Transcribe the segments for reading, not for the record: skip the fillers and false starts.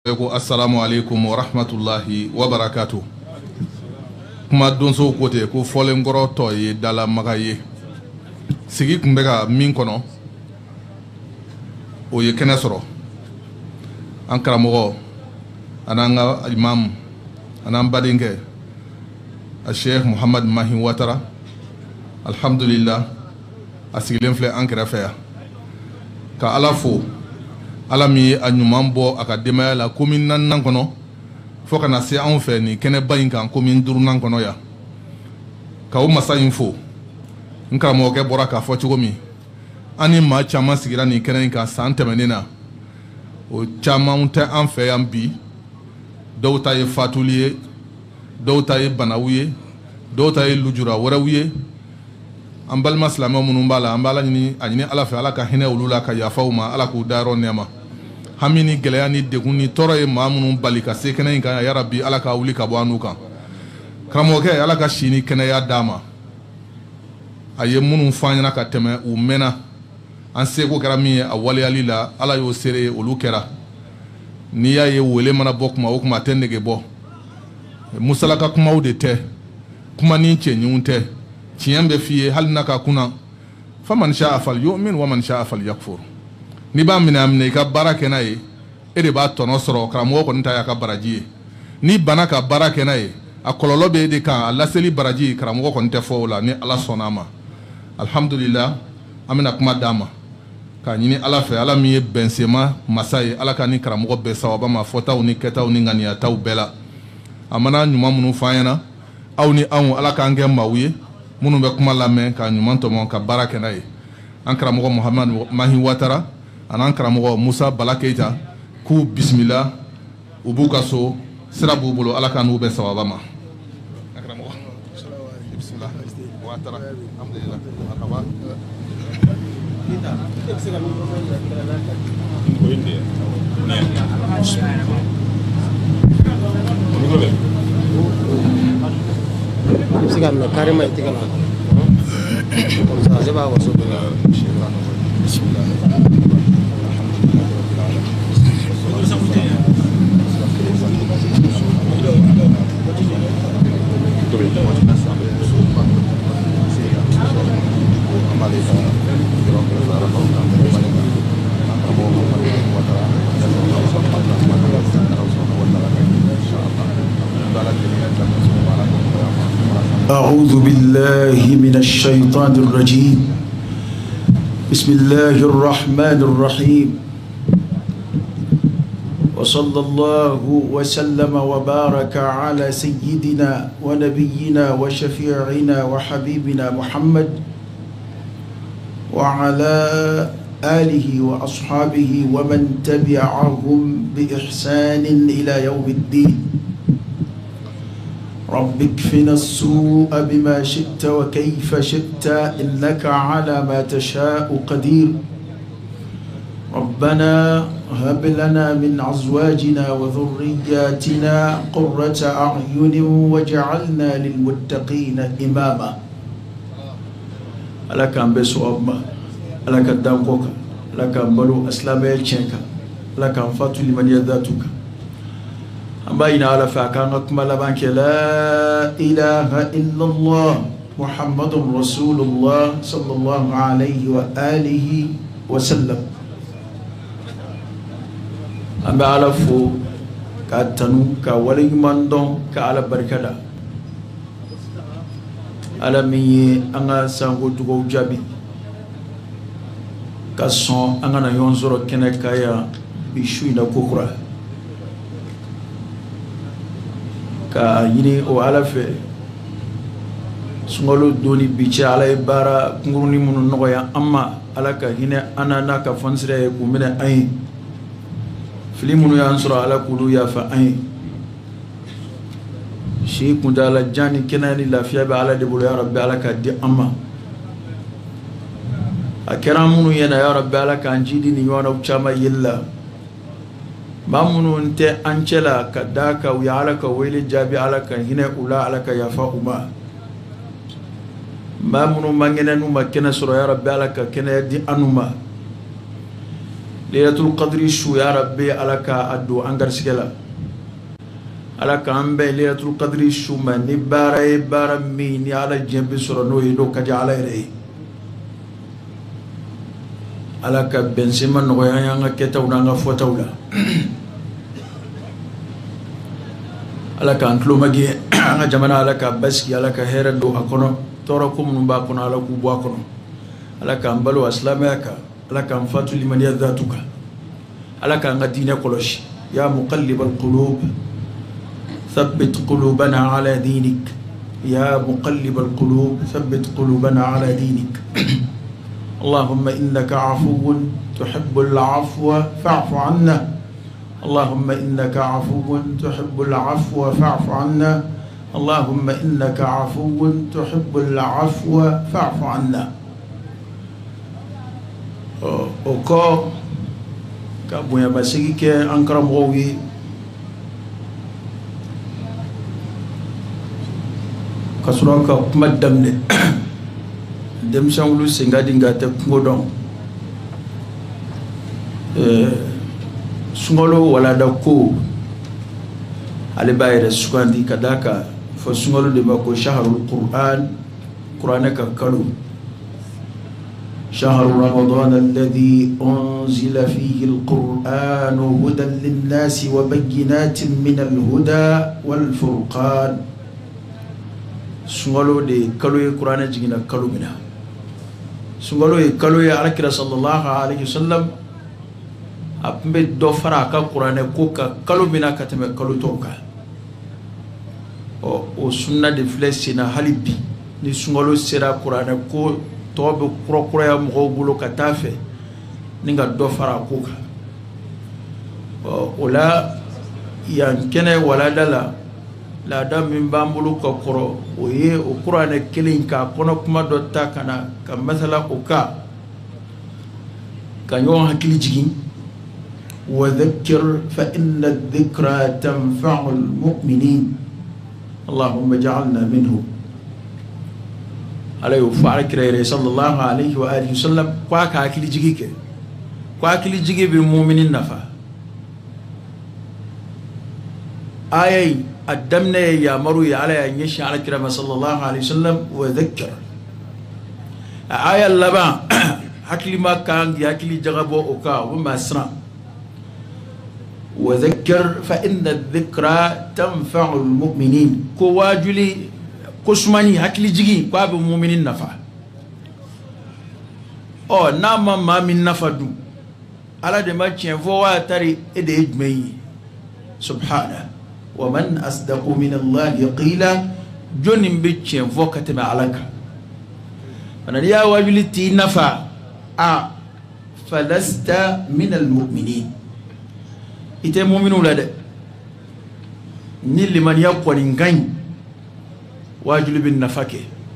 Assalamu alaikum wa rahmatullahi wa barakatuh. Kuma donso kote ko folen goro to ye dala magaye sigi kumbega min kono o ye kene soro an karamogo ananga imam anan badinge a Sheikh Muhammad Mahi Watara alhamdulillah asigilen fle an kɛrɛfɛ ka ala fo ala mi a ɲuman bɔ a ka denbaya la komi naaninan kɔnɔ fo kana se anw fɛ ni kɛnɛba in kan komi duurunan kɔnɔ ya ka o masa in fo n karamɔgɔkɛ bɔra k'a fɔ cogo min an ni maa caman sigira ni kɛnɛ in kan san tɛmɛnen na o caman tɛ an fɛ yan bi dɔw ta ye fatuli ye dɔw ta ye banaw ye dɔw ta ye lujura wɛrɛw ye an balima silamɛ minnu b'a la an b'a ɲini a ɲini ala fɛ ala ka hinɛ olu la ka yafa u ma ala k'u dayɔrɔ nɛɛma hami ni gɛlɛya ni degun ni tɔɔrɔ ye maa minnu bali ka se kɛnɛ in kan ya rabi ala ka wuli ka bɔ an n'u kan karamɔgɔkɛ ala ka si ni kɛnɛya d'a ma a ye minnu fɔ an ɲɛna ka tɛmɛ u mɛnna an seko kɛra min ye a waleyali la ala y'o seere ye olu kɛra n'i y'a ye wele mana bɔ kuma o kuma a tɛ nege bɔ musalaka kumaw de tɛ kuma ni cɛɲinw tɛ tiɲɛ bɛ f'i ye hali n'a ka kunna faman sha'a falyu'min wa man sha'a falyakfur n'i b'a minɛ a minɛ i ka baara kɛ n'a ye e de b'a tɔnɔ sɔrɔ karamɔgɔ kɔni ta y'a ka baraji ye n'i banna ka baara kɛ n'a ye a kɔlɔlɔ bɛ e de kan a laseli baraji karamɔgɔ kɔni tɛ fɔ o la ni ala sɔnn'a ma alhamdulillah an bɛna kuma d'a ma k'a ɲini ala fɛ ala min ye bɛnsema masa ye ala ka ni karamɔgɔ bɛɛ sababa ma fɔtaw ni kɛtaw ni ŋaniyataw bɛɛ la a mana ɲuman minnu fɔ an ɲɛna aw ni anw ala k'an kɛ maaw ye minnu bɛ kuma lamɛn ka ɲuman tɔmɔ ka baara kɛ n'a ye an karamɔgɔ Muhammad Mahi Watara an'an karamɔgɔ Musa Bala Keita k'u bisimila u b'u ka so sira b'u bolo ala ka n'u bɛn sababa ma karamɔgɔ bisimila Watara alhamdulillah marhaba Sigan na karima itikan na. Sa siya waso na. Bismillah. أعوذ بالله من الشيطان الرجيم بسم الله الرحمن الرحيم وصلى الله وسلم وبارك على سيدنا ونبينا وشفيعنا وحبيبنا محمد وعلى آله وأصحابه ومن تبعهم بإحسان إلى يوم الدين رب اكفنا السوء بما شئت وكيف شئت إنك على ما تشاء قدير ربنا هب لنا من أزواجنا وذرياتنا قرة أعين واجعلنا للمتقين إماما ألا كان بسوء ألا كان دانقوك ألا كان بلو أسلامي الشنك ألا كان فاتو لمن يذاتك أمباين على فاكان أكمل بانك لا إله إلا الله محمد رسول الله صلى الله عليه وآله وسلم أمبا على فو كاتنو كولي مندون كعلى بركة على مي أنا سانغو تغو جابي كسون أنا ينظر كنكايا بشوينا كوكرا ka yini o ala fɛ sunkalo doni bice ala ye baara kunkurunin minnu nɔgɔya an ma ala ka hinɛ an na n'a ka fɔnisira ye k'u minɛ an ye fili minnu y'an sɔrɔ ala k'olu yafa an ye si kuntala jan ni kɛnɛya ni lafiya bɛ ala de bolo ya rabbi ala ka di an ma a kɛra minnu ɲɛna ya rabbi ala k'an jidi ni ɲɔgɔnnaw caman yeli la maa minnu tɛ an cɛ la ka da ka u ye ala ka wele jaabi ala ka hinɛ u la ala ka yafa u ma maa minnu man kɛnɛ n'u ma kɛnɛ sɔrɔ ya rabbi ala ka kɛnɛya di an ma lailatul qadri shu ya rabbi alaka addu angar sigala alaka ambe lailatul qadri shu man ni bara mi ni ala jembe soro no yido kadi ala ire alaka benzema no yanga ketawna nga fotawla alaka antlo magi nga jamana alaka baski alaka herando akono torakum numba kono ala ku bo akono alaka ambalo aslamaka alaka mfatu liman yadhatuka alaka nga dine koloshi ya muqallib alqulub ثبت قلوبنا على دينك يا مقلب القلوب ثبت قلوبنا على دينك اللهم إنك عفو تحب العفو فاعف عنا اللهم إنك عفو تحب العفو فاعف عنا اللهم إنك عفو تحب العفو فاعف عنا وكو كابو يا مسيك أنكرم غوي kasuranka kuma damne demsangulu singadinga te kungodon sungolo wala da ko ale bayre sukandi kadaka fo sungolo de bako shahrul qur'anaka kalu شهر رمضان الذي أنزل فيه القرآن هدى للناس وبينات من الهدى والفرقان sungalo de kalo ye qur'ana jigina kalo mina sungalo ye kalo ye alakira sallallahu alaihi wasallam apmbe do fara ka qur'ana ko ka kalo mina katame kalo toka o sunna de flesina halibi ni sungalo sera qur'ana ko tobe kuro ya mo bulo katafe ninga do fara ko ka ola yan kene wala dala la dam min bambulu ko koro o ye o qur'ane kelin ka kono kuma do ta kana ka masala o ka kanyo hakili jigin wa dhakkir fa inna adh-dhikra tanfa'u al-mu'minin allahumma ij'alna minhu alayhi fa'ala kirayre sallallahu alayhi wa alihi wasallam kwa ka hakili jigi ke kwa hakili jigi bi mu'minin nafa ayay الدمنا يا مرو يا على ينشي على كرام صلى الله عليه وسلم وذكر آية اللبا حكلي ما كان يحكي جغبو أوكا وما سنا وذكر فإن الذكرى تنفع المؤمنين كواجلي كسماني حكلي جيجي كواب المؤمنين نفع نعم ما من نفدو على دما تشنفوا تري إدي إجمعي سبحانه ومن أصدق من الله قيلا جون بيتشين فوكت ما عليك أنا يا وجلتي نفع فلست من المؤمنين إنت مؤمن ولا لا نيل من يقول إنغين واجل بالنفاك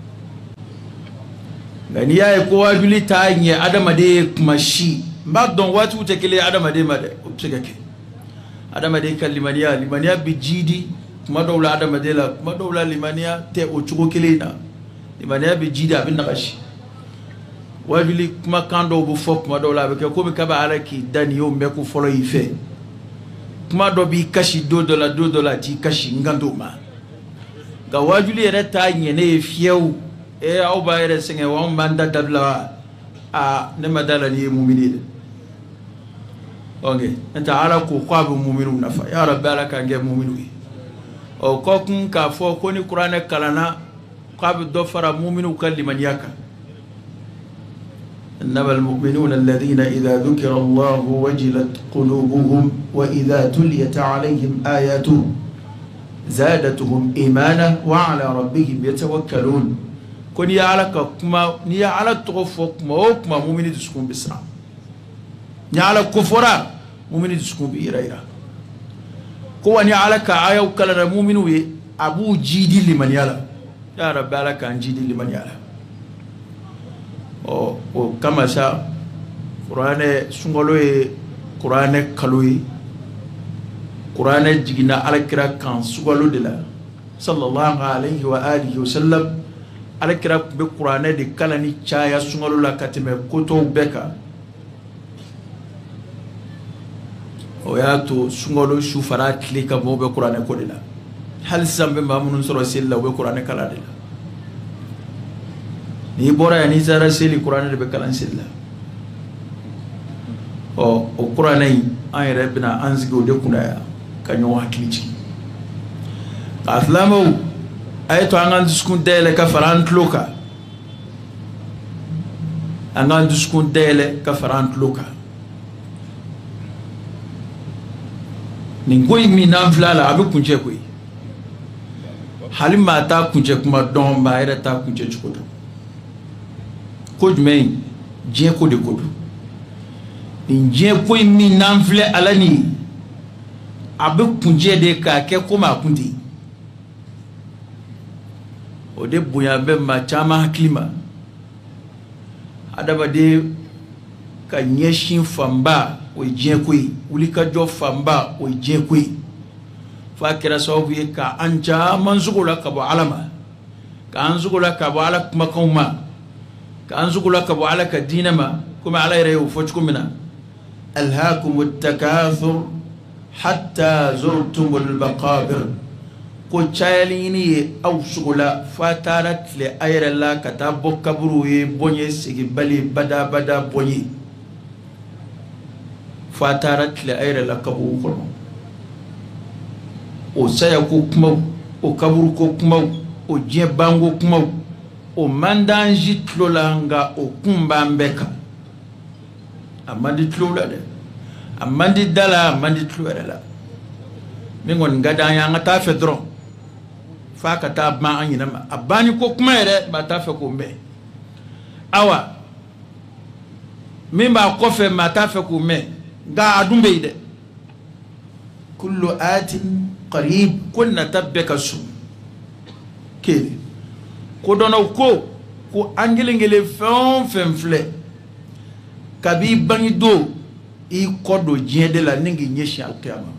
يعني يا يكو واجل تاني أدم أديك ماشي بعد دون واتو تكلي أدم أديك ما أبسكك adama de limaniya bi jidi kuma dawla adama de la kuma dawla limaniya te o chugo kelena limaniya bi jidi abin nakashi wajuli kuma kando bu fok kuma dawla be ko be kaba alaki dani yo meku folo ife kuma do bi kashi $2 ti kashi ngando ma ga wajuli ere ta nyene fiew au ba ere senge wa manda dabla ne madala ni mu'mini okay enta ala ko kwabu mu'minu nafa ya rabbi ala ka nge mu'minu o ko kun ka fo ko ni qur'ane kalana kwabu do fara mu'minu kalliman yaka innama almu'minuna alladhina idha dhukira Allah wajilat qulubuhum wa idha tuliyat alayhim ayatuhu zadatuhum imana wa ala rabbihim yatawakkalun ko ni ala ka kuma ni ala to fo kuma mu'minu duskum bisra nyala kufura mu'mini duskum bi iraira ko wani alaka ayaw kala mu'minu we abu jidi liman yala ya rabbi alaka jidi liman yala o kama sa qur'ane sungolo e qur'ane kaloyi qur'ane jigina alakira kan sugalo de la sallallahu alayhi wa alihi wa sallam alakira be qur'ane de kala ni chaya sungalo la katime koto beka o y'a to sunkalo su fara tile ka mɔgɔw bɛ kuranɛ ko de la hali sisan bɛ maa minnu sɔrɔ seli la u bɛ kuranɛ kalan de la n'i bɔra yan n'i taara seli kuranɛ de bɛ kalan seli la o kuranɛ in an yɛrɛ bɛna an sigi o de kunna yan ka ɲɔgɔn hakili jigin k'a silamɛw a ye to an k'an dusukun dayɛlɛ ka fara an tulo kan an k'an dusukun dayɛlɛ ka fara an tulo kan nin ko in min n'an filɛ a la a bɛ kuncɛ koyi hali maa t'a kuncɛ kuma dɔn maa yɛrɛ t'a kuncɛ cogo dɔn ko jumɛn diɲɛ ko de ko don nin diɲɛ ko in min n'an filɛ ala ni a bɛ kuncɛ de k'a kɛ komi a kun tɛ yen o de bonya bɛ maa caman hakili ma adamaden ka ɲɛsin fanba o ye diɲɛ ko ye wulikajɔ fanba o ye diɲɛ ko ye f'a kɛra sababu ye ka an caman sogo la ka bɔ ala ma k'an sogo la ka bɔ ala kumakanw ma k'an sogo la ka bɔ ala ka diinɛ ma komi ala yɛrɛ y'o fɔ cogo min na alhaakumu takathur hatta zurtumul maqabir ko cayali ye aw sogo la f'a taara tile a yɛrɛ la ka taa bɔ kaburu ye bɔnye segibali badabada bɔnye f'a taara tile a yɛrɛ la kaburu kɔnɔ o saya ko kumaw o kaburu ko kumaw o diɲɛ banko kumaw o man d'an si tulo la nka o kun b'an bɛɛ kan a man di tulo la dɛ a man di da la a man di tulo yɛrɛ la min kɔni ka d'an ye an ka taa fɛ dɔrɔn f'a ka taa ban an yɛrɛ ma a banni ko kuma yɛrɛ b'a t'a fɛ k'o mɛn awa min b'a kɔfɛ maa t'a fɛ k'o mɛn nka a dun bɛ yen dɛ kullu aatin qarib ko nata bɛɛ ka sun kelen ko dɔnnaw ko an kelen kelen fɛn o fɛn filɛ kabi bange don i kɔ don diɲɛ de la ni k'i ɲɛsin alikiyama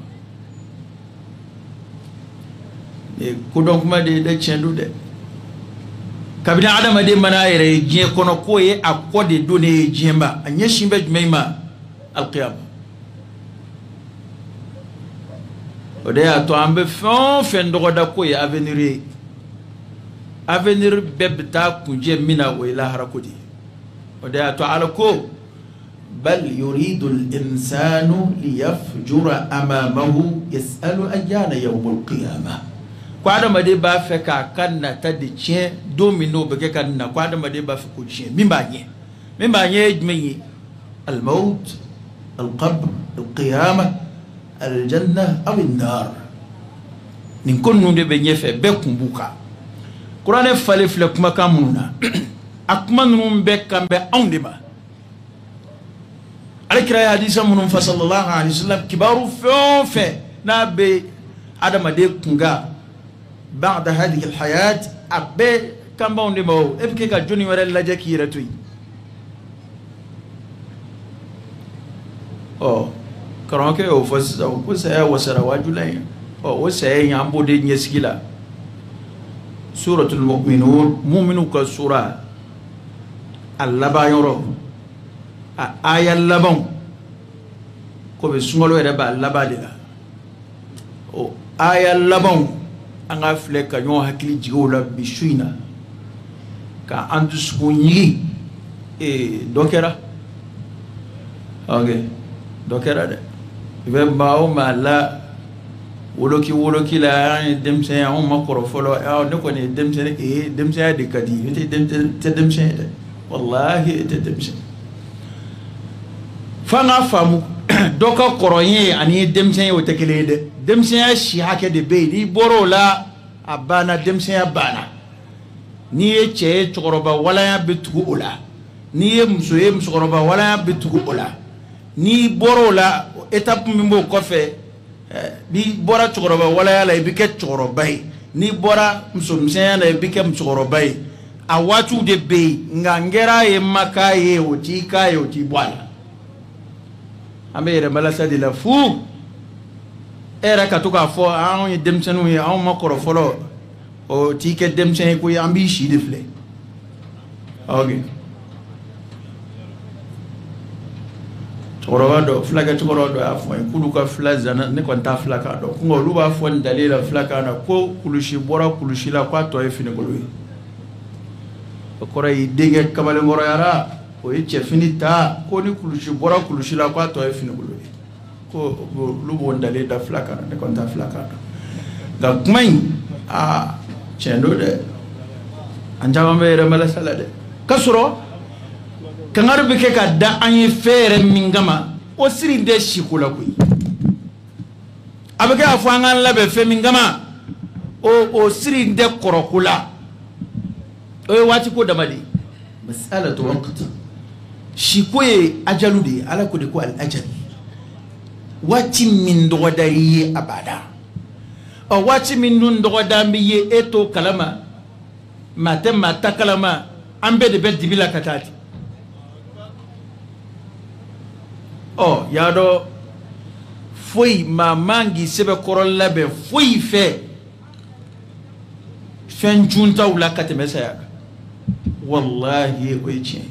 ko dɔn kuma de ye dɛ tiɲɛ don dɛ kabini adamaden mana a yɛrɛ ye diɲɛ kɔnɔ k'o ye a kɔ de don ne ye diɲɛ ma a ɲɛsin bɛ jumɛn ma alikiyama o de y'a to an bɛ fɛn o fɛn dɔgɔda k'o ye avenir ye avenir bɛɛ bɛ taa kuncɛ min na o ye lahara ko de ye o de y'a to ala ko bal yuridu al-insanu liyafjura amamahu yas'alu ayyana yawmul qiyamah ko adamaden b'a fɛ k'a ka nata de tiɲɛ don min n'o bɛ kɛ ka na ko adamaden b'a fɛ k'o tiɲɛ min b'a ɲɛ ye jumɛn ye al-mawt al-qabr al-qiyamah aljanna aw nar nin ko ninnu de bɛ ɲɛfɛ bɛɛ kun b'u kan kuranɛ falen filɛ kumakan minnu na a kuma ninnu bɛɛ kan bɛ anw de ma alakira ye hadisa minnu fɔ sallallahu alaihi wasallam kibaru fɛn o fɛn n'a bɛ adamaden kunkan ba'da hadhihi alhayat a bɛɛ kan b'anw de ma o e bɛ kɛ ka jɔnni wɛrɛ lajɛ k'i yɛrɛ to yen karamɔgɔkɛ y'o fɔ sisan ko saya wasara wajula ye o saya in an b'o de ɲɛsigi la suratul mu'minun mu'minu ka sura a laban yɔrɔ a aya labanw ko bɛ sunkalo yɛrɛ b'a laban de la o aya labanw an ka filɛ ka ɲɔgɔn hakili jigin o la bi su in na ka an dusukun ɲigi dɔ kɛra dɔ kɛra dɛ i bɛ maa o maa la woloki la an ye denmisɛnya anw ma kɔrɔ fɔlɔ ne kɔni ye denmisɛnnin denmisɛnya de ka di i tɛ denmisɛn ye dɛ walahi i tɛ denmisɛn f'an k'a faamu dɔ ka kɔrɔ ye ani ye denmisɛn ye o tɛ kelen ye dɛ denmisɛnya si hakɛ de bɛ yen n'i bɔra o la a banna denmisɛnya banna n'i ye cɛ ye cɛkɔrɔba walanya bɛ tugu o la n'i ye muso ye musokɔrɔba walanya bɛ tugu o la n'i bɔra o la étape min b'o kɔfɛ n'i bɔra cɛkɔrɔba walaya la i bɛ kɛ cɛkɔrɔba ye n'i bɔra musomisɛnya la i bɛ kɛ musokɔrɔba ye a waatiw de bɛ yen nka n kɛra ye n ma k'a ye o t'i k'a ye o t'i bɔ a la an bɛ yɛrɛmalasa de la fu e yɛrɛ ka to k'a fɔ anw ye denmisɛnninw ye anw ma kɔrɔ fɔlɔ o t'i kɛ denmisɛn ye ko ye an b'i si de filɛ ok Torodo, Flaga Torodo, Kuluka Flazana, Neconta Flacado, Luba Fon Dalila Flacana, Ko, Kulushi Bora, Kulushila, Quato, Finigului. Corei Digger Cavalmorara, Oiche Finita, Koni Kulushi Bora, Kulushila, Quato, Finigului. Ko Lubo Dalila Flacana, Neconta Flacado. The Queen, Chendode, and Jamame Ramala Salade. Casoro. Kangaru bike ka da anye fere mingama o siri de shikula kui abeke afanga labe fe mingama o siri de korokula o wati ko damali mas'alatu waqt shikoye ajaludi ala ko de ko al ajal wati min do wadari abada o wati min dun do wadambi ye eto kalama matem mata kalama ambe de be dibila katati. Oh, yado foi mamangi sebe korolla be foi fe fen junta wala katemesa ya wallahi oichi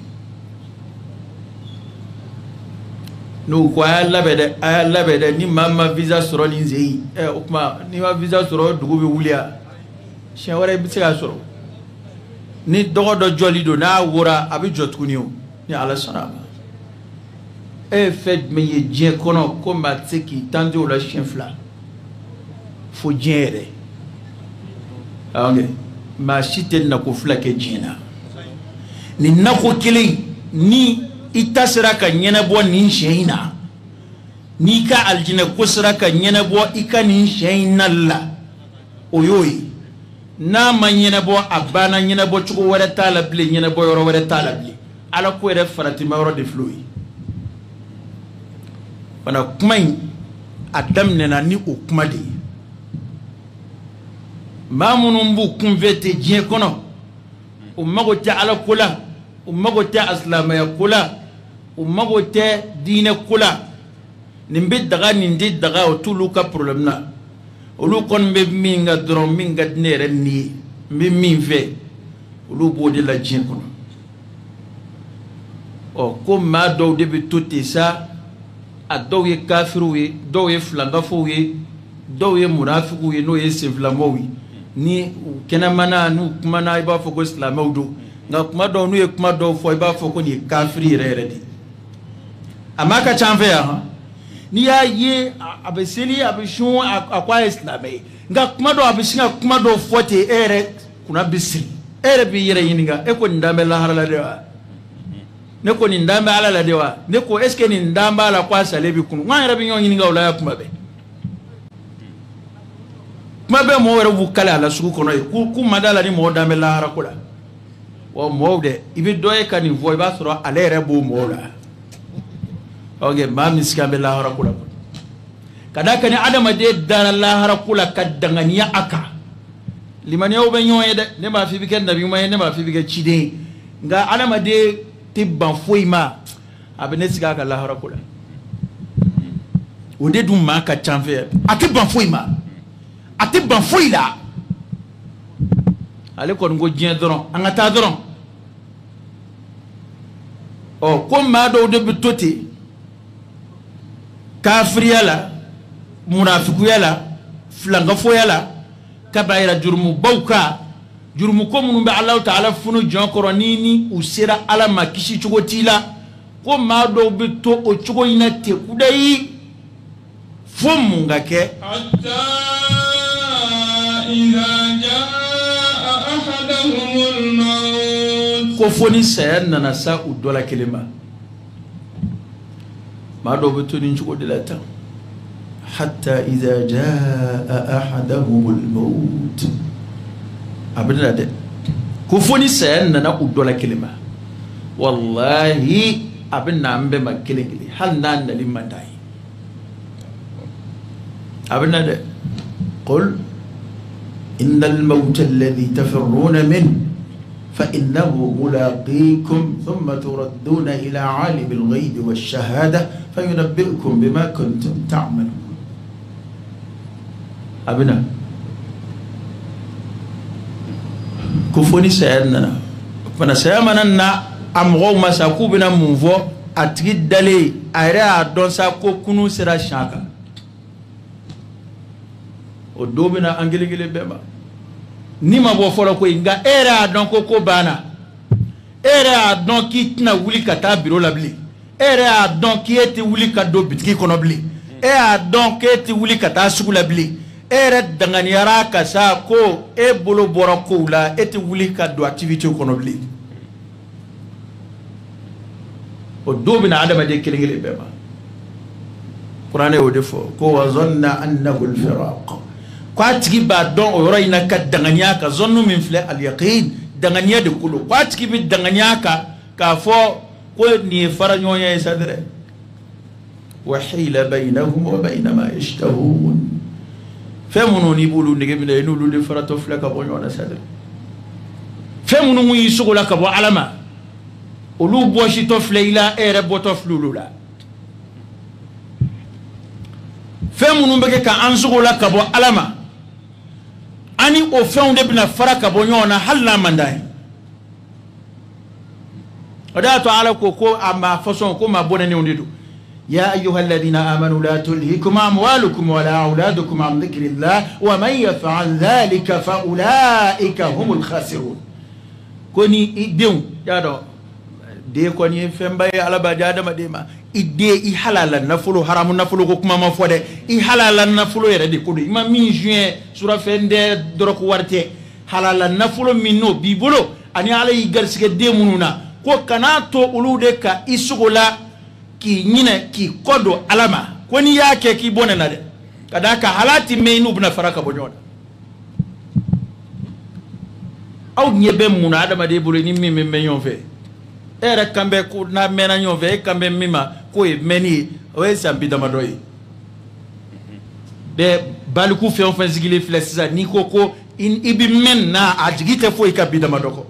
no kwa labede ni mama visa soro linzei okuma ni wa visa soro dugo be wulia shawara bi tsaka soro ni dogo joli do na wora abi jotkuniyo ni ala sanama fait me ye dien kono komba tseki tandi o la chien fla fo diere ma chite na ko fla ke dina ni na ko kili ni itasira ka nyene bo ni sheina ni ka aljina ko sira ka nyene bo ika ni sheina la oyoyi na ma nyene bo abana nyene bo chugo wara tala ble nyene bo yoro wara tala ble ala ko re farati ma woro de flui wana kumai adam nena ni o kuma de mamunumbu kunvete dien kono o mago ta ala kula o mago ta aslama ya kula o mago ta dine kula nimbe daga nindi daga o tuluka problem na olu kon be minga dron minga nere ni be min fe olu bodi la dien kono o ko ma do de be tuti sa a dɔw ye kafiru ye dɔw ye filangafow ye dɔw ye munafiku ye n'o ye senfilamow ye ni kɛnɛmana n'u kumana i b'a fɔ ko silamɛw don nka kuma dɔw n'u ye kuma dɔw fɔ i b'a fɔ ko nin ye kafiri yɛrɛ yɛrɛ de a ma ka ca an fɛ yan n'i y'a ye a bɛ seli a bɛ sun a ko a ye silamɛ ye nka kuma dɔw a bɛ sin ka kuma dɔw fɔ ten e yɛrɛ kunna bɛ siri e yɛrɛ b'i yɛrɛ ɲininka e ko nin dan bɛ lahara la de wa ne ko nin dan bɛ ala la de wa ne ko est ce que nin dan b'a la ko a salen bɛ kunu n' yɛrɛ bɛ ɲɔgɔn ɲininka o la ya kuma bɛɛ kuma bɛɛ mɔgɔw yɛrɛ b'u kale a la sugu kɔnɔ ye k'u ma da la ni mɔgɔ dan bɛ lahara ko la wa mɔgɔw dɛ i bɛ dɔ ye ka nin fɔ i b'a sɔrɔ ale yɛrɛ b'o mɔgɔw la ok maa min sigi an bɛ lahara ko la ka da ka ni adamaden dara lahara ko la ka danganiya a kan limaniyaw bɛ ɲɔgɔn ye dɛ ne m'a fɔ i bɛ kɛ nabi ɲuman ye ne m'a fɔ i bɛ kɛ ciden ye nka adamaden tɛ ban foyi ma a bɛ ne sigi a ka lahara ko la o de dun maa ka ca fɛ a tɛ ban foyi ma a tɛ ban foyi la ale kɔni ko diɲɛ dɔrɔn an ka taa dɔrɔn ɔ ko maa dɔw de bɛ to ten kafiriya la munafikuya la filankafoya la ka ba yira jurumubaw kan jurumuko minnu bɛ Alahu Taala funu jɔn kɔrɔ ni u sera Ala ma kisi cogo t'i la ko maa dɔw bɛ to o cogo in na ten kudayi fo mun ka kɛ ko fo ni saya nana sa u dɔ la kelen ma maa dɔw bɛ to nin cogo de la tan hatta iza jaa ahadahumul maut a bɛ na dɛ ko fo ni saya nana u dɔ la kelen ma wallahi a bɛ na an bɛɛ ma kelen kelen hali n'a nali man d'a ye a bɛ na dɛ qul innal mawta alladhi tafirruna minhu فإنه ملاقيكم ثم تردون إلى عالم الغيب والشهادة فينبئكم بما كنتم تعملون أبنا كفوني سيدنا فنسيامنا أمغو مساكو بنا منفو a tigi dalen a yɛrɛ y'a dɔn sa ko kunu sera siɲɛ kan o don bɛna an kelen kelen bɛɛ ma ni ma bɔ fɔlɔ koyi nka e yɛrɛ y'a dɔn ko banna e yɛrɛ y'a dɔn k'i tɛna wuli ka taa biro la bilen e yɛrɛ y'a dɔn k'e tɛ wuli ka don bitigi kɔnɔ bilen e y'a dɔn k'e tɛ wuli ka taa sugu la bilen e yɛrɛ danganiyara ka sa ko e bolo bɔra kow la e tɛ wuli ka don activité kɔnɔ bilen o don bɛna adamaden kelen kelen bɛɛ ma kuranɛ y'o de fɔ ko wa zanna annahu al-firaq ko a tigi b'a dɔn o yɔrɔ in na ka danganiya kan zannu min filɛ al-yaqin danganiya de ko don ko a tigi bɛ danganiya kan k'a fɔ ko nin ye fara ɲɔgɔnya ye sa dɛrɛ wa hila baynahum wa bayna ma yashtahun fɛn minnu n'i b'olu nege minɛ i n'olu de faratɔ filɛ ka bɔ ɲɔgɔn na sa dɛrɛ fɛn minnu y'i sogo la ka bɔ Ala ma olu bɔsitɔ filɛ i la e yɛrɛ bɔtɔ filɛ olu la fɛn minnu bɛ kɛ ka an sogo la ka bɔ Ala ma ani o fɛnw de bɛna fara ka bɔ ɲɔgɔn na hali n'a man d'a ye o de y'a to Ala ko a maa fɔsɔn ko maa bɔnɛnenw de don يا أيها الذين آمنوا لا تلهكم أموالكم ولا أولادكم عن ذكر الله ومن يفعل ذلك فأولئك هم الخاسرون كوني إديم يا دو دي كوني فمباي على بجادة مديما إدي إحلال نفلو حرام نفلو كما مفوده إحلال نفلو يردي كودي إما من جوين سورة فندي دروك وارتي حلال نفلو منو بيبولو أني على يغرسك دي منونا كو كناتو أولوده كا إسوغولا ki nyine ki kodo alama koni yake ki bone na de kadaka halati meinu bna faraka bonyoda aw nyebe muna adama de bulu ni meme menyon fe ere kambe ku na mena nyon fe kambe mima ko e meni o e sambi dama doyi de baliku fe on fazigile flesa ni koko in ibi men na ajigite fo e kabida madoko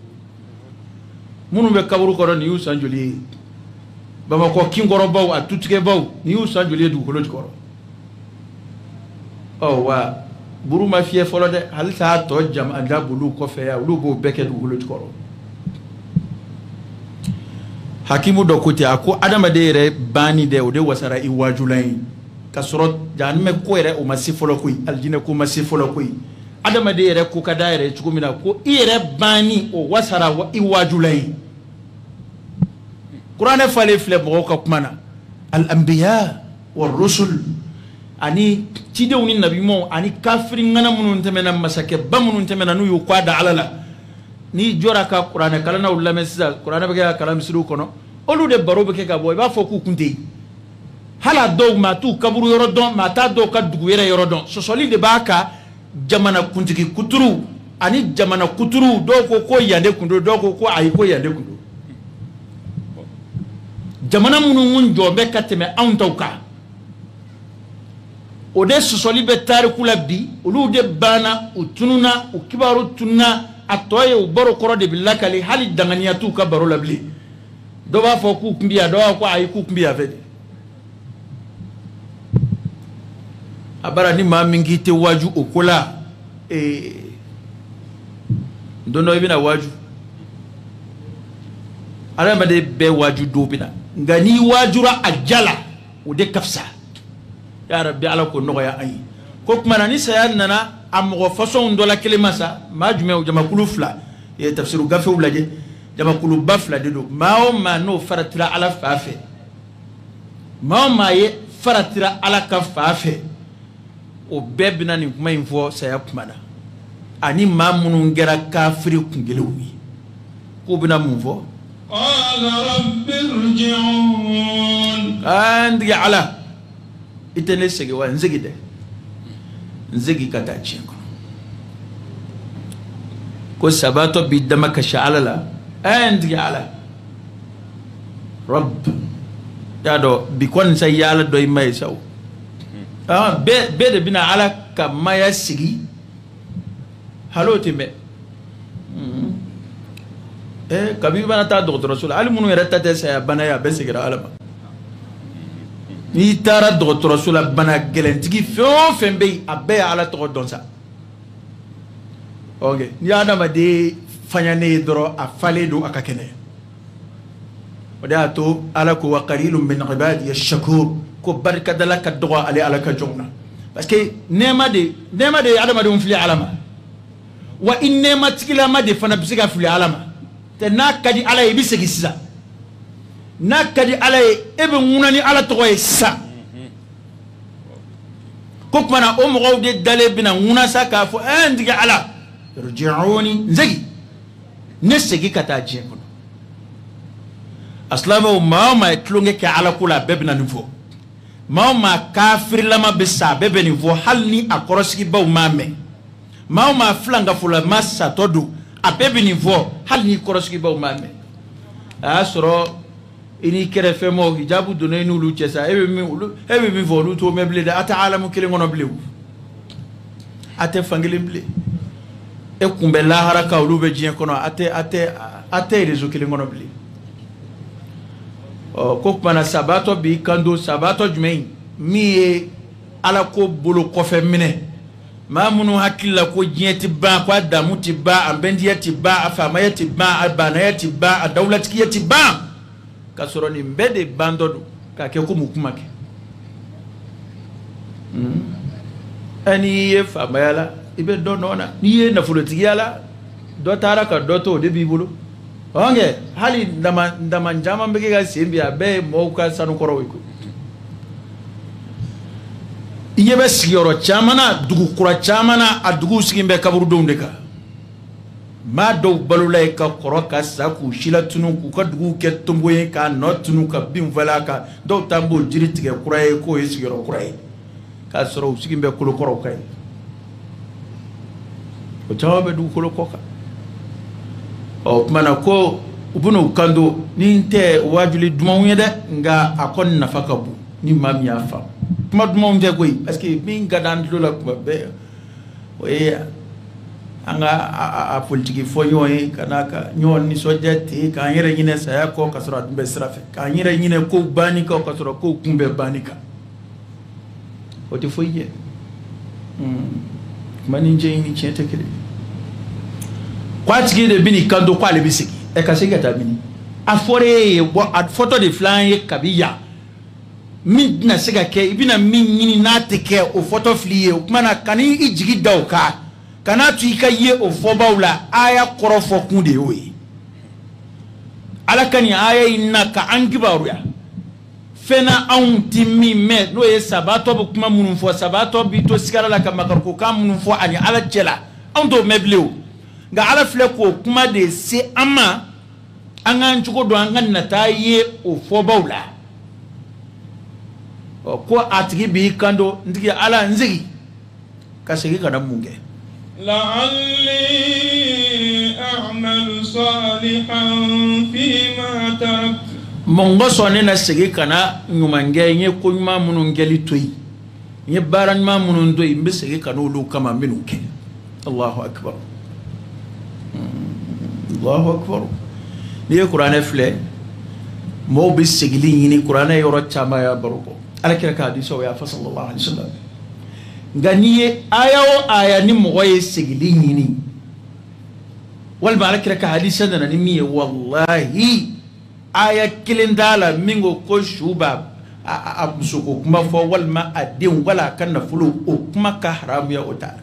munu be kaburu ko ni usanjuli Bamako kingoro baw a tutige baw ni yu sanjuli dugukolo jikoro wa buru ma fiye folo de halisa to jam anda bulu ko fe ya ulu bo beke dugukolo jikoro hakimu do kuti ako adama de re bani de o de wasara i wajulai kasoro janme ko re o masifolo ko aljine ko masifolo ko adama de re ko kada re chukumina ko ire bani o wasara i wajulai Qur'an fale fle mo ko kumana al anbiya war rusul ani tidew ni nabi mo ani kafiri ngana munun temena masake ba munun temena nu yu kwada alala ni jora ka Qur'an kala na ulama sisa Qur'an be ka kalam sidu kono olu de baro be ke ka boy ba fo ku kunte hala do ma tu kaburu yoro don ma ta do ka dugu yere yoro don so soli de baka jamana kuntiki kuturu ani jamana kuturu do ko yande kundo do ko ayi ko yande kundo jamana munu mun jobe kateme antauka ode susoli be tariku la bi olu de bana utununa ukibaru tunna atoye ubaro koro de bilakali hali danganiyatu ka baro la bli do ba fo ku kumbiya do ko ay ku kumbiya fe abara ni ma mingi te waju okola ndono ibina waju ala ma de be waju do bina ngani wajura ajala o de kafsa ya rabbi ala ko noya ay ko kuma ni sayan nana am go façon do la kelima sa ma jume o jama kulu fla e tafsiru gafe o blaje jama kulu bafla de do ma o ma no faratira ala fafe ma o ma ye faratira ala ka fafe o bebina ni kuma info saya kuma na ani ma munu ngera kafiri kungelewi ko bina mun fo قال رب ارجعون عندي على اتنسجي وانزجي ده نزجي كتاچينكو كو سباتو بيدمك شعللا عندي على رب يا دو بيكون سيالا دوي ما يساو بيد بنا على كما يسجي هلو تيمه kabi bana ta docteur rasul ali munu yara tata sa bana ya besegira alama ni tara docteur rasul bana gelentigi fo fembe abe ala to donsa okay ni adama de fanyane doro a fale do akakene وداتو على كو قليل من عبادي الشكور كو بركة لك الدعاء على كجونا بس كي نعمة دي على ما دون في العالم وإن نعمة تكلا ما دي فنبسك في العالم تناكدي على يبسك السا ناكدي على ابن مناني على تغوي السا كوك منا غودي دالي بنا مناسا كافو عندك على رجعوني زي نسجي كتاجين أسلامه ما يتلونك على كل بابنا نفو ما كافر لما بسا بابنا نفو حالني أكورسكي باو مامي ما فلانغا فولا ماسا تودو أبابنا نفو حالني كورسكي باو مامي أسرو إني كره فمو hijabu donne nous lu tesa ebe mi volu to meble da ata alamu kile ngono blew ate fangile ble e kumbe la haraka ulube jien kono ate rezo kile ngono ble o kokmana sabato bi kando sabato jumei mi ala ko bolo kofe mine mamunu hakilla ko jienti ba ko adamu ti ba ambendi ti ba afama ti ba abana ti ba dawlati ti ba kasoro ni mbede bandodu ka ke ko mukumake ani ye famayala ibe do nona ni ye na fulotiyala do taraka do to de bibulo onge hali ndama njama mbege ga simbia be mo ka sanu koro wiko iyebe sigoro chamana dugu kura chamana adugu sigimbe kaburu dondeka ma do balulay ka koroka saku shila tunu ku ka dugu ke tomboye ka notunu ka bimvala ka do tambo jiritige kuraye ko yesigoro kuraye ka soro sigimbe kulo koro kay o tawabe du kulo koka o mana ko ubuno kando ninte wajuli dumawye de nga akon nafaka bu ni mam ya fa ma dumaw de koy parce que min gadan lola ko be o anga a politique fo ñoy kanaka ñon ni sojati ka yere ñine saya ko kasra dumbe srafe ka yere ñine ko bani ko kasra ko kumbe banika o te foye mani je ni chete kele kwatigi de bini kando kwa le bisiki e ka sega ta bini afore bo at photo de flan ye kabiya min na sega ke ibina min ñini na te ke o photo fliye o mana kani ijigi dawka kana tu ka ye o fobawla aya korofo kunde we ala kani aya inna ka angibaru ya fena on timmi me no ye sabato bu kuma munun fo sabato bi to sigara la ka makar ko kam munun fo ani ala jela on do mebleu nga ala fle ko kuma de se ama angan chuko do angan na taye o fobawla o ko atigi bi kando ndigi ala nzigi kasigi kana munge لعلي أعمل صالحا فيما تركت mongo sone na sege kana nyumange nye ko nyuma munun geli toyi nye baran ma munun doyi mbe sege kana lu kama minuke Allahu akbar Allahu akbar ni Qur'an fle mo bi segili yini Qur'an yoro chama ya baruko alakira ka hadiso ya fa sallallahu alaihi wasallam ganiye aya o aya ni moye segili yini wal malakira ka hadisa na ni mi wallahi aya kilindala mingo ko shuba absuko kuma fo wal ma adin wala kan fulu o kuma ka haram ya ota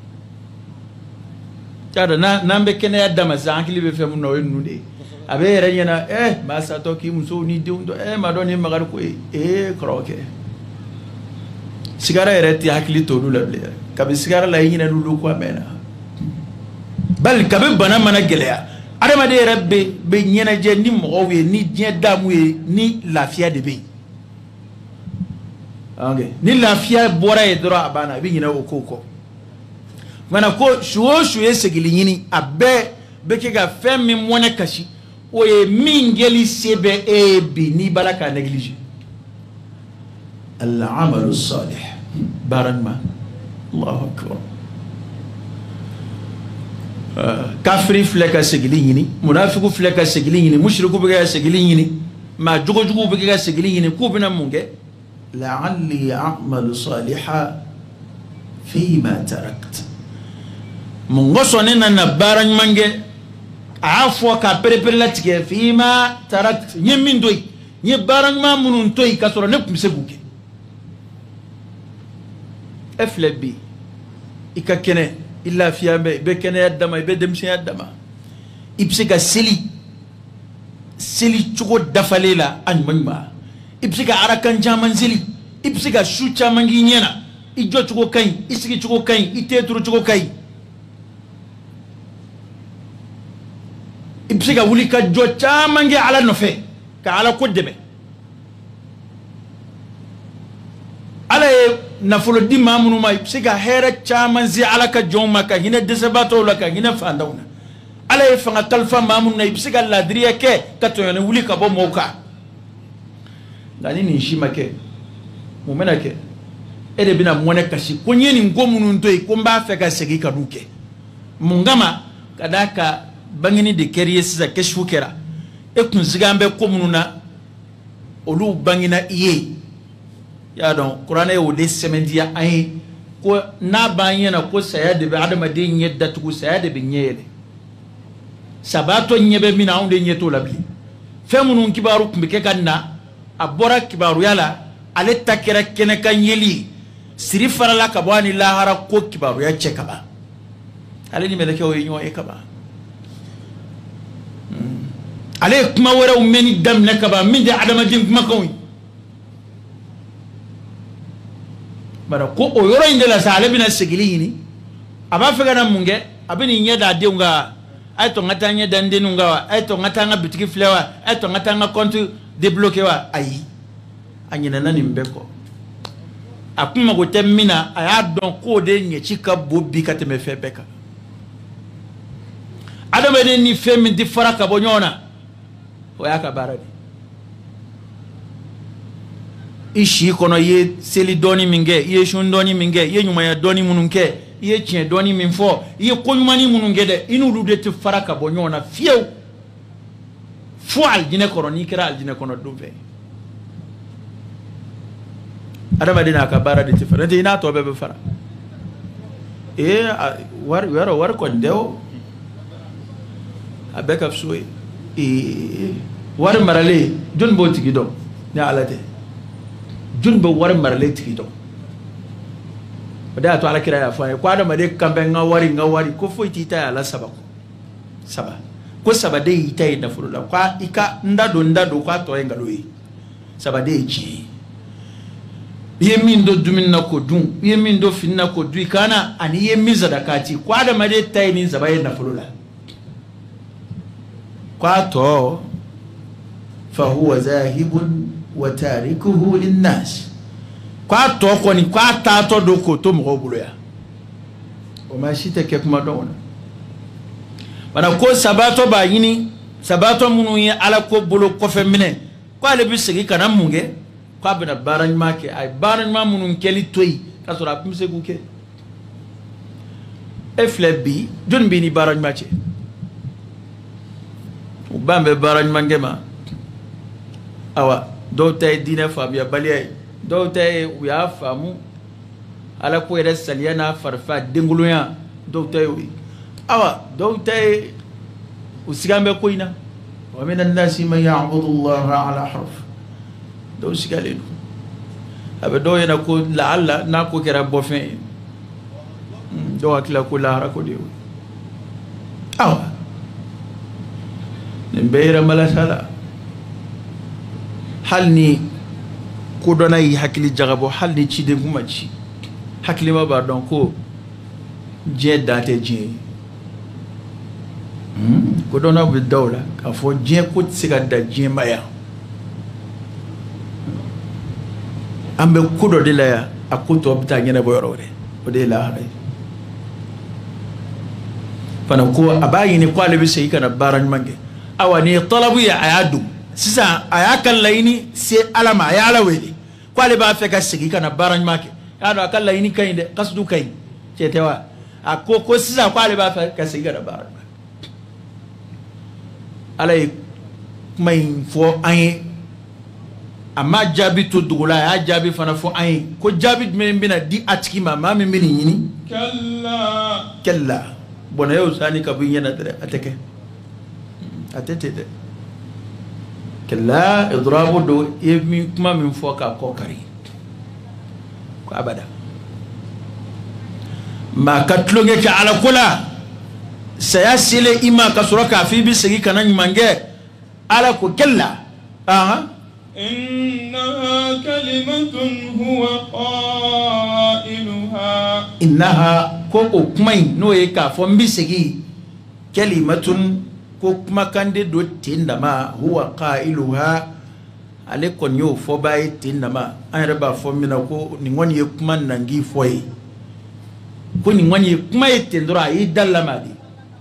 tada na mbe kene ya dama zankili be femu no nude abe renyana ma sa to ki muso ni diundo ma do ni magar ko kroke sigara ereti hakili to dula ble kabe sigara la yina lulu ko amena bal kabe bana mana gelea adama de rabbe be nyena je ni mo we ni je damu ni lafiya de be okay ni lafiya bora e dro abana bi nyina okoko mana ko shuo shuye segili nyini abe be ke ga femi mone kashi o ye mingeli sebe e bi ni balaka neglige العمل الصالح بارنما الله أكبر كافري فلكا سجليني منافق فلكا سجليني مشرك بقى سجليني ما جوجو بقى سجليني كوبنا مونجي لعلي أعمل صالحا فيما تركت مونغوسونينا نبارن مانجي a fo ka perepere la tigɛ fima tarak nye min doyi nye baranyuma minnu toyi ka sɔrɔ ne tun bɛ se k'u kɛ e filɛ bi i ka kɛnɛ i lafiya bɛ i bɛ kɛnɛya dama i bɛ denmisɛnya dama i bɛ se ka seli cogo dafalen la a ɲuman ɲuman i bɛ se ka arakan caman seli i bɛ se ka su caman k'i ɲɛ na i jɔ cogo ka ɲi i sigi cogo ka ɲi i tɛ turu cogo ka ɲi i bɛ se ka wuli ka jɔ caman kɛ ala nɔfɛ ka ala ko dɛmɛ ala ye nafolo di maa minnu ma i bɛ se ka hɛrɛ caman se ala ka jɔnw ma ka hinɛ dɛsɛbaatɔw la ka hinɛ fantanw na ala ye fanga kalifa maa minnu na i bɛ se ka laadiriya kɛ ka tɔɲɔni wuli ka bɔ mɔɔw kan nka ni nin si ma kɛ mun bɛna kɛ e de bɛna mɔnɛ kasi ko n ye nin ko minnu to yen ko n b'a fɛ ka segin ka n'u kɛ mun kama ka d'a ka bangeni de kɛra i ye sisan kɛsifu kɛra e kun sigan bɛ ko minnu na olu bangena i ye y'a dɔn kuranɛ ye o de sɛmɛntiya an ye ko n'a b'an ɲɛna ko saya de bɛ adamaden ɲɛ datugu saya de bɛ ɲɛ yɛlɛ sabaatɔ ɲɛ bɛ min na anw de ɲɛ t'o la bilen fɛn minnu kibaru tun bɛ kɛ ka na a bɔra kibaruya la ale ta kɛra kɛnɛ kan yeli ye siri farala ka bɔ ani lahara ko kibaruya cɛ ka ban ale ni mɛlɛkɛw ye ɲɔgɔn ye ka ban ale ye kuma wɛrɛw mɛnni daminɛ ka ban min tɛ adamaden kumakanw ye bara ko o yɔrɔ in de la sa ale bɛna segili ɲini a b'a fɛ ka na mun kɛ a bɛ nin ɲɛ da a denw kan a ye to n ka taa ɲɛ da n denninw kan wa a ye to n ka taa n ka bitigi filɛ wa a ye to n ka taa n ka compte débloqué wa ayi a ɲinɛna nin bɛɛ kɔ a kun mago tɛ min na a y'a dɔn k'o de ɲɛci ka bon bi ka tɛmɛ fɛn bɛɛ kan adamaden ni fɛn min tɛ fara ka bɔ ɲɔgɔn na o y'a ka baara de i si kɔnɔ i ye seli dɔɔni min kɛ i ye sun dɔɔni min kɛ i ye ɲumanya dɔɔni minnu kɛ i ye tiɲɛ dɔɔni min fɔ i ye ko ɲumani minnu kɛ dɛ i n'olu de tɛ fara ka bɔ ɲɔgɔn na fiyewu fo alijinɛ kɔrɔ n'i kɛra alijinɛ kɔnɔ don fɛ adamaden n'a ka baara de tɛ fara n'o tɛ i n'a tɔ bɛɛ bɛ fara wari kɔni tɛ o a bɛɛ ka fisa ye wari maralen jɔnni b'o tigi dɔn ni ala tɛ jɔnni bɛ wari maralen tigi dɔn o de y'a to alakira y'a fɔ an ye ko adamaden kan bɛ n ka wari ko foyi t'i ta ye ala saba ko saba de y'i ta ye nafolo la ko i ka n da don k'a tɔ ye nkalon ye saba de ye tiɲɛ ye i ye min don dumuni na k'o dun i ye min don fini na k'o dun i kana ani i ye min sadaka ci ko adamaden ta ye nin saba ye nafolo la ko a tɔ fa huwa zahibun wa tarikuhu linnas ko a tɔ kɔni ko a taatɔ don k'o to mɔgɔw bolo yan o maa si tɛ kɛ kuma dɔn o la bana ko sabaatɔ b'a ɲini sabaatɔ minnu ye ala ko bolo kɔfɛ minɛ ko ale bɛ segin ka na mun kɛ ko a bɛna baara ɲuman kɛ a ye baara ɲuman minnu kɛli to yen k'a sɔrɔ a tun bɛ se k'u kɛ e filɛ bi jɔnni b'i ni baara ɲuman cɛ u b'an bɛ baara ɲuman kɛ ma awa dɔw ta ye diinɛ faamuyabaliya ye dɔw ta ye u y'a faamu ala ko yɛrɛ saliya n'a farifa denkolonya dɔw ta ye o ye awa dɔw ta ye u sigan bɛ ko in na wa mina nasi man ya'budu allaha ala harf dɔw sigalen don a bɛ dɔw ɲɛna ko laala n'a ko kɛra bɔfɛn ye dɔw hakili la ko lahara ko de ye o ye awa nin bɛɛ yɛrɛmalasa la hali ni kodɔnna y'i hakili jagabɔ hali ni ciden kuma ci hakilima b'a dɔn ko diɲɛ dan tɛ diɲɛ ye kodɔnna bɛ da o la k'a fɔ diɲɛ ko tɛ se ka da diɲɛ ma yan an bɛ ko dɔ de la yan a ko tɔ bɛ taa ɲɛnabɔ yɔrɔ wɛrɛ o de ye lahara ye fana ko a b'a ɲini ko ale bɛ segin ka na baara ɲuman kɛ awa nin ye talabu ye a y'a dun sisan a y'a ka laɲini se ala ma a ye ala wele ko ale b'a fɛ ka segin ka na baara ɲuman kɛ y'a dɔn a ka laɲini ka ɲi dɛ kasudu ka ɲi cɛ tɛ wa a ko sisan ko ale b'a fɛ ka segin ka na baara ɲuman kɛ ala ye kuma in fɔ an ye a ma jaabi to dugu la a y'a jaabi fana fɔ an ye ko jaabi jumɛn bɛna di a tigi ma maa min bɛ nin ɲini kɛla bɔnna y'o sani ka bɔ i ɲɛna dɛrɛ a tɛ kɛ atete de kella idrabu do emi kuma min foka kokari ko abada ma katlonge ka ala kula sayasile ima kasuraka fi bi sigi kanan mange ala ko kella إنها كلمة هو قائلها إنها كو كمين نو يكا فمبسكي كلمة كو كما كان دو تندما هو قائلها عليكم يو فباي تندما أنا ربا فمنا كو نيوان يكمان نانجي فوي كو نيوان يكما يتندرا يدلما دي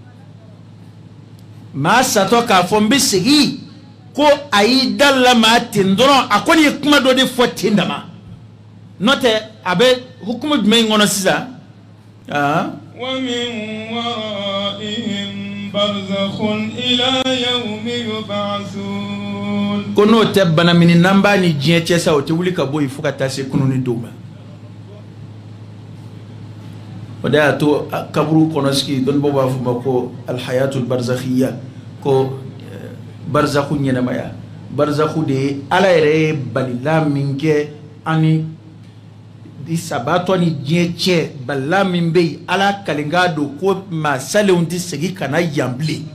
ما ساتوكا فمبسكي ko ayi dalla ma tindoro akoni kuma do de fotinda ma note abe hukumu me ngono sisa wa min waraihim barzakhun ila yawmi yub'athun kono te bana mini namba ni jienche sa o te wuli ka boy fuka tase kunu ni doma oda to kabru kono ski don boba fu mako al hayatul barzakhiyya ko barzakhu nyenamaya barzakhu de ala ere balila minke ani di sabato ni jeche balla minbe ala kalinga do ko ma saleundi segi kana yamble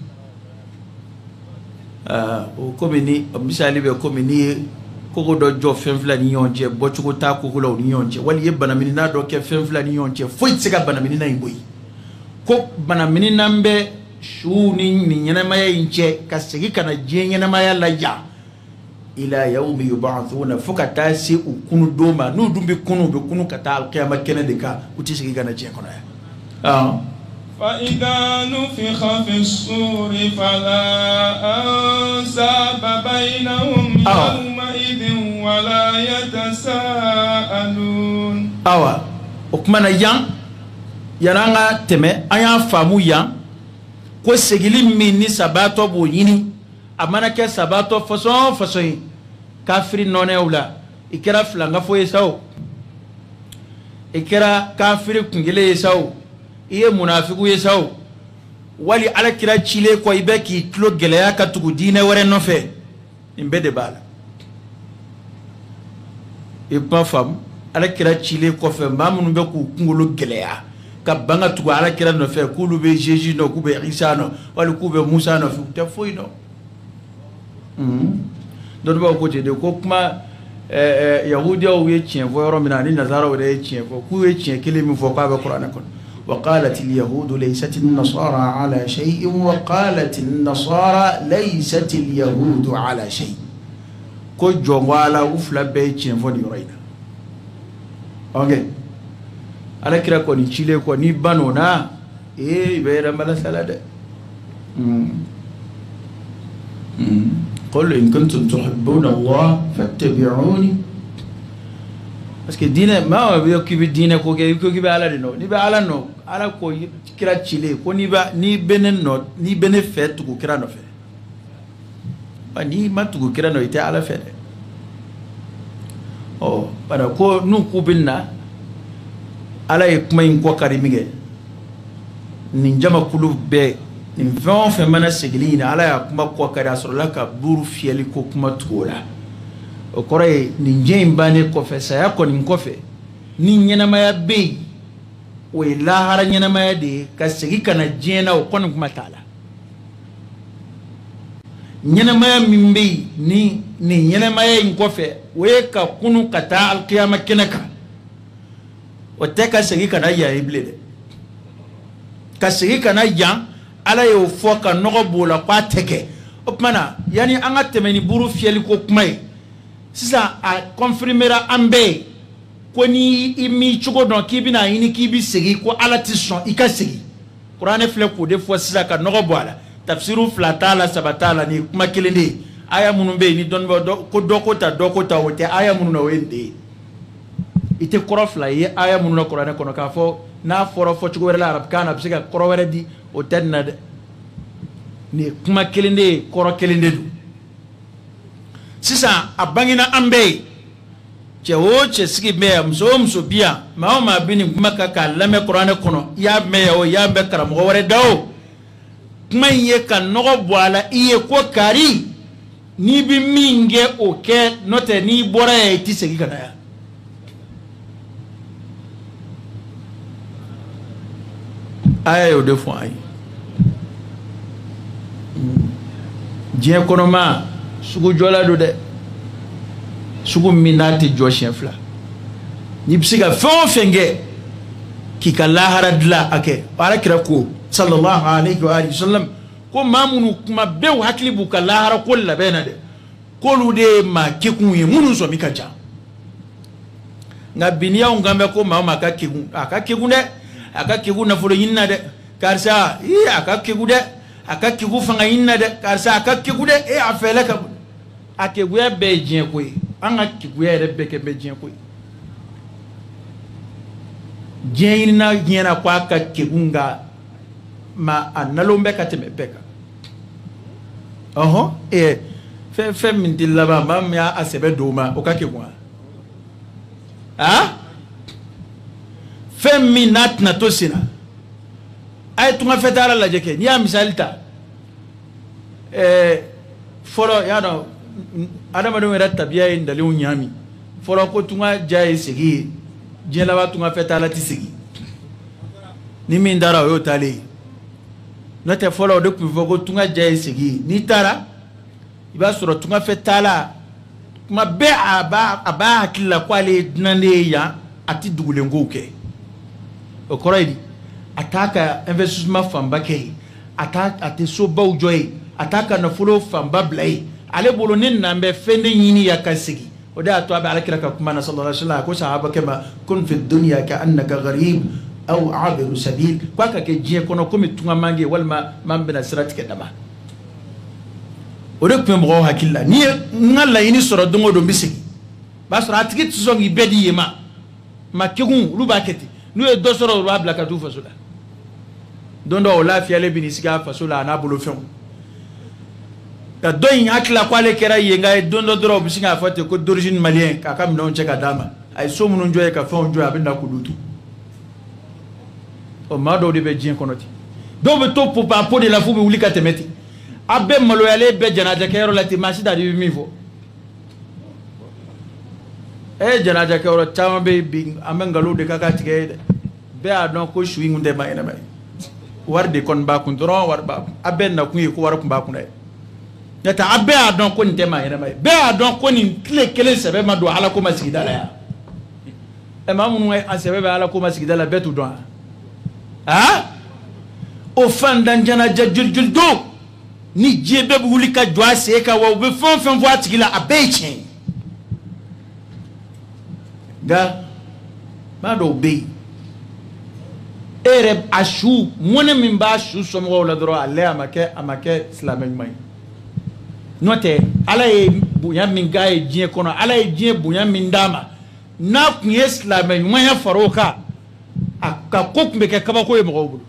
o komini misali be komini ko do jo fenfla ni yonje bochugo ta ko ko ni yonje wali yebana minina do ke fenfla ni yonje foi tsega bana minina imboy ko bana minina mbe shuni ni nyenamaya inche kasigi kana je nyenamaya laja ila yawmi yub'athuna fukata si ukunu doma nu dumbi kunu be kunu kata alqiyama kene de ka utisigi kana je kono ya fa idha nufikha fi as-suri fala ansaba bainahum yawma idhin wala yatasaalun awa okmana yan yananga teme aya famu yan ko segili minni sabato bo yini amana ke sabato façon kafiri none wala ikira flanga fo yesaw ikira kafiri kungile yesaw iye munafiku yesaw wali ala kira chile ko ibeki tlo geleya ka tugu dine wore no fe imbede bala ipa fam ala kira chile ko fe mamunu be ku kungolo geleya ka banga tugu ala kira no fe kulu be Jésus no ku be Isa no wala ku be Musa no fu te foy no don ba ko te de ko kuma yahudiya o ye tien vo yoro mina ni nazara o ye tien vo ku ye tien kele mi vo pa be Qur'an kon wa qalat al yahud laysat an nasara ala shay'in wa qalat an nasara laysat al yahud ala shay ko jongwala ufla be tien vo ni roina okay ala kira ko ni chile ko ni banona be ramala salade قل إن كنتم تحبون الله فاتبعوني parce que dine ma wa ki bi dine ko ki ba ala no ni ba ala no ala ko kira chile ko ni ba ni benen no ni bene fet ko kira no fe ba ni matu ko kira no ite ala fe oh para ko nu ku binna ala e kuma in ko karimige ni jama kulu be in fɛn fɛn mana segili ɲini ala y'a kuma kɔ kari a sɔrɔla ka buru fiyɛli ko kuma tugu o la o kɔrɔ ye nin diɲɛ in bannen kɔfɛ saya kɔni kɔfɛ ni ɲɛnamaya bɛ yen o ye lahara ɲɛnamaya de ye ka segin ka na diɲɛ na o kɔni kuma t'a la ɲɛnamaya min bɛ yen ni nin ɲɛnamaya in kɔfɛ o ye ka kunu ka taa alikiyama kɛnɛ kan o tɛ ka segin ka na yan ye bilen dɛ ka segin ka na yan ala yo foka nogo bola kwa teke opmana yani anga temeni buru fieli ko kumai sisa a confirmera ambe ko ni imi chugo don kibina ini kibi segi ko ala tison ikasegi qur'ane fle ko de fo sisa ka nogo bola tafsiru flatala sabatala ni kuma kelende aya munumbe ni don ko dokota wote aya mununa wende ite korofla ye aya mununa qur'ane kono ka fo na foro fo chugo wala arab kana bisika koro wala di o tedna ni kuma kelende koro kelende du sisa abangina ambe che o che sigi me mso bia ma bini kuma ka lame qur'ane kono ya me o ya be karamo wore dawo kuma ye ka nogo boala iye ko kari ni bi minge oke note ni bora ya iti segi kana ya aya yo defo ay je kono ma sugu jola do de sugu minati jo chien fla ni bisiga fon fenge ki kala haradla ake para kira ko sallallahu alaihi wa alihi wasallam ko mamunu kuma bew hakli bu kala hara ko la bena de ko lu de ma kekun ye munu so mi kaja nga biniya ngambe ko mama aka kekun de aka kekun na folo yinna de karsa aka kekun de aka kekun fanga yinna de karsa aka kekun de afele ka akegu ya be jien ko anga kegu ya rebe ke be jien ko jien na giena kwa ka kegunga ma analombe ka teme beka fe min dilaba mam ya asebe doma o ka kegwa fe min natna tosina ay tunga fetara la jeke ni am misalita folo ya no adama do rata biya indale unyami folo ko tunga jaye sigi jela ba tunga fetala ti sigi ni min dara yo tale note folo de ku fogo tunga jaye sigi ni tara iba soro tunga fetala kuma be aba akilla kwale nane ya ati dugule ngoke o koraidi ataka investissement famba ke ataka ate so baw joy ataka na folo famba blay ale bolo nin nambe fende yini ya kasigi o da to ba alakira ka kuma na sallallahu alaihi wasallam ko sahaba kema kun fi dunya ka annaka gharib aw abiru sabil kwa ka ke je kono komi tunga mange walma mambe na sirati ke dama o de kuma mo hakilla ni ngalla yini soro dongo do bisigi ba soro atiki tsongi bedi yema makigun ruba keti nu e do soro ruba blaka du fasula dondo o lafiya le binisiga fasula na bolo fen ka doyin hakila kwale kera yenga dondo dro bisinga fate ko d'origine malien ka kam non cheka dama ay so munun joye ka fon joye abinda ko dutu o mado de be jien konoti do be to pour pa de la fubi wulika temeti abbe malo yale be janaja kero lati masida di mifo janaja kero chama be bing amengalo de kaka tige be adon ko shuingu de ma ina mai warde kon ba kun dron war ba abbe na kun ko war kun ba kun dai yata abbe adon ko nte ma ina mai be adon ko ni kele sebe ma do ala ko masigida la ya ma munu ai asebe be ala ko masigida la betu don o fandan janaja juljul do ni jebe wuli ka jwa se ka wa be fon vo atigila abechen ga ma do be ere ashu mone min ba ashu so mo la dro ale amake islamen mai note ala e bunya min ga e jie kono ala e jie bunya min dama na ku islamen mai ya faroka aka kokmbe ke kaba ko e mo bulu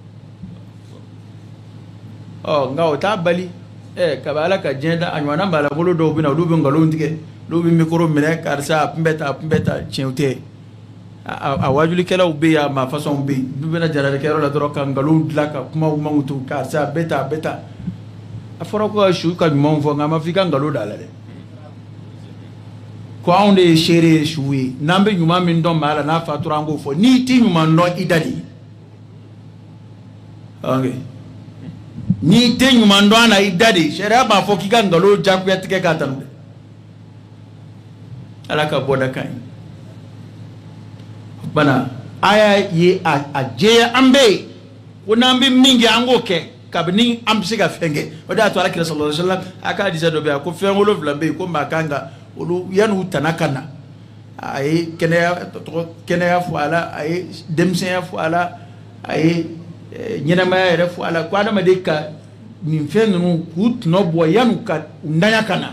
ngaw ta bali kabala ka jenda anywana mbala bolo do bina do bin ngalo ndige do bin mikoro mine karsa pembeta chente a wajuli kela ubi ya ma façon bi bina jarare kero la dro kan ngalo dlaka kuma mangutu karsa beta aforo ko shu ka mon fo ngama fika ngalo dala de ko onde chere shuwi nambe nyuma min don mala na fatura ngo fo ni ti nyuma no idadi okay ni te nyuma ndo ana idadi sheria ba fo kika ngalo jakku yatike katanu alaka boda kai bana aya ye aje ambe kunambi mingi angoke kabini amsiga fenge oda to alaka sallallahu alaihi wasallam aka disa do be ko fengolo vlambe ko makanga olu yanu tanakana ay kene fu ala ay demsen fu ala ay nyina ma yere fu ala kwa na de ka min fenu hut no boyanu ka ndanya kana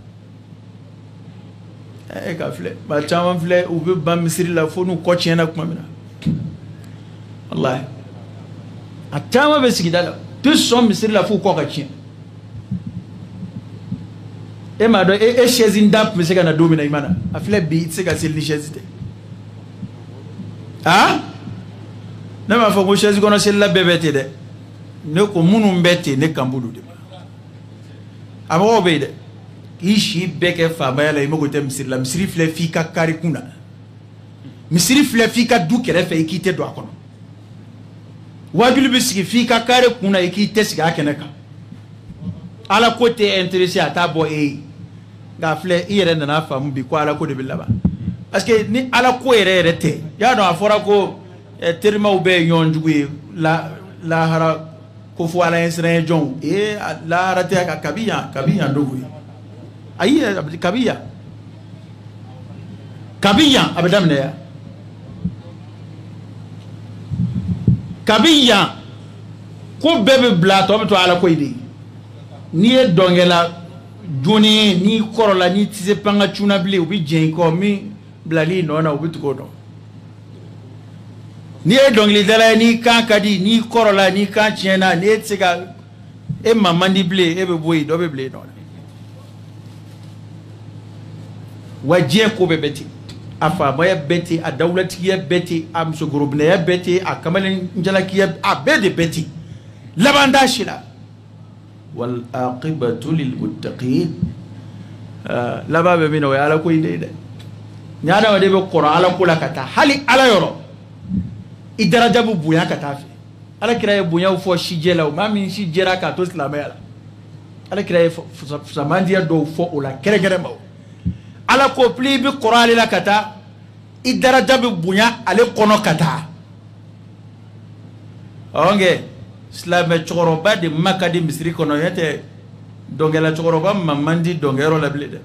ka fle ba chama fle u be ba misiri la fonu ko chena kuma mina wallahi atama be sigidala tous sont misiri la fu ko ka chien e ma do e chaise ndap misika na domina imana afle bi tsika sel ni chaise te na ma fo ko chaise kono sel la bebete de ne ko minnu bɛ ten ne kan b'olu de ma a mɔgɔw bɛ yen dɛ k'i si bɛɛ kɛ faamaya la i mago tɛ misiri la misiri filɛ f'i ka kari kun na misiri filɛ f'i ka du kɛrɛfɛ i k'i tɛ don a kɔnɔ wajulu bɛ sigi f'i ka kari kun na i k'i tɛ sigi a kɛnɛ kan ala ko tɛ intéressé a t'a bɔ e ye nka filɛ i yɛrɛ nana faamu bi ko ala ko de bɛ laban parce que ni ala ko yɛrɛ tɛ y'a dɔn a fɔra ko terimaw bɛɛ ye ɲɔgɔn jugu ye lahara ko fo ala ye siran ye jɔnw lahara tɛ ka kabi yan dogo ye ayi kabi yan a bɛ daminɛ yan kabi yan ko bɛɛ bɛ bila tɔ bɛ to ala ko ye de n'i ye dɔnkɛla jɔnni ye n'i kɔrɔla n'i tɛ se panga cunna bilen u bɛ jɛn i kɔ min bilali nɔ na u bɛ tugu o dɔn n'i ye dɔnkilidala ye n'i kan ka di n'i kɔrɔla n'i kan tiɲɛna n'e tɛ se ka e ma man di bilen e bɛ bɔ yen dɔ bɛ bila e nɔ na wa diɲɛ ko bɛɛ bɛ ten a faamaya bɛɛ ten a dawulatigiya bɛɛ ten a musokɔrɔbinɛya bɛɛ ten a kamalenjalakiya a bɛɛ de bɛɛ ten laban t'a si la wal aqibatu lil muttaqin laban bɛ min na o ye ala ko in de ye dɛ ni adamaden bɛ kɔrɔ ala ko la ka taa hali ala yɔrɔ i daraja bɛ bonya ka taa fɛ ala kira ye bonyaw fɔ sijɛ la o maa min si jɛra k'a to silamɛya la ala kira ye fusamandiya dɔw fɔ o la kɛrɛnkɛrɛn ma ala ko pli i bɛ kɔrɔ ale la ka taa i daraja bɛ bonya ale kɔnɔ ka taa ɔnkɛ silamɛ cɛkɔrɔba de ma ka di misiri kɔnɔ ɲɛ tɛ dɔnkɛla cɛkɔrɔba ma man di dɔnkɛyɔrɔ la bilen dɛ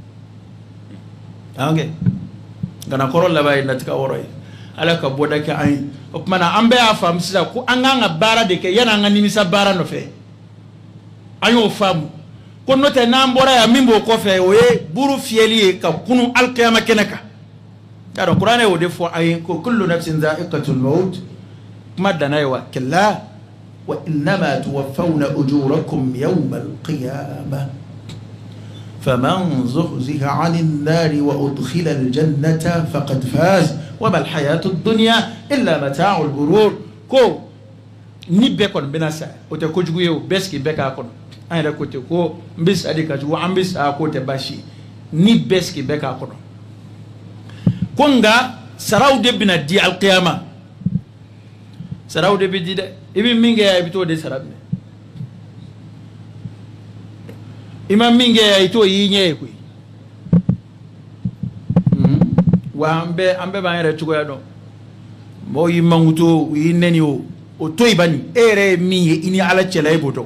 ɔnkɛ ganakɔrɔ laban ye natika wɔrɔ ye ala ka bɔda kɛ an ye o tuma na an bɛɛ y'a faamu sisan ko an k'an ka baara de kɛ yanni an ka nimisa baara nɔfɛ an y'o faamu ko n'o tɛ n'an bɔra yan min b'o kɔfɛ o ye buru fiyɛli ye ka kunu alikiyama kɛnɛ kan y'a dɔn kuranɛ y'o de fɔ an ye ko kullu nafsin za'iqatul maut kuma danna ye wa kalla wa innama tuwaffawna ujurakum yawmal qiyamah faman zuhziha 'anil nari wa udkhila al-jannata faqad faz wama al-hayatu ad-dunya illa mata'ul ghurur ko ni bɛɛ kɔni bɛna sa o tɛ kojugu ye o bɛɛ sigi bɛɛ k'a kɔnɔ an yɛrɛ ko ten ko n bɛ sa de ka jugu an bɛ sa k'o tɛ baasi ye ni bɛɛ sigi bɛɛ k'a kɔnɔ ko nka saraw de bɛna di alikiyama saraw de bɛ di dɛ i bɛ min kɛ yan i bɛ t'o de sara minɛ i ma min kɛ yan i t'o y'i ɲɛ ye koyi wa an bɛɛ b'an yɛrɛ cogoya dɔn mɔgɔw y'i mankutu o y'i nɛni o to yen bani e yɛrɛ ye min ye i ni ala cɛla e b'o dɔn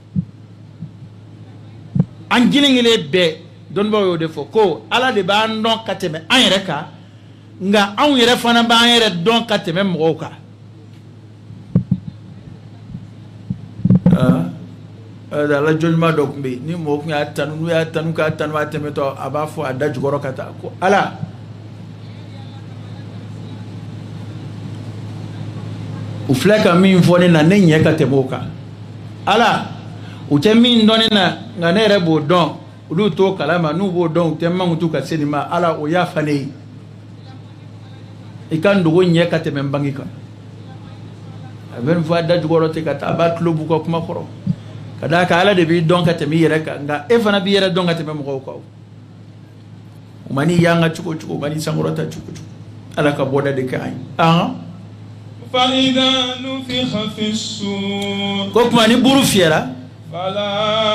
an kelen kelen bɛɛ dɔnnibaw y'o de fɔ ko ala de b'an dɔn ka tɛmɛ an yɛrɛ kan nka anw yɛrɛ fana b'an yɛrɛ dɔn ka tɛmɛ mɔgɔw kan ala jɔnniba dɔ tun bɛ yen ni mɔgɔ tun y'a tanu n'u y'a tanu k'a tanu a tɛmɛtɔ a b'a fɔ a da jukɔrɔ ka taa ko ala u filɛ ka min fɔ ne na ne ɲɛ ka tɛmɛ o kan ala u tɛ min dɔn ne na nka ne yɛrɛ b'o dɔn olu t'o kalama n'u b'o dɔn u tɛ mankutu ka se nin ma ala o y'a fa ne ye i ka n dogo ɲɛ ka tɛmɛ n bange kan a bɛ nin fɔ a da jukɔrɔ ten ka taa a b'a tulo b'u ka kuma kɔrɔ ka d'a kan ala de b'i dɔn ka tɛmɛ i yɛrɛ kan nka e fana b'i yɛrɛ dɔn ka tɛmɛ mɔgɔw kan o ma n'i y'an ka cogo cogo o ma n'i sankɔrɔta cogo cogo ala ka bɔda de kɛ an ye فإذا نفخ في الصور ko kuma ni buru fiyɛra فلا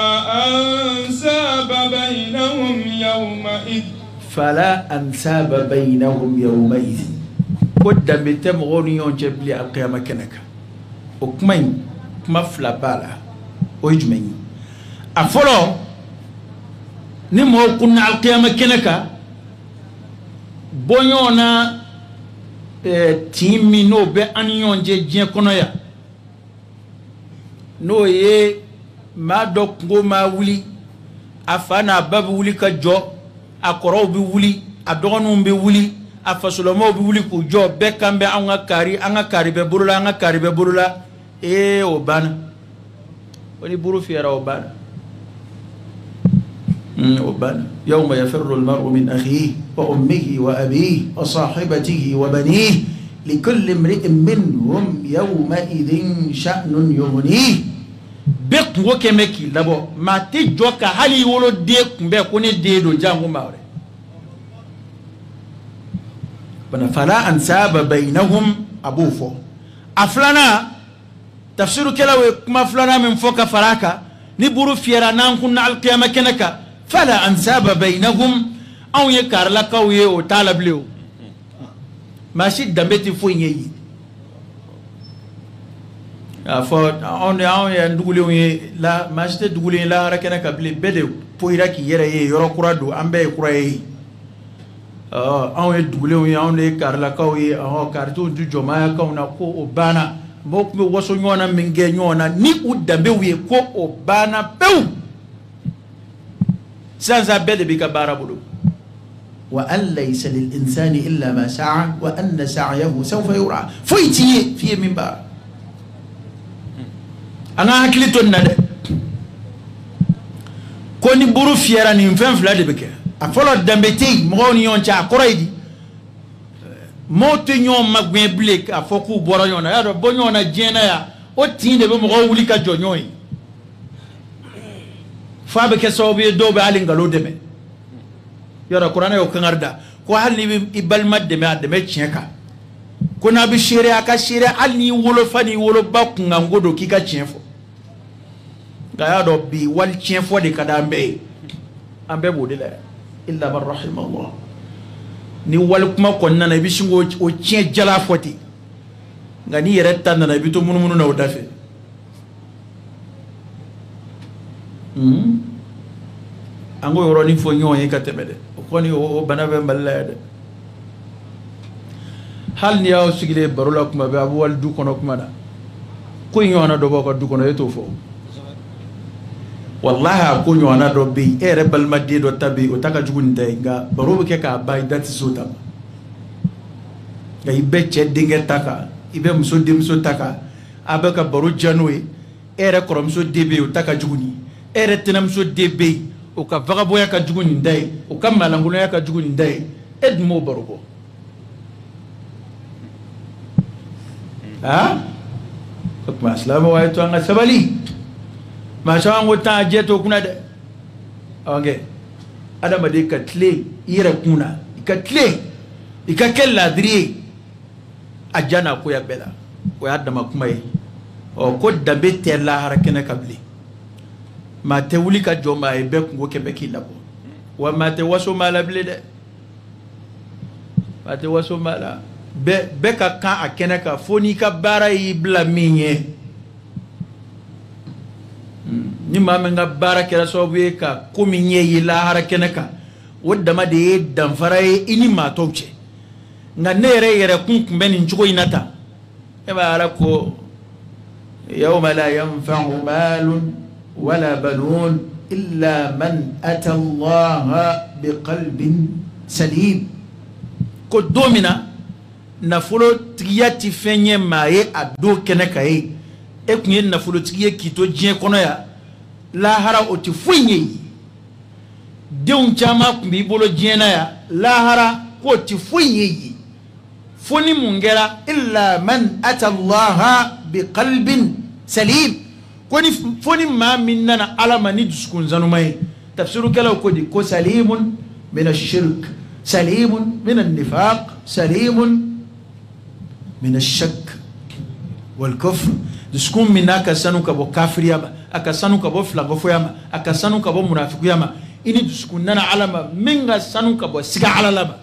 أنساب بينهم يومئذ فلا أنساب بينهم يومئذ ko danbe tɛ mɔgɔw ni ɲɔgɔn cɛ bilen alikiyama kɛnɛ kan o kuma in kuma fila b'a la o ye jumɛn ye a fɔlɔ ni mɔgɔw kunna alikiyama kɛnɛ kan bɔɲɔgɔn na tin min n'o bɛ an ni ɲɔgɔn cɛ diɲɛ kɔnɔ yan n'o ye maa dɔ kungo ma wuli a fa n'a ba bɛ wuli ka jɔ a kɔrɔw bɛ wuli a dɔgɔninw bɛ wuli a fasolamaw bɛ wuli k'u jɔ bɛɛ kan bɛ an ka kari bɛ bolo la an ka kari bɛ bolo la o banna o ni buru fiyɛra o banna o banna yawma yafirru al-mar'u min akhihi wa ummihi wa abihi wa sahibatihi wa banihi لكل امرئ منهم يومئذ شأن يغنيه بك وكمكي لابو ما تجوك هالي يولو ديك بك وني ديدو جانغو ماوري فلا أنساب بينهم أبوفو أفلانا تفسير كلاوي كما فلانا من فوق فراكا نبرو فيرانان كنا القيامة كنكا فلا أنساب بينهم أو يكار لك أو يو طالب ليو ماشي دمبتي فوين يي on ya nduguleu la majete duguleu la rakena kabli bede poira ki yere ye yoro kurado ambe kurayi on duguleu ya on le karla kawi on kartu du joma ka ona ko obana mo ko woso nyona minge nyona ni udambe wi ko obana pew sanza bede bi ka barabudu wa an laysa lil insani illa ma sa'a wa anna sa'yahu sawfa yura foyti fi minbar ana hakili to nade ko ni buru fiera ni mfen fla de beke a folo dambete mo ni on cha koroidi mo te nyon magben blek a foku boro yona ya do bonyo na jena ya o tinde be mo wuli ka jonyoy fa be ke so be do be ali ngalo deme yoro qur'ana yo kangarda ko halni be ibal madde me ademe chieka ko na bi shire aka shire alni wolo fani wolo bakunga ngodo kika chiefo gaya do bi wal chiefo de kada ambe bodila illa man rahim Allah ni wal kuma konna na bi shingo o chie jala foti ngani yere tan na bi to mununu na odafe ango yoro ni fo nyon e katemede ko ni o banabe mbalade hal ni yaw sigile barola kuma be abu wal du kono kuma da ko nyona do boko du kono eto fo wallahi ko nyona do be ere bal madde do tabi o taka jugun tay ga barobe ke ka bay dati sota ga ibe che dinge taka ibe muso dim so taka abaka baro janwe ere korom so debe o taka juguni ere tenam so debe o ka vagabo ya ka juguni ndai o ka malangulo ya ka juguni ndai edmo barobo ma islamu wa to anga sabali ma shawango ta jeto kuna de okay adama de katle ira kuna ikatle ikakella dri ajana ko ya bela ko ya dama kuma yi o ko dambe tella harakena kabli ma te wuli ka joma e be ko kebe kilabo wa ma te waso mala blede ma te waso mala be ka kan akene ka foni ka bara yi bla minye ni mama nga bara kera so be ka kominye yi la harakene ka wodda ma de dan farai ini ma tawche nga nere yere kun kumbeni nchuko inata eba ala ko yawma la yanfa'u malun wala banun illa man ata Allah biqalbin salim ko domina nafolo tigiya ti fenye maye a do kene kaye e kunye nafolo tigiya kito jien kono ya lahara o ti funye deun chama kumbi bolo jiena ya lahara ko ti funye foni mungera illa man ata Allah biqalbin salim koni foni ma minna alama ni duskun zanumai tafsiru kala ko di ko salimun min ash-shirk salimun min an-nifaq salimun من الشك والكفر دسكون منك سنوك ابو كافر ياما اكسنوك ابو فلاغفو ياما اكسنوك ابو منافق ياما اني دسكون نانا علما منغا سنوك ابو سيغا على لما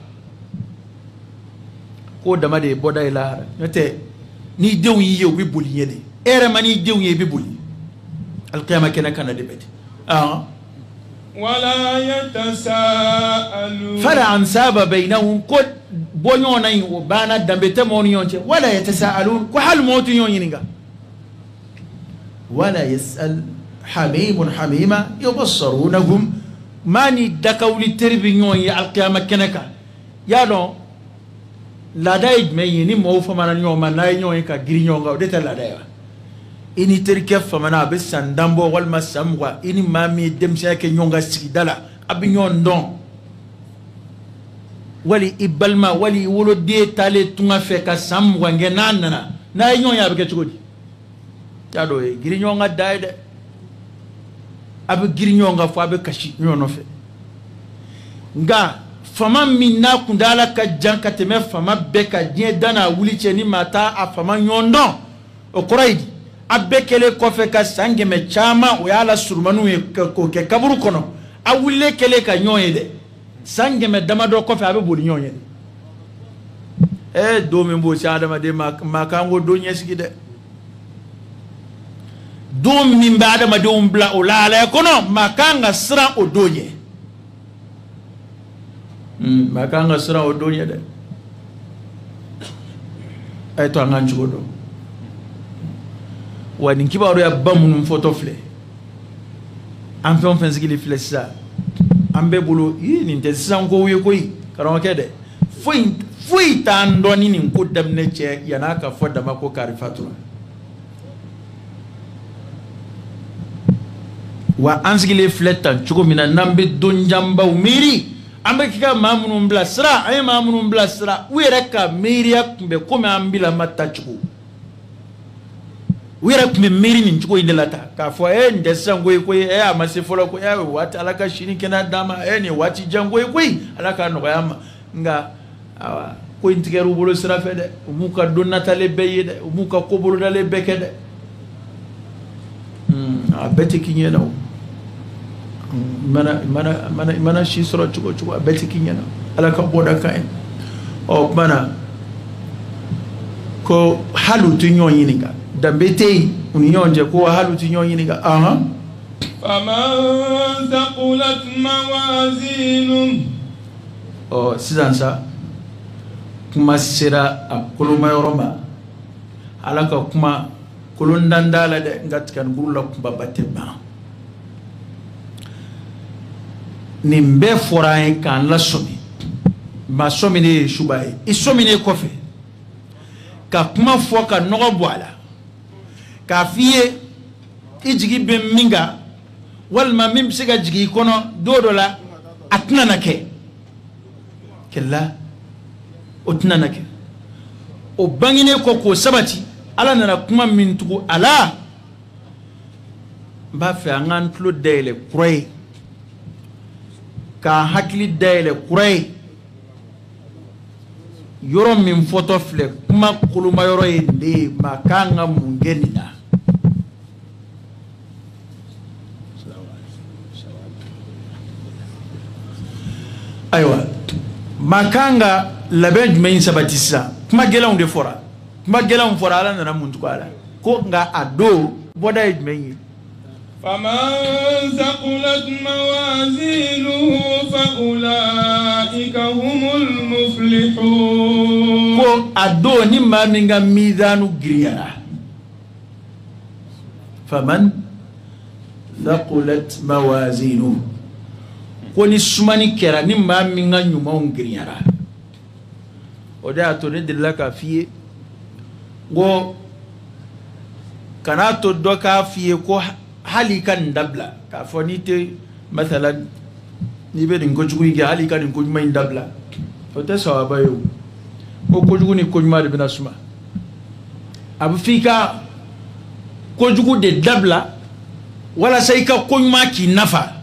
ko dama de boda ila nete ni dew yi yow bi buli yede ere mani dew yi bi buli al qiyamah kana de beti ولا يتساءلون فلا أنساب بينهم كل بنيونين وبانا دمبته مونيونته ولا يتساءلون كحال موت يونينغا ولا يسأل حميم حميما يبصرونهم ماني دكولي تربيون يا القيامة كنكا يا لون لا دايج ميني مو فمانا نيوما لا ينيونكا غرينيونغا وديتا لا دايوا ini terke famana be sandambo wal masamwa ini mami demsha ke nyonga sigidala abi nyon don wali ibalma wali wolo de tale tunga fe ka sam wange nanana na nyon ya be chugodi ya do e giri nyonga daide abe giri nyonga fo abe kashi nyono fe nga fama minna kundala ka janka teme fama beka die dana wuli cheni mata a fama nyondo o koraidi abe kele ko fe ka sange me chama o yala surmanu ko ke kaburu kono a wulle kele ka nyonye de sange me damado ko fe abe boli nyonye do me bo cha adama de makango do nyesigi de do min ba adama de umbla o lala kono makanga sra o doye makanga sra o doye de ay to nganju godo wani kibaro ya bamun photo fle am fe on fe zigili fle sa ambe bulu yi ni te sango wi ko yi karon kede foi ta ndoni ni ko damne che yana ka fo dama ko karifatura wa anzigile fletan chugo mina nambe donjamba umiri ambe kika mamunu mblasra ay mamunu mblasra wira ka miria kumbe kome ambila mata chugo wira kumbe miri ni chugo indelata ka fo ndesa ngoi ko amase folo ko wati alaka shini kena dama ni wati jangoi ko alaka no yama nga ko intigeru bolo sira fede umuka donatale beyede umuka kobolo dale bekede abeti kinyena mana shi soro chugo abeti kinyena alaka boda kai o mana ko halu tunyo yininga dambete unionje ko halu tunyo yininga faman thaqulat mawazinum o sidansa kuma sira a kuluma yoroma alaka kuma kulundandala de ngatkan gulla kuma bateba nimbe forain kan la somi ma somi ne shubai isomi ne kofe ka kuma fo ka nogo boala ka fiye ijigi be minga walma mim siga jigi kono dodola atna nake kella otna nake o bangine ko sabati ala nana kuma min tugu ala ba fe angan tlo dele kurai ka hakli dele kurai yoro min photo fle kuma kuluma yoro inde makanga mungenina aywa makanga laben jumain sabatisa kuma gelan de fora kuma gelan fora ala nana muntu kwala ko nga ado boda jumain faman thaqulat mawazinuhu fa ulaika humul muflihun ko ado ni maminga mizanu griyara faman thaqulat mawazinuhu ko ni sumani kera ni maminga nyuma ngiriyara oda to ne dilla ka fiye go kana to do ka fiye ko hali kan dabla ka fonite masalan ni be din ko jugu ga hali kan ko mai dabla to te so abayo ko jugu ni ko ma de bina suma abu fika ko jugu de dabla wala sai ka ko ma ki nafa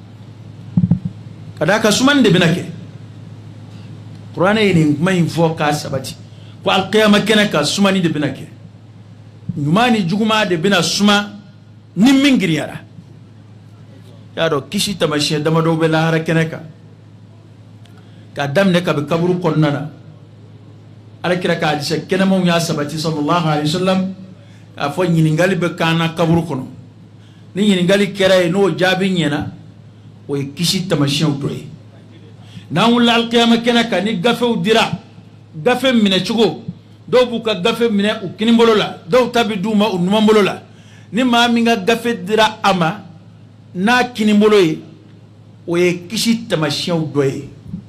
kada ka suman de binake qur'ana yin mai foka sabati ko alqiyama kenaka sumani de binake nyumani juguma de bina suma nimmingiri yara yaro kishi tamashi dama do bela hara kenaka ka damne ka be kaburu konnana ala kira ka hadisa kenamo ya sabati sallallahu alaihi wasallam ka fo nyiningali be kana kaburu kono ni nyiningali kera no jabi nyena o kishi tamashi utoy na wala alqiyama kenaka ni gafe udira gafe mine chugo do buka gafe mine ukini mbolola do tabi duma unuma mbolola ni ma minga gafe dira ama na kini mboloye o kishi tamashi utoy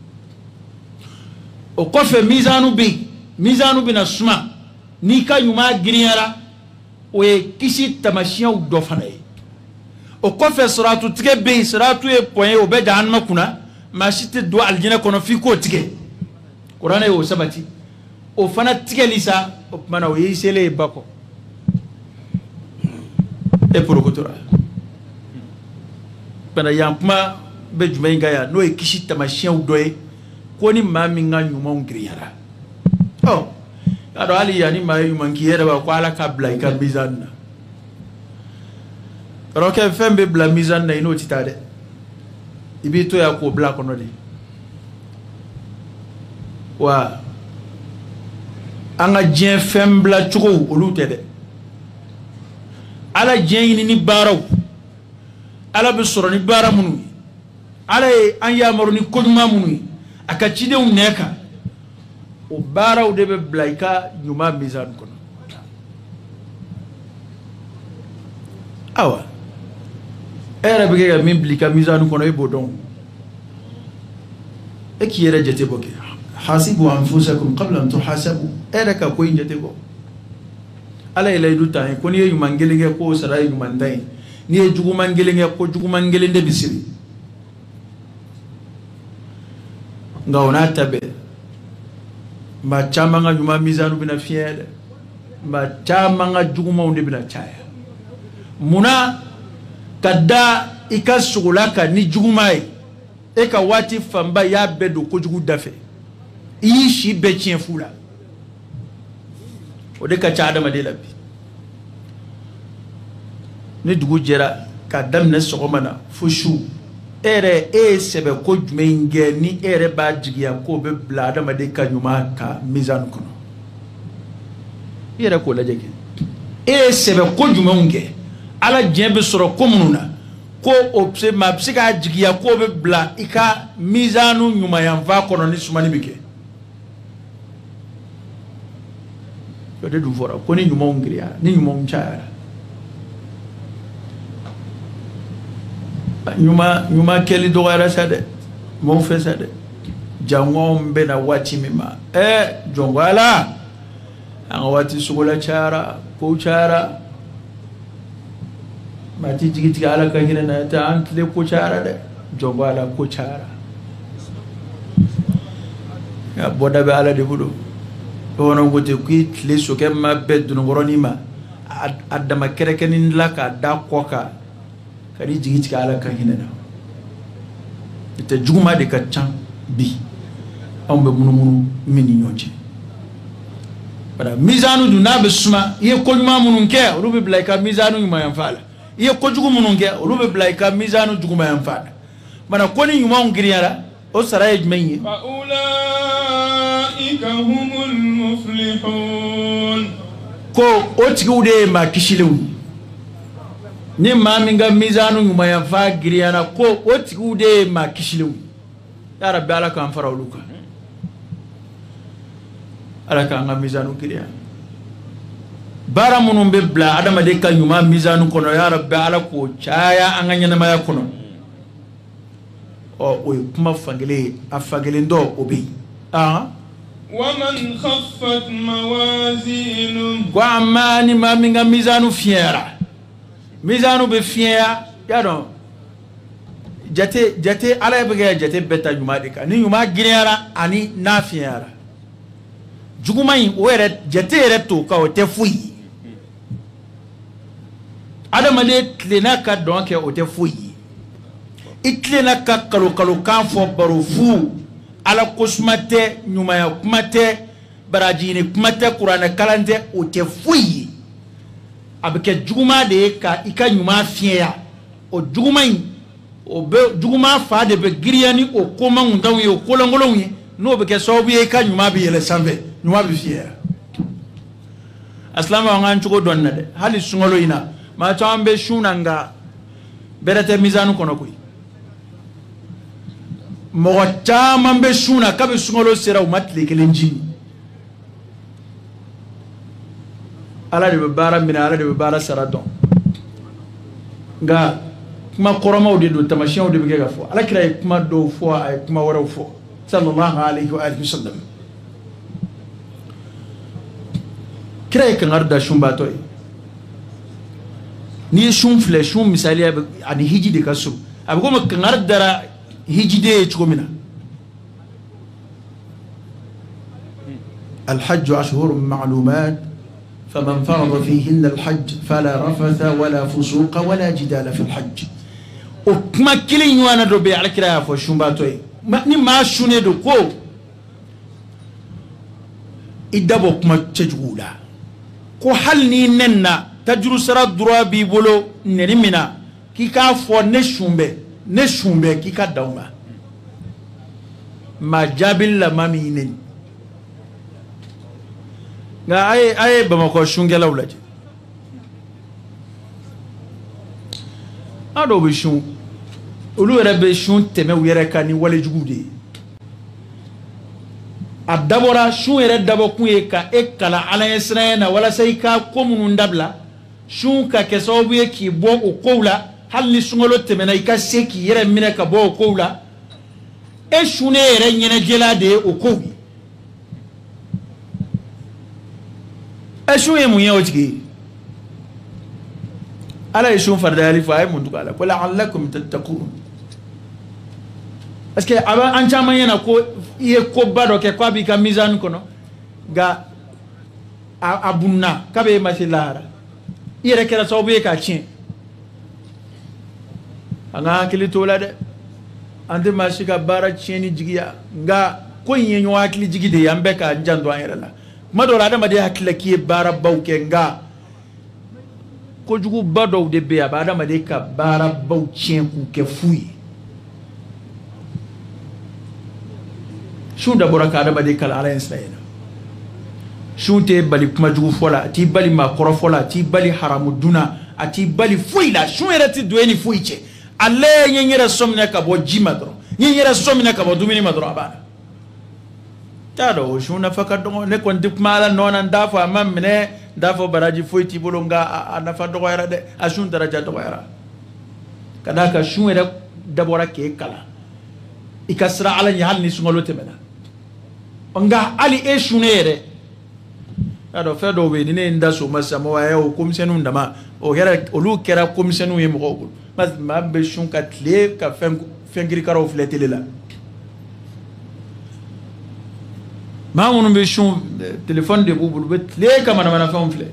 o kofe mizanu bi na suma ni ka nyuma giriyara o kishi tamashi udofana o kofe suratu tige be suratu e point o be jahannama kuna ma shite do aljina kono fi ko tige kuranɛ y'o sabati o fana tigɛli sa o kumana o y'i selen ye ba kɔ e porokotora bana yan kuma bɛ jumɛn ka yan n'o ye kisi tamasiyɛnw dɔ ye ko ni maa min ka ɲumanw giriyara ɔ k'a dɔn hali yan ni maa ye ɲuman k'i yɛrɛ b'a ko ala ka bila i ka mizani na karamɔgɔkɛ fɛn bɛ bila mizani na i n'o tɛ taa dɛ i b'i to yan k'o bila kɔnɔ de wa an ka diɲɛ fɛn bila cogo olu tɛ dɛ ala diɲɛ ɲini ni baaraw ala bɛ sɔrɔ ni baara minnu ye ala ye an yamaru ni koɲuman minnu ye a ka cidenw nɛ kan o baaraw de bɛ bila i ka ɲuman mizani kɔnɔ awa e yɛrɛ bɛ kɛ ka min bila i ka mizani kɔnɔ e b'o dɔn e k'i yɛrɛ jate bɔ kɛ hasibu anfusakum qabla an tuhasabu e yɛrɛ ka ko in jate bɔ ala ye layidu ta ye ko n'i ye ɲuman kelen kɛ k'o sara ye ɲuman ta ye n'i ye juguman kelen kɛ ko juguman kelen de bɛ siri nka o n'a ta bɛɛ maa caman ka ɲuman mizani bɛna fiɲɛ dɛ maa caman ka jugumanw de bɛna caya munna ka da i ka sogola kan ni juguman ye e ka waati fanba y'a bɛɛ don kojugu da fɛ i y'i si bɛɛ tiɲɛ fu la o de ka ca adamaden la bi ni dugu jɛra k'a daminɛ sɔgɔma na fo su e yɛrɛ e ye sɛbɛ ko jumɛn kɛ ni e yɛrɛ b'a jigiya k'o bɛ bila adamaden ka ɲuman ka mizani kɔnɔ i yɛrɛ k'o lajɛ kɛ e ye sɛbɛ ko jumɛnw kɛ ala diɲɛ bɛ sɔrɔ ko minnu na ko maa bɛ se k'a jigiya k'o bɛ bila i ka mizani ɲumanyanfan kɔnɔ ni sumani bɛ kɛ o de dun fɔra ko ni ɲumanw giriyara ni ɲumanw cayara ɲuman kɛli dɔgɔyara sa dɛ maaw fɛ sa dɛ jangow bɛ na waati min ma jɔnko ala an ka waati sogola cayara kow cayara maa ti jigi tigɛ ala ka hinɛ na tɛ an tile ko cayara dɛ jɔnko ala ko cayara nka bɔda bɛ ala de bolo bamananw ko ten k'i tile sokɛ ma bɛɛ dunukɔrɔnin ma a dama kɛrɛkɛnin la k'a da kɔ kan ka di jigi tigɛ ala ka hinɛ na n'o juguma de ka ca bi anw bɛ munumunu min ni ɲɔgɔn cɛ bara mizani dun n'a bɛ suma i ye koɲuman minnu kɛ olu bɛ bila i ka mizani ɲumanyanfan la i ye kojugu minnu kɛ olu bɛ bila i ka mizani jugumanyanfan la bara ko ni ɲumanw giriyara o sara ye jumɛn ye ko o tigiw de ye maa kisilenw ye ni maa min ka mizani ɲumanyanfan giriyara ko o tigiw de ye maa kisilenw ye ya rabbi ala k'an fara olu kan ala k'an ka mizani giriya baara minnu bɛ bila adamaden ka ɲuman mizani kɔnɔ ya rabbi ala k'o caya an ka ɲɛnamaya kɔnɔ o ye kuma fankelen ye a fankelen dɔ o bɛ yen ومن خفت موازينه ko amma ni maa min ka mizani fiɲɛyara mizani bɛ fiɲɛya ya dɔn jate ala bɛ kɛ jate bɛɛ ta ɲuman de kan ni ɲuman giriyara ani n'a fiɲɛyara juguman in o yɛrɛ jate yɛrɛ t'o kan o tɛ foyi ye adamaden tilenna ka dɔn kɛ o tɛ foyi ye i tilenna ka kalo-kalokan fɔ baro fu ala ko suma tɛ ɲumanya kuma tɛ barajini kuma tɛ kuranɛ kalan tɛ o tɛ foyi ye a bɛ kɛ juguman de ye ka i ka ɲuman fiɲɛya o juguman in o bɛ juguman fa de bɛ giriya ni o komankuntanw ye o kolonkolonw ye n'o bɛ kɛ sababu ye i ka ɲuman bɛ yɛlɛ sanfɛ ɲuman bɛ fiɲɛya asilamu an k'an cogo dɔn na dɛ hali sunkalo in na maa caman bɛ sun na nka bɛrɛ tɛ mizani kɔnɔ koyi mɔgɔ caman bɛ sun na kabi sunkalo sera u ma tile kelen ji ala de bɛ baara minɛ ala de bɛ baara sara dɔn nka kuma kɔrɔmaw de don tamasiyɛnw de bɛ kɛ ka fɔ ala kira ye kuma dɔw fɔ a ye kuma wɛrɛw fɔ sallallahu alaihi wa sallam kira ye kangari da sunbatɔ ye n'i ye sun filɛ sun misaliya ani hiji de ka surun a bɛ komi kangari dara hijiden ye cogo min na الحج أشهر معلومات فمن فرض فيهن الحج فلا رفث ولا فسوق ولا جدال في الحج وكما كلين يوانا دو بي على كلا يفو شنباتوي ni ma shune do ko idabo kuma tejula ko hal ni nenna tajru sara droit bi bolo neri mina ki ka fo ne shumbe ki ka dawma ma jabil la mami nen nga ay ba mako shungela wulaje ado be shun olu yɛrɛ bɛ sun tɛmɛ u yɛrɛ kan ni walejugu de ye a dabɔra sun yɛrɛ dabɔkun ye ka e kalan ala ɲɛ siranya na walasa i ka ko minnu dabila sun ka kɛ sababu ye k'i bɔ o kow la hali ni sunkalo tɛmɛna i ka se k'i yɛrɛ minɛ ka bɔ o kow la e sun ne yɛrɛ ɲɛnajɛla de ye o kow ye e sun ye mun ye o tigi ye ala ye sun faridayali fɔ a ye mun tugu a la ko la'allakum tattaqun parce que an caman ɲɛna ko i ye koba dɔ kɛ k'a b'i ka mizani kɔnɔ nka a bunna k'a bɛ e ma se lahara i yɛrɛ kɛra sababu ye k'a tiɲɛ an ka hakili t'o la dɛ an tɛ maa si ka baara tiɲɛni jigiya nka ko in ye ɲɔgɔn hakili jigi de ye an bɛɛ k'an janto an yɛrɛ la tuma dɔw la adamaden hakili la k'i ye baarabaw kɛ nka kojuguba dɔw de bɛ yen a bɛ adamaden ka baarabaw tiɲɛ k'u kɛ fu ye sun dabɔra ka adamaden kalan ala ɲɛ sira ye sun tɛ bali kumajugu fɔ la a t'i bali maakɔrɔ fɔ la a t'i bali haramu dunna a t'i bali foyi la sun yɛrɛ tɛ don e ni foyi cɛ ale ye n yɛrɛ sɔminɛ ka bɔ ji ma dɔrɔn n yɛrɛ sɔminɛ ka bɔ dumuni ma dɔrɔn a b'a la t'a dɔn o sun nafa ka dɔgɔ ne kɔni tɛ kuma ala nɔ na n t'a fɔ a ma minɛ n t'a fɔ baraji foyi t'i bolo nka a nafa dɔgɔyara dɛ a sun daraja dɔgɔyara ka d'a kan sun yɛrɛ dabɔra k'e kalan i ka sira ala ɲɛ hali ni sunkalo tɛmɛna nka hali e sunnen yɛrɛ y'a dɔn fɛn dɔw bɛ yen ni ne ye n da so ma sisan mɔgɔ ye o komisɛnninw dama olu kɛra komisɛnninw ye mɔgɔw bolo maa min bɛ sun ka tile ka fɛn kirikaraw filɛ tele la maa minnu bɛ sun telefɔni de b'u bolo u bɛ tile ka manamanafɛnw filɛ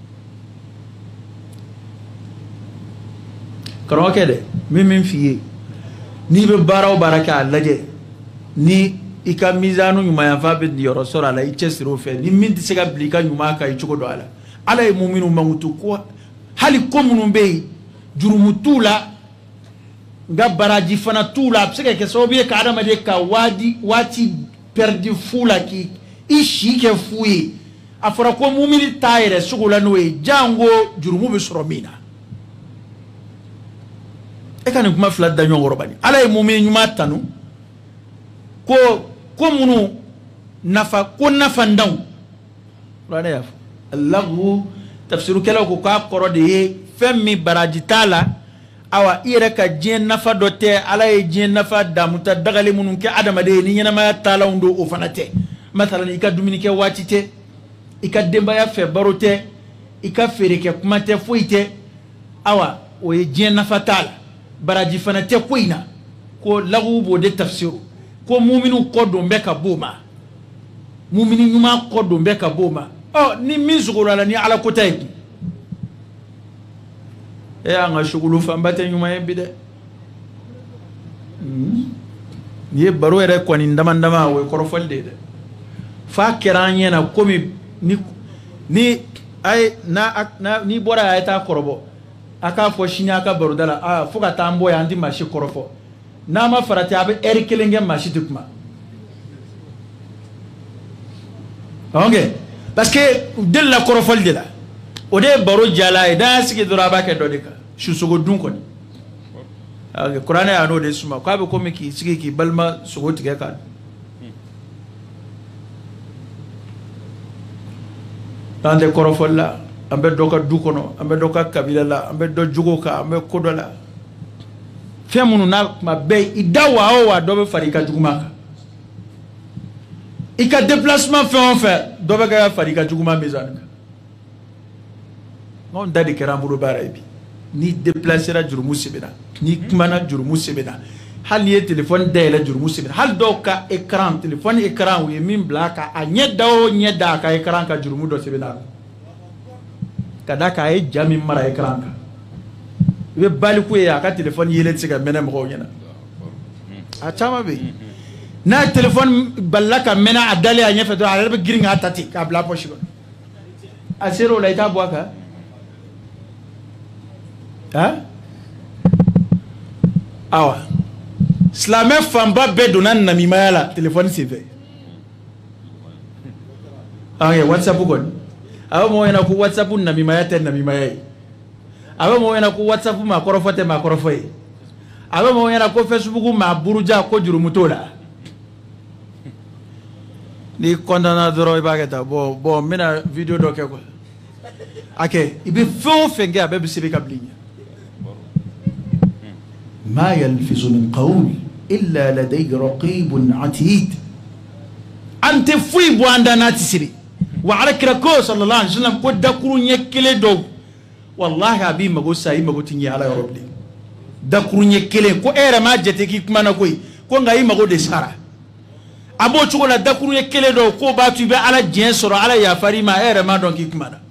karamɔgɔkɛ dɛ min f'i ye n'i bɛ baara o baara kɛ a lajɛ ni i ka mizanu ɲumanyanfa bɛ yɔrɔ sɔrɔ a la i cɛsiri o fɛ ni min tɛ se ka bila i ka ɲuman kan i cogo dɔ a la ala ye mun minnu mankutu ko hali ko minnu bɛ yen jurumu t'u la nka baraji fana t'u la a bɛ se ka kɛ sababu ye ka adamaden ka waati pɛridi fu la k'i si kɛ fu ye a fɔra ko mumini t'a yɛrɛ sugu la n'o ye jango jurumu bɛ sɔrɔ min na e ka nin kuma fila da ɲɔgɔn kɔrɔ bani ala ye mumini ɲuman tanu ko minnu nafa ndaw ne y'a fɔ Allahu tafsirukɛlaw ko k'a kɔrɔ de ye fɛn min baraji t'a la awa i yɛrɛ ka diɲɛ nafa dɔ tɛ ala ye diɲɛ nafa damuta dagali minnu kɛ adamaden ye ni ɲɛnamaya taalanw don o fana tɛ masalan i ka dumuni kɛ waati tɛ i ka denbaya fɛ baro tɛ i ka feere kɛ kuma tɛ foyi tɛ awa o ye diɲɛ nafa t'a la baraji fana tɛ ko in na ko lagu b'o de tafsiru ko muminu kɔ don bɛ ka b'o ma mumini ɲuman kɔ don bɛ ka b'o ma ni min sogora la ni ala ko ta ye e y'an ka sogolu fanba tɛ ɲuman ye bi dɛ ni ye baro yɛrɛ kɔni dama o ye kɔrɔfɔli de ye dɛ f'a kɛra an ɲɛna komi ni bɔra a ye taa kɔrɔbɔ a k'a fɔ sini a ka baroda la fo ka taa an bɔ yan an tɛ maa si kɔrɔfɔ n'a ma farati a bɛ ɛri kelen kɛ maa si tɛ kuma ok parce que u delila kɔrɔfɔli de la o de ye baro jala ye n'a y'a sigi dɔrɔn a b'a kɛ dɔ de kan susogo dun kɔni kuranɛ y'a n'o de suma k'a bɛ komi k'i sigi k'i balima sogo tigɛ k'a dun n'an tɛ kɔrɔfɔli la an bɛ dɔ ka du kɔnɔ an bɛ dɔ ka kabila la an bɛ dɔ jogo kan an bɛ ko dɔ la fɛn minnu n'a kuma bɛɛ i da wa o wa dɔ bɛ fara i ka juguman kan i ka déplacement fɛn o fɛn dɔ bɛ ka fara i ka juguman mizani kan anw da de kɛra an bolo baara ye bi n'i déplacera jurumu sɛbɛnna n'i kumana jurumu sɛbɛnna hal ni téléphone de la jurumu sebe hal do ka écran téléphone écran wi min blaka a nyeda ka écran ka jurumu do sebe na kada ka e jami mara écran ka be baliku ya ka téléphone yele tsiga mena mo nyana a chama be na téléphone ballaka mena adale a nyefe do ala be giringa tati ka bla poche ko asero la ita boaka ha awa Slamé famba be donan na mimala téléphone CV. Ah ya WhatsApp ko. Awa mo yana ku WhatsApp na mimaya ten na mimaya. Awa mo yana ku WhatsApp ma korofote ma korofoy. Awa mo yana ku Facebook ma buruja ko jurumutola. Ni condamna doro ibageta bo mina video do ke ko. Ake ibe fo fenge abe sibi kablinya. ما يلفظ من قول إلا لديه رقيب عتيد أنت فوي بواندا ناتسري وعلى كراكو صلى الله عليه وسلم قد دكرون يكلي دو والله أبي مغو ساي مغو تنجي على رب لي دكرون يكلي كو إيرا ما جتكي كمانا كوي كو نغاي مغو دي سارا أبو چولا دكرون يكلي دو كو باتو بي على جنسورو على يافاري ما إيرا ما دون كي كمانا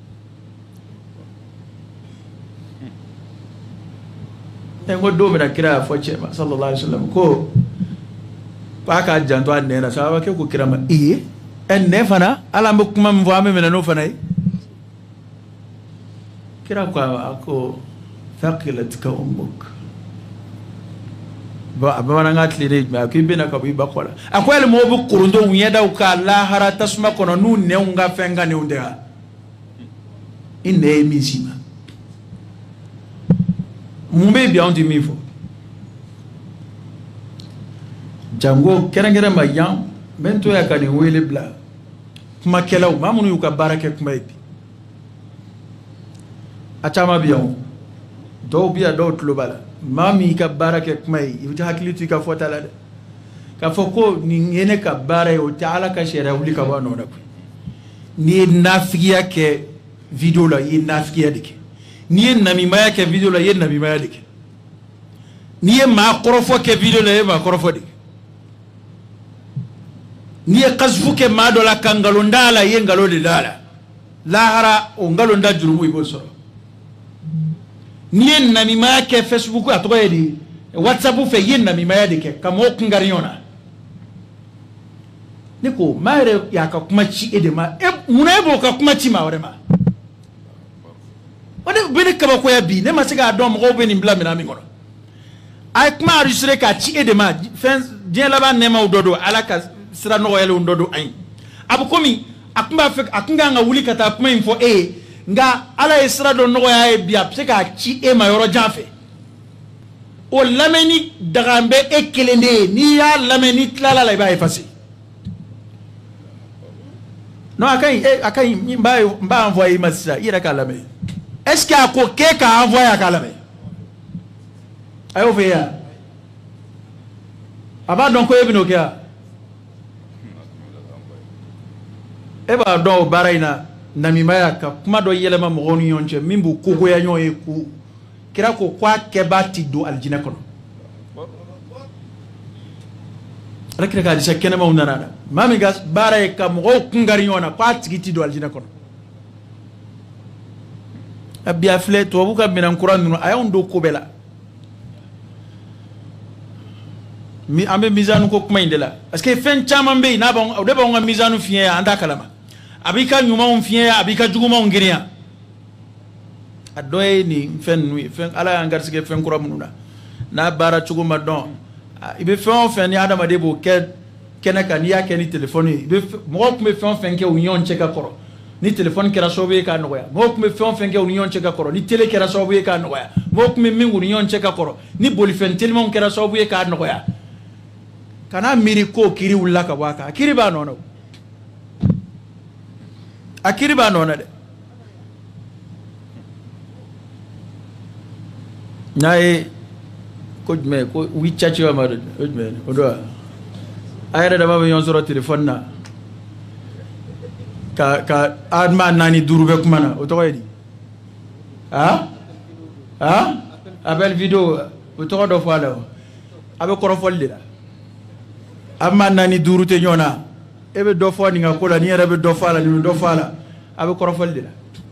ngo do mena kira foche sallallahu alaihi wasallam ko paka janto anena sawa ke ko kira ma en ne fana ala mbukuma mvame mena no fana kira ko ako thaqilatka ummuk ba abana ngatli re ma kibina ko bi bakola akwele mo bu kurundo unyeda uka la hara tasma kono nu ne unga fenga ne undea inne misima mumbe bi andi mifo jango kerengere ma yan bento ya kani wele bla kuma kelaw mamunu yuka barake kuma ibi achama biyon do biya do tlobala mami ka barake kuma ibi hakilitu ka fotala ka foko ni ngene ka bare o taala ka shera wuli ka wano na ni nafiya ke video la yi nafiya dike ni nami maya ke video la yen nami maya dike ni ma korofo ke video la ma korofo dike ni qazfu ke ma do la kangalo ndala yen ngalo de dala lahara o ngalo nda jurumu ibo so ni nami maya ke Facebook atoko yedi WhatsApp fe yen nami maya dike kamo kungariona niko mare ya ka kuma ci edema munebo ka kuma ci ma warema ode bene kaba ko ya bi ne ma siga dom ko bene mbla mina mi ngono ay kuma enregistré ka ci edema fen dien la ba ne ma dodo ala ka sira no yelo dodo ay abu komi akuma fek akunga nga wuli kata kuma info nga ala isra do no ya bi apseka ci ma yoro janfe o lameni dagambe ekelende ni ya lameni tlala la ba efasi no akai mba envoyer message ira ka lameni est-ce qu'il y a quelqu'un qui a envoyé à Kalame? Ayo feya. Aba donc ko ebino kia. Eba do baraina namimaya ka kuma do yelema mo gonu yonche mimbu kogo ya nyoye ku kira ko kwa kebati do aljina kono. Rekre ka disa kenema unana. Mami gas baray ka mo kungari yona kwa tigiti do aljina kono. Abia fle to buka minan Qur'an no ayon do ko bela mi ambe mizanu ko kuma indela parce que fen chama mbe na bon de bon mizanu fiye anda kalama abika nyuma on fiye abika juguma on giriya adoy ni fen ala ngar sike fen Qur'an mununa na bara chuguma don ibe fen ni adama de bo kenaka ni yake ni telephone ibe mo ko me fen ke union cheka koro ni téléphone kera sobe ka noya mo kuma fon fenge union cheka koro ni télé kera sobe ka noya mo kuma mingu union cheka koro ni bolifen tellement kera sobe ka noya kana miri ko kiri wulla ka waka akiri ba nono de nae ko me ko wi chachi wa madu me odo ayre da ba yon soro téléphone na ka adma nani durube kumana otoyedi appel vidéo otodo fala abe korofol de la amma nani durute ñona ebe do fo ni nga ko la ni rebe do fala ni do fala abe korofol de la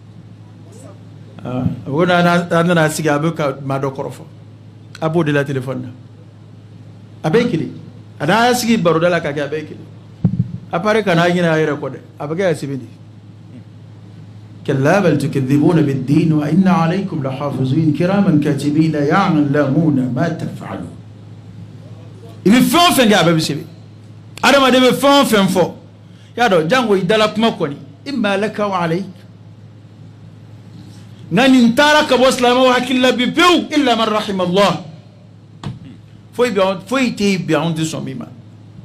wona na siga abe ka ma do korofo abo de la téléphone abe kili ada sigi baro dala ka abe kili apare kana nyina ayre ko de abe ga sibindi كلا بل تكذبون بالدين وإن عليكم لحافظين كراما كاتبين يعلمون ما تفعلون ibi fɛn fɛn kɛ a bɛɛ bɛ sɛbɛn adamaden bɛ fɛn fɛn fɔ y'a dɔn jango i dala kuma kɔni imma laka wa alayk nka nin taara ka bɔ silamɛw hakili la bi pewu illa man rahima Allah foyi tɛ bi anw tɛ sɔn min ma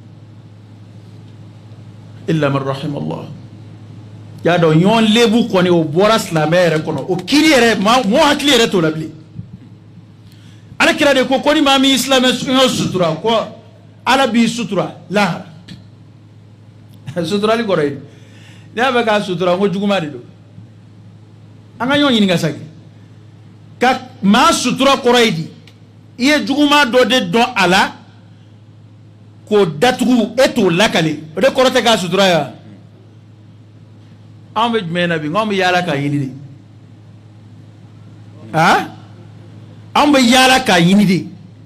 illa man rahima Allah y'a dɔn ɲɔgɔn lebu kɔni o bɔra silamɛ yɛrɛ kɔnɔ o kiri yɛrɛ mɔgɔ hakili yɛrɛ t'o la bilen ala kira de ko ni maa min silamɛ sutura ko ala b'i sutura lahara suturali kɔrɔ ye ne y'a fɛ k'a sutura ko juguman de don an ka ɲɔgɔn ɲininka saki ka maa sutura kɔrɔ ye di i ye juguman dɔ de dɔn a la k'o datugu e t'o lakale o de kɔrɔ tɛ k'a sutura ye wa anw bɛ jumɛn na bi anw bɛ yaala k'a ɲini de anw bɛ yaala k'a ɲini de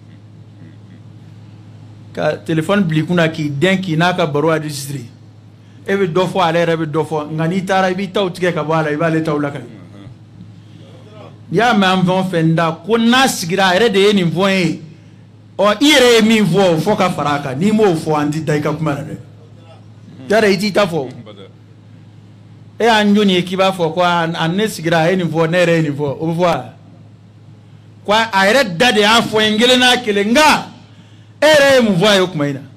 ka téléphone bila i kunna k'i den k'i n'a ka baro enregistré e bɛ dɔ fɔ ale yɛrɛ bɛ dɔ fɔ nka n'i taara i b'i taw tigɛ ka bɔ a la i b'ale taw lakali n'i y'a mɛn an fɛn o fɛn da ko n'a sigira a yɛrɛ de ye nin fɔ n ye ɔ i yɛrɛ ye min fɔ fɔ ka fara a kan n'i m'o fɔ an tɛ da i ka kuma na dɛ yàrá i t'i ta fɔ e y'an jɔn ye k'i b'a fɔ ko a ne sigira a ye nin fɔ ne yɛrɛ ye nin fɔ o bɛ fɔ wa ko a yɛrɛ da de y'a fɔ n kelen n'a kelen nka e yɛrɛ ye mun fɔ a ye o kuma in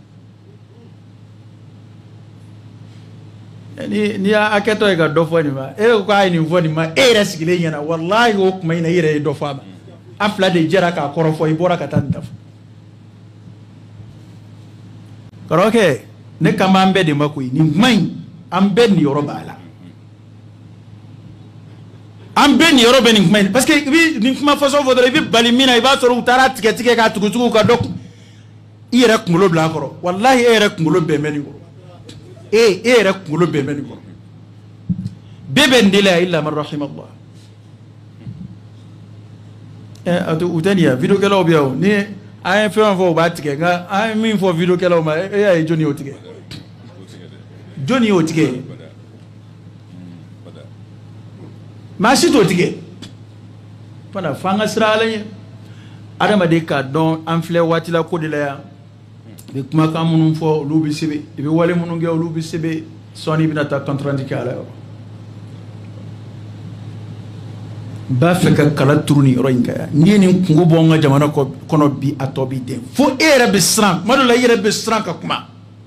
na n'i y'a kɛtɔ ye ka dɔ fɔ nin ma e ko k'a ye nin fɔ nin ma e yɛrɛ sigilen ɲɛna walahi o kuma in na i yɛrɛ ye dɔ fɔ a ma a fila de jɛra k'a kɔrɔ fɔ i bɔra ka taa nin ta fɔ karamɔgɔkɛ ne kan b'an bɛɛ de ma koyi nin kuma in an bɛɛ nin yɔrɔ b'a la an bɛɛ nin yɔrɔ bɛ nin kuma in parce que i bɛ nin kuma fɔsɔn fɔ dɔrɔn i bɛ bali min na i b'a sɔrɔ u taara tigɛ tigɛ k'a tugu ka dɔ i yɛrɛ kunkolo bila a kɔrɔ walahi e yɛrɛ kunkolo bɛn bɛ nin kɔrɔ e yɛrɛ kunkolo bɛn bɛ nin kɔrɔ bɛɛ bɛ nin de la illa man rahimallah u tɛ nin ya video kɛlaw bɛ yan o ni an ye fɛn fɔ u b'a tigɛ nka an ye min fɔ video kɛlaw ma e y'a ye jɔnni y'o tigɛ jɔnni y'o tigɛ maa si t'o tigɛ fana f'an ka siran ala ɲɛ adamaden k'a dɔn an filɛ waati la ko de la yan i bɛ kumakan minnu fɔ olu bɛ sɛbɛn i bɛ wale minnu kɛ olu bɛ sɛbɛn sɔɔni i bɛna taa kɔntorante kɛ ala yɔrɔ n b'a fɛ ka kala turu nin yɔrɔ in kan yan n'i ye nin kungo bɔ an ka jamana kɔnɔ bi a tɔ b'i den fo e yɛrɛ bɛ siran kuma dɔ la i yɛrɛ bɛ siran ka kuma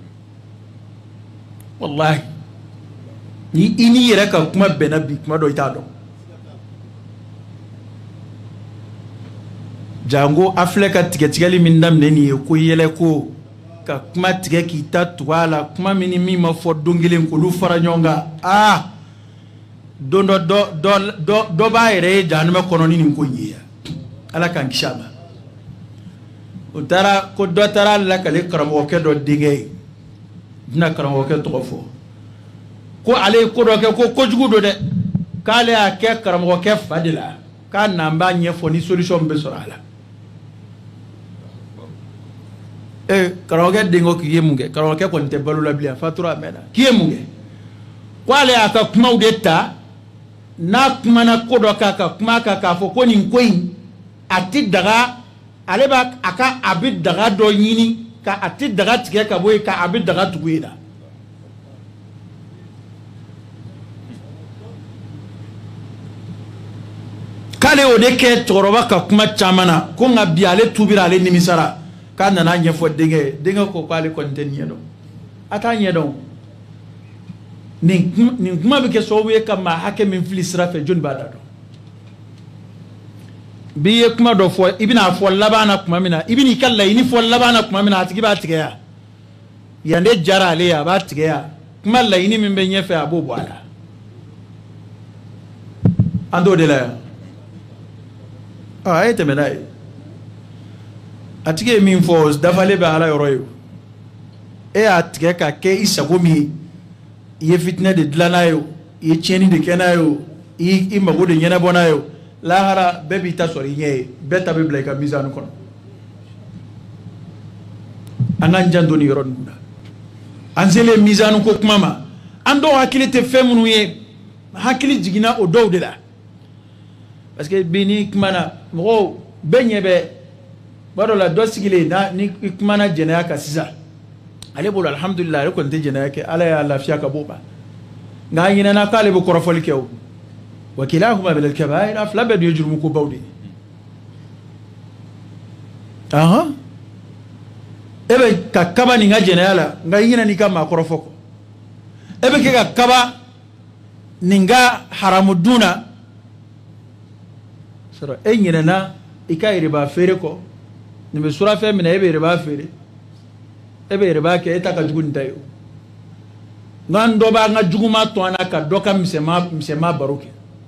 walahi ni i n'i yɛrɛ ka kuma bɛnna bi kuma dɔ i t'a dɔn jango a filɛ ka tigɛtigɛli min daminɛ nin ye ko yɛlɛ ko ka kuma tigɛ k'i ta tugu a la kuma min ni min ma fɔ don kelen k'olu fara ɲɔgɔn kan don dɔ b'a yɛrɛ ye jahanama kɔnɔ ni nin ko in ye yan ala k'an kisi a ma o taara ko dɔ taara lakale karamɔgɔkɛ dɔ denkɛ ye n bɛna karamɔgɔkɛ tɔgɔ fɔ ko ale ye ko dɔ kɛ ko kojugu don dɛ k'ale y'a kɛ karamɔgɔkɛ fa de la k'a n'an b'a ɲɛfɔ ni solution bɛ sɔrɔ a la karamɔgɔkɛ den ko k'i ye mun kɛ karamɔgɔkɛ kɔni tɛ balo la bilen a fatura a mɛnna k'i ye mun kɛ ko ale y'a ka kumaw de ta n'a kumana ko dɔ kan ka kuma kan k'a fɔ ko nin ko in a tɛ daga ale b'a a bɛ daga dɔ ɲini ka a tɛ daga tigɛ ka bɔ yen ka a bɛ daga tugu yen na k'ale o de kɛ cɛkɔrɔba ka kuma caman na ko nka bi ale tubira ale nimisara k'a nana ɲɛfɔ denkɛ ye denkɛ ko k'ale kɔni tɛ nin ɲɛdɔn a t'a ɲɛdɔn nin kuma bɛ kɛ sababu ye ka maa hakɛ min fili sira fɛ jɔnni b'a da dɔn bi ye kuma dɔ fɔ i bɛna fɔ laban na kuma min na i bɛn'i ka laɲini fɔ laban na kuma min na a tigi b'a tigɛ ya yan de jara ale ye a b'a tigɛ ya kuma laɲini min bɛ ɲɛfɛ a b'o bɔ a la an t'o de la yan a ye tɛmɛ n'a ye atike min fo dafale be ala yoro yo e atike ka ke isago mi ye fitna de dlana yo ye cheni de kenayo i mago de nyana bona yo lahara bebi ta sori nye beta be bleka mizanu kono anan jandoni yoro nda anzele mizanu ko kumama ando hakili te femunu ye hakili jigina o dow de la parce que bini kumana mo benyebe baro la dosigile na ni kumana jenaya ka sisa ale bolo alhamdulillah re ko nte jenaya ke ala ya lafiya ka boba nga yina na kale bo korofol kew wakilahuma bil kabair afla bad yujrumu ko bawdi aha ebe ka kaba ni nga jenaya la nga yina ni kama korofoko ebe ke ka kaba ninga haramu duna sura enyina na ika riba fere ko nimbe sura fe mina ebe riba fere ebe riba ke eta ka jugun tayo ngando ba nga juguma to anaka doka misema baroke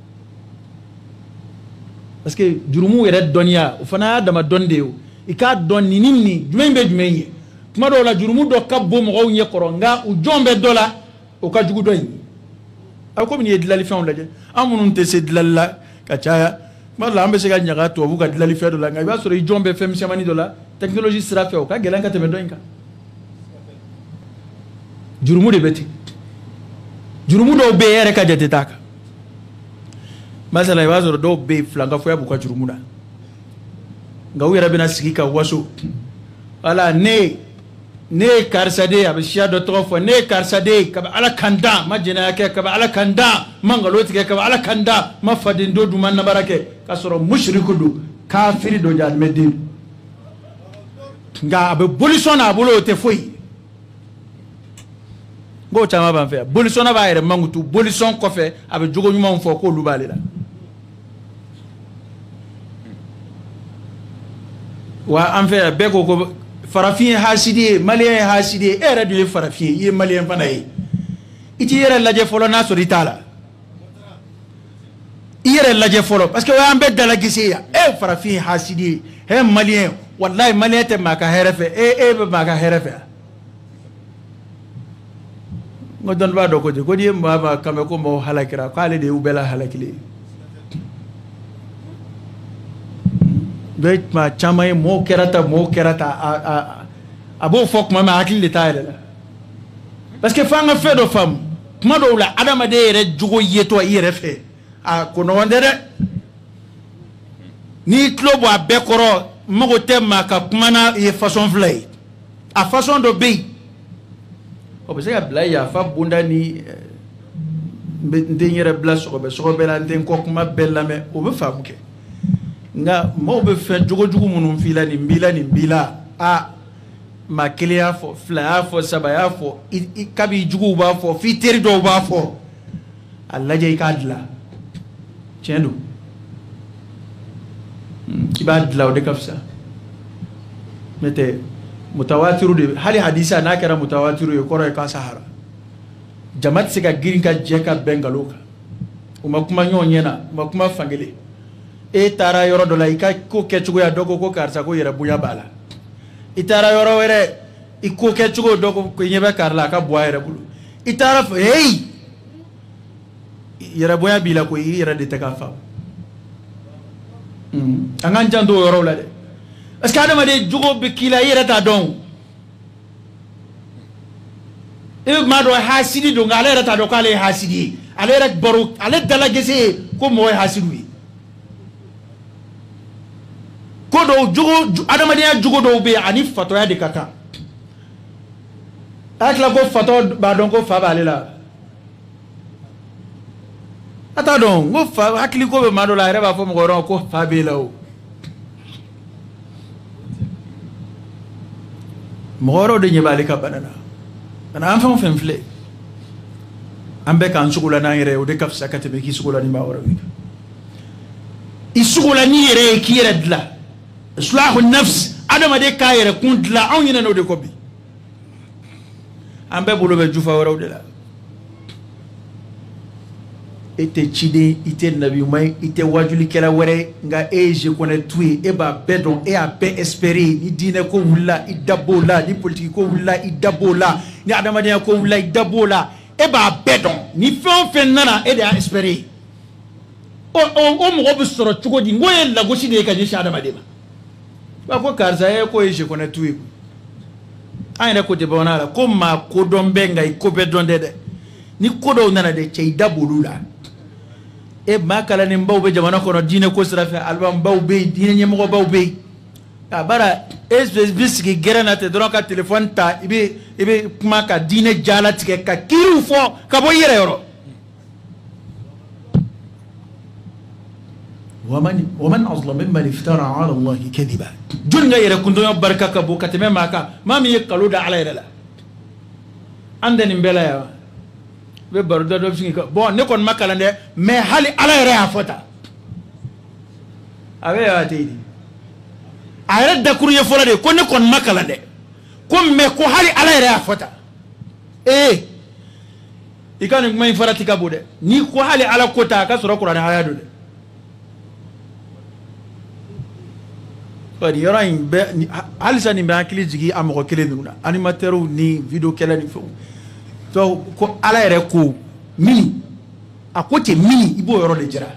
parce que jurumu yere donia o fana dama donde yo ika don ni nimni jumembe jumenye kuma do la jurumu do ka bo mo nye koronga u jombe dola o ka jugu doyi ako mi dilali fe on laje amunun te se dilalla ka chaya mala ambe se ga nyaga to bu ka dilali fe do la ngai ba so jombe fe misemani do la technologie sera fe o ka gelanka te me doyinka jurumu de beti jurumu do be yere ka jete taka masala ibazo do be flanga fo ya bu ka jurumu da nga wi rabina sigika waso ala ne karsade abishiya do to fo ne karsade ka ala kanda majina yake ka ala kanda mangalo tike ka ala kanda mafadin do du man barake kasoro mushriku du kafiri do jad medin nga be bolisona bulo te foi go chama ban fe bolisona ba yere mangutu bolison ko fe abe jogo nyuma fo ko lubale la wa an fe be ko farafin hasidi malien hasidi era de farafin ye malien fana yi iti yere laje folo na so ritala yere laje folo parce que wa an be dala gisiya e farafin hasidi he malien wallahi malien te maka herefe e be maka herefe ngodon ba do ko di ma kame ko mo halakira ko ale de ubela halakile bet ma chamay mo kerata abo fok ma akil de tayela parce que fanga fe do fam kuma do la adama de yere jugo yeto yere fe a ko no wonde de ni klobo a bekoro mo tema ka kuma na e façon vlay a façon do be o be se blay ya fa bunda ni ndengere bla so be la nden ko kuma bella me o be fa buke nga mo be fe jugo munum fila ni mbila a ma kliya fo fla fo sabaya fo i kabi jugo ba fo fi teri do ba fo alla jey kadla cendo kibadla o de kafsa mete mutawatiru de hali hadisa na kera mutawatiru e koro e ka sahara jamat siga girinka jeka bengaloka umakuma nyonyena umakuma fangele e tara yoro do la ika ko kechugo ya dogo ko karsa ko yere buya bala itara yoro were iko kechugo dogo ko nyebe karla ka buya yere bulu itara hey yere buya bila ko yere de takafa angan jando yoro la de est-ce que adama de jugo be kila yere ta don e ma do hasidi do ngale yere ta do kale hasidi ale rek boru ale dala gese ko moy hasidu kodo jugo adamadiya jugo do be ani fato ya de kata akla ko fato ba don ko fa balela ata don go fa akli ko be madola reba fo mo ko fa be lawo mo de nyebali ka banana ana am fam femfle ambe kan sugula na yere o de kaf sakate be ki sugula ni ma woro wi isugula ni yere ki yere dla islahu nafs adama de kayere kuntla on yina no de kobi ambe bulu be jufa waraw de la ite ciden ite nabiumai ite wajuli kɛla wɛrɛ nga je connais tout e b'a bɛɛ dɔn e a bɛɛ espérer ni diinɛ ko wulila i dab'o la ni politique ko wulila i dab'o la ni adamadenya ko wulila i dab'o la e b'a bɛɛ dɔn ni fɛn o fɛn nana e de y'a espérer o mɔgɔ bɛ sɔrɔ cogo di n ko ye lagosi de ye ka ɲɛsin adamaden ma ba ko karisa ye ko je connais tout ye an yɛrɛ ko tɛ bamananya la ko maa kodɔn bɛ nka i ko bɛɛ dɔn tɛ dɛ ni ko dɔw nana de cɛ i da b'olu la e maa kalannen baw bɛ jamana kɔnɔ diinɛ ko sira fɛ alimamubaw bɛ yen diinɛ ɲɛmɔgɔbaw bɛ yen a bara e bɛ sigi gɛrɛn na ten dɔrɔn ka telefɔni ta i bɛ kuma ka diinɛ jalatigɛ ka kiiriw fɔ ka bɔ i yɛrɛ yɔrɔ ومن أظلم ممن افترى على الله كذبا جنة يركضون بركة كبو كتمة معك ما ميقالوا ده على يرلا عندنا نبلا يا ببرد ده بسنجك بون نكون ما كلام ده ما حالي على يرلا فتا أبي يا تيدي أيرد ده كوري فولا ده كون نكون ما كلام ده كون ما كو حالي على يرلا فتا إيه إكان ما يفرط كابو ده ني كو حالي على كوتا كسر كوران هاي ده yɔrɔ in bɛ halisa nin bɛ hakili jigi a mɔgɔ kelen ninnu na animateurs ni video kɛlɛ ni fɛnw donc ko ala yɛrɛ ko mini a ko cɛ mini i b'o yɔrɔ de jira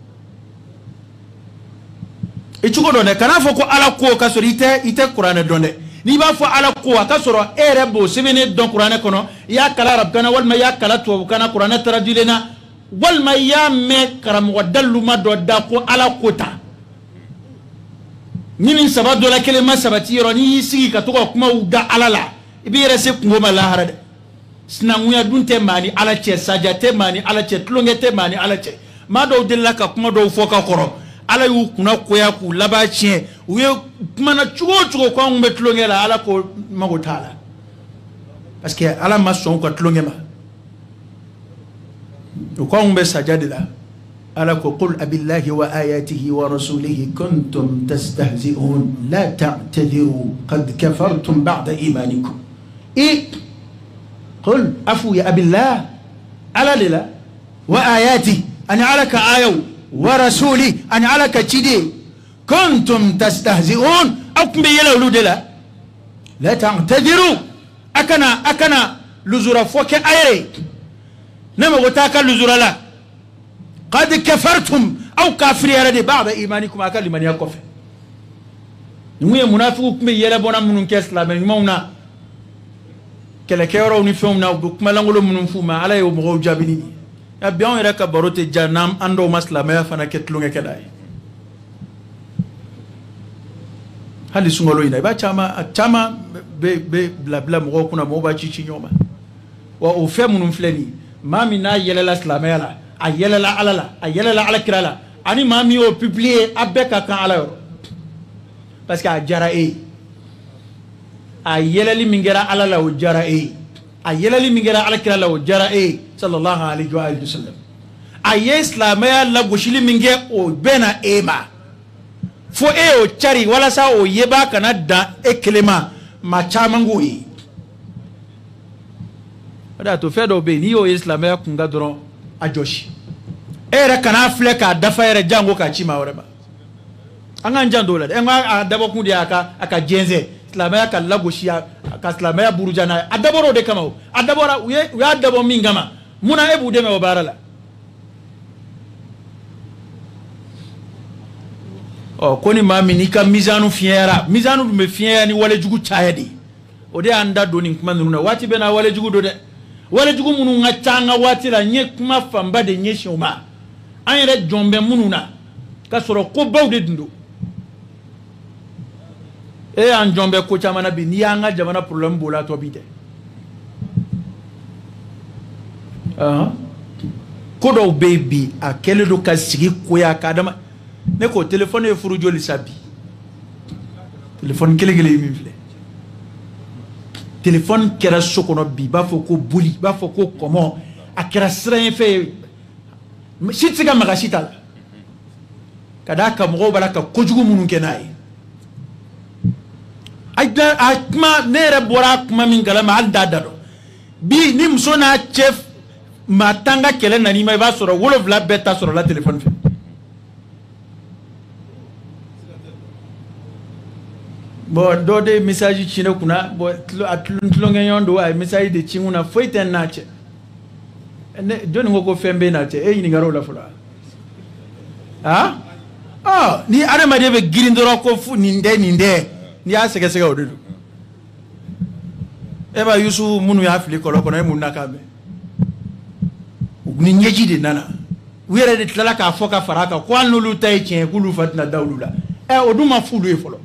i cogo dɔn dɛ kana fɔ ko ala ko ka sɔrɔ i tɛ kuranɛ dɔn dɛ n'i b'a fɔ ala ko a ka sɔrɔ e yɛrɛ b'o sɛbɛnnen dɔn kuranɛ kɔnɔ i y'a kala arabukana walima i y'a kala tubabukanna kuranɛ traduilen na walima i y'a mɛn karamɔgɔ daluma dɔ da ko ala ko ta ni saba dɔ la kelen ma sabati yɔrɔ n'i y'i sigi ka to ka kumaw da ala la i b'i yɛrɛ se kungo ma lahara dɛ sinankunya dun tɛ maa ni ala cɛ saja tɛ maa ni ala cɛ tulonkɛ tɛ maa ni ala cɛ maa dɔw delila ka kuma dɔw fɔ ka kɔrɔ ala y'u kunna koya k'u laban tiɲɛ u ye kumana cogo o cogo ko anw bɛ tulonkɛ la ala ko mago t'a la parce que ala ma sɔn u ka tulonkɛ ma u ko anw bɛ saja de la ala ko qul abillahi wa ayatihi wa rasulihi kuntum tastahzi'un la ta'tadiru qad kafartum ba'da imanikum قل أفو يا أبي الله على لله وآياتي أنا عليك آيو ورسولي أنا عليك تشدي كنتم تستهزئون أكم بيلا ولودلا لا تعتذروا أكنا لزورا فوك أيري نما وتاكا لزورا لا قد كفرتم أو كافري على بعض إيمانكم أكل لمن يكفر نوي منافق بيلا بونا من كسلا من مونا kɛlɛ kɛyɔrɔw ni fɛnw na u bɛ kumalangolo minnu f'u ma ala ye o mɔgɔw jaabi ni nin bi anw yɛrɛ ka baro tɛ ja n'an dɔw ma silamɛya fana kɛ tulonkɛkɛla ye hali sunkalo in na i b'a caman bɛ bila mɔgɔw kunna mɔgɔw b'a ci ɲɔgɔn ma wa o fɛn minnu filɛ nin ye maa min n'a yɛlɛla silamɛya la a yɛlɛla ala la a yɛlɛla alakira la ani maa min y'o publier a bɛɛ ka kan ala yɔrɔ parce que a diyara e ye a yɛlɛli min kɛra ala la o diyara e ye a yɛlɛli min kɛra alakira la o diyara e ye sallallahu alaihi wa sallam a ye silamɛya lagosili min kɛ o bɛnna e ma fo e y'o cari walasa o yebaa kana dan e kelen ma maa caman k'o ye o de y'a to fɛn dɔw bɛ yen n'i y'o ye silamɛya kun ka dɔrɔn a jɔsi e yɛrɛ kana filɛ k'a dafa yɛrɛ jango k'a ci maa wɛrɛ ma an k'an jan dɔw la dɛ an ka dabɔkun de ye a ka jɛnsɛn silamɛya ka lagosi ka silamɛya buruja n'a ye a dabɔra o de kama o a dabɔra u y'a dabɔ min kama munna e b'u dɛmɛ o baara la ɔ ko ni maa min n'i ka misanu fiɲɛyara misanu dun bɛ fiɲɛya ni walejugu caya de o de y'an da don nin kuma ninnu na waati bɛɛ n'a walejugu don dɛ walejugu minnu ka ca an ka waati la n ye kuma fanba de ɲɛsin o ma an yɛrɛ jɔn bɛ minnu na ka sɔrɔ ko baw de dun don e y'an jɔn bɛ ko caman na bi n'i y'an ka jamana problème b'o la tɔ bi tɛ ko dɔw bɛ yen bi a kɛlen don ka sigi koya k'a dama ne ko téléphone ye furu joli sa bi téléphone kelen kelen ye min filɛ téléphone kɛra so kɔnɔ bi i b'a fɔ ko boli i b'a fɔ ko kɔmɔ a kɛra siran ye fɛn ye si tɛ se ka maga si t'a la ka d'a kan mɔgɔw b'a la ka kojugu minnu kɛ n'a ye a kuma ne yɛrɛ bɔra kuma min kalama hali da dɔn bi ni muso n'a cɛ matanga kele nanima va soro wolofla beta soro la téléphone fait bon do de message chine kuna bo atlongenyon do ay message de chinguna foiten nache ne joni ngoko fembe nache e ni ngaro la fula ha ah ni adama de be girindoro ko fu ninde ni asege sege odudu eba yusu munu ya afili koloko na munna kabe ni nyeji de nana wiyere de tlala ka foka faraka ko anulu tay chien kulu fatna dawlula e oduma fulu e folo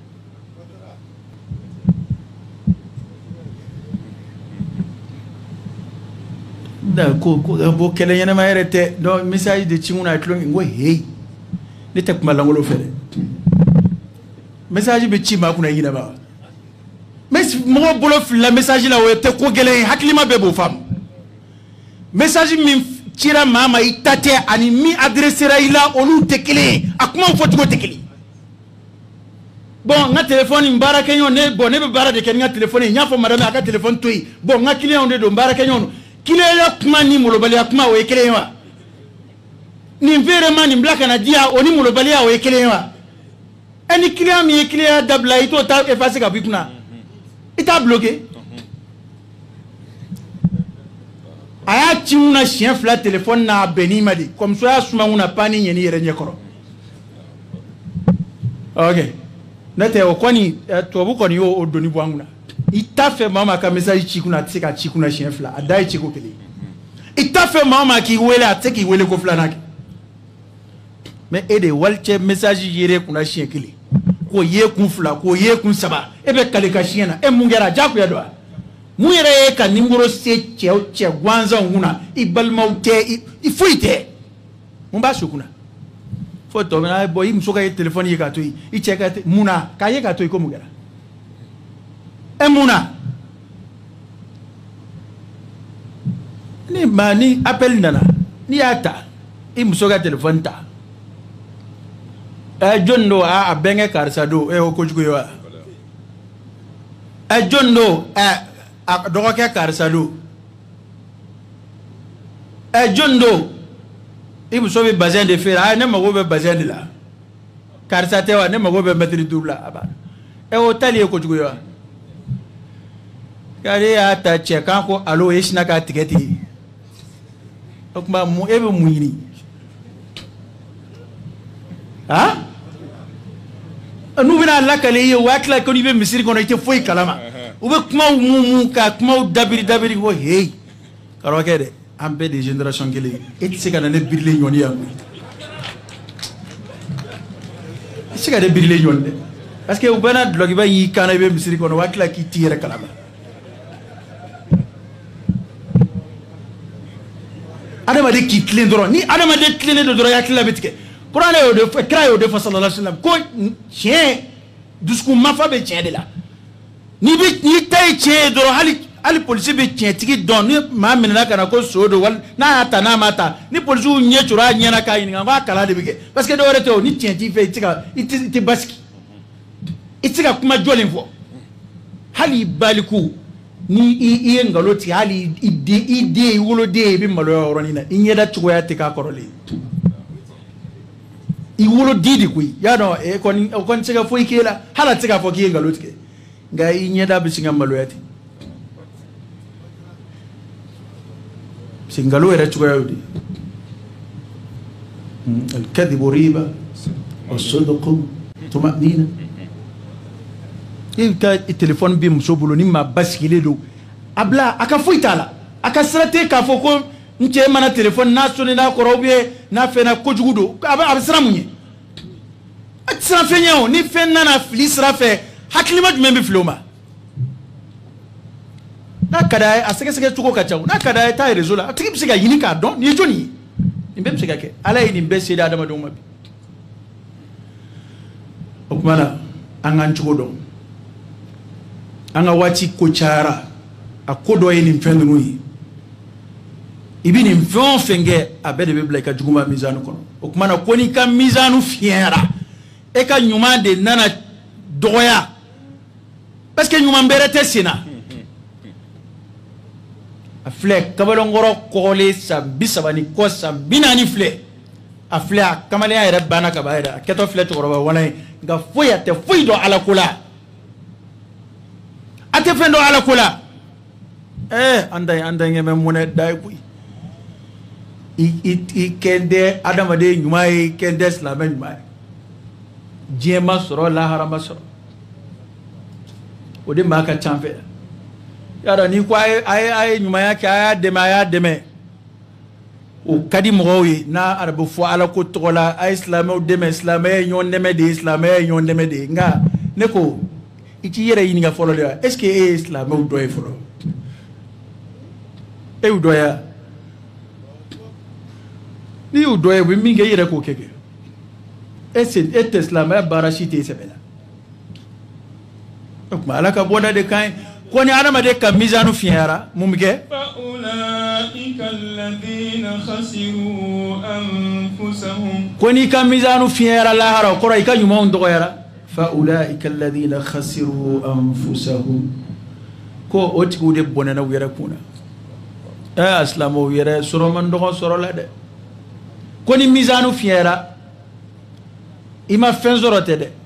da ko bo kele yana ma yerete do message de chinguna tlongi ngo hey ne tek malangolo fere message be chima kuna yina ba mais mo bolo fil message la wote ko gele haklima be bo fam message min tira mama itate ani mi adressera ila olu tekele akuma foto tekele bon nga téléphone mbaraka nyon ne bon ne be bara de ken nga téléphone nya fo madame aka téléphone toyi bon nga client on de do mbaraka nyon client ya kuma ni molobali akuma o ekele wa ni vraiment ni blaka na dia oni molobali ya o ekele wa eni client mi client dabla ito ta effacer ka bikuna ita bloqué aya tiuna chien flat téléphone na beni madi comme ça suma una pani nyeni yere nyekoro ok nete okoni to bu koni o doni bwanguna ita fait mama ka message chikuna tsika chikuna chien flat adai chiko kele ita fait mama ki wele ateki wele ko flat naki mais ede walche message yere kuna chien kele ko ye kun fla ko ye kun saba ebe kale ka chien na e mungera jaku ya do muyere ka nimgoro se che gwanza nguna ibalmaute ifuite mumba shukuna foto na boy msoka ye telefone ye ka to i cheka muna ka ye ka to ko mugera e muna ni mani appel nana ni ata i msoka telefone ta e jondo a benge karsado e o kojugo yo e jondo a dogoke karsado e jondo ibu so be bazin de fer a ne mago be bazin de la karsate wa ne mago be metri double aba e o tali e kojugo yo kare ata cheka ko alo yishna ka tiketi okma mu ebe muini ha anu bina lakale ye wakla ko ni be misiri kono ite foi kalama ube kuma mu ka kuma dabiri wo hey karo kede ambe de génération kele et se kana ne birle nyoni ya se kana birle nyonde parce que ubana blogi ba yi kana be misiri kono wakla ki tire kalama adama de ki tlen doro ni adama de tlen doro yakla betike Qur'an yo de kra yo de sallallahu alaihi wasallam ko chien dusku mafa be chien de la ni bi ni tay chien do hali police be chien tigi don ni ma menna kana ko sodo wal na ata na mata ni police u nye chura nye na kai nga ba kala de bige parce que do rete o ni chien ti fe tika iti baski itika kuma jolin fo hali baliku ni i ngaloti hali ide wolo de bi malo ronina na inyeda chugo ya tika korole iwolo didi kui yano e kon tsega fo ikela hala tsega fo kiyenga lotike nga inyeda bisinga maloyati singalo era chugo yudi الكذب ريبة والصدق طمأنينة إيه التليفون بمسوبلو نما بس كيلو أبلا أكفويتالا أكسرتي كافوكو nche mana telefone na soni na korobie na fe na kojugudo abisra munye atsra fenyo ni fe na flisra fe haklima jumembe floma na kada aseke tuko kachawu na kada ta rezola atiki bisega yini ka don ni joni imbe bisega ke ala yini mbese da adama do mabi okumana anga nchugodo anga wachi kochara akodo yini mfendo nui ibini mfon fenge abede bibla ka juguma mizanu kono okumana koni ka mizanu fiera e ka nyuma de nana doya parce que nyuma mbere tesina a filɛ kabalongɔrɔ kɔgɔlen san 30 kɔ san 40 filɛ a filɛ a kamalenya yɛrɛ banna ka ban yɛrɛ a kɛtɔ filɛ cɛkɔrɔba wala ye nka foyi a tɛ foyi dɔn ala ko la a tɛ fɛn dɔn ala ko la an da ɲɛmɛ mɔnɛ da ye koyi i kɛn tɛ adamaden ɲuman ye i kɛn tɛ silamɛ ɲuman ye diɲɛ ma sɔrɔ lahara ma sɔrɔ o de maa ka can fɛ yàrá ni ko a ye ɲumanya kɛ a y'a dɛmɛ o ka di mɔgɔw ye n'a arabu fɔ ala ko tɔgɔ la a ye silamɛw dɛmɛ silamɛya ye ɲɔgɔn dɛmɛ de ye silamɛya ye ɲɔgɔn dɛmɛ de ye nka ne ko i t'i yɛrɛ ɲininka fɔlɔ de wa est ce que e ye silamɛw dɔ ye fɔlɔ e y'u dɔ ye wa n'i y'u dɔ ye u bɛ min kɛ i yɛrɛ k'o kɛ e tɛ silamɛya baara si tɛ sɛbɛn la o tuma ala ka bɔda de kan ye ko ni adamaden ka mizanu fiɲɛyara mun bɛ kɛ ko n'i ka mizanu fiɲɛyara lahara o kɔrɔ i ka ɲumanw dɔgɔyara fa ulaika alladhina khasiru anfusahum ko o tigiw de bɔnɛna u yɛrɛ kun na silamɛw yɛrɛ sɔrɔ man dɔgɔ sɔrɔ la dɛ ko ni mizanu fiɲɛyara i ma fɛn sɔrɔ tɛ dɛ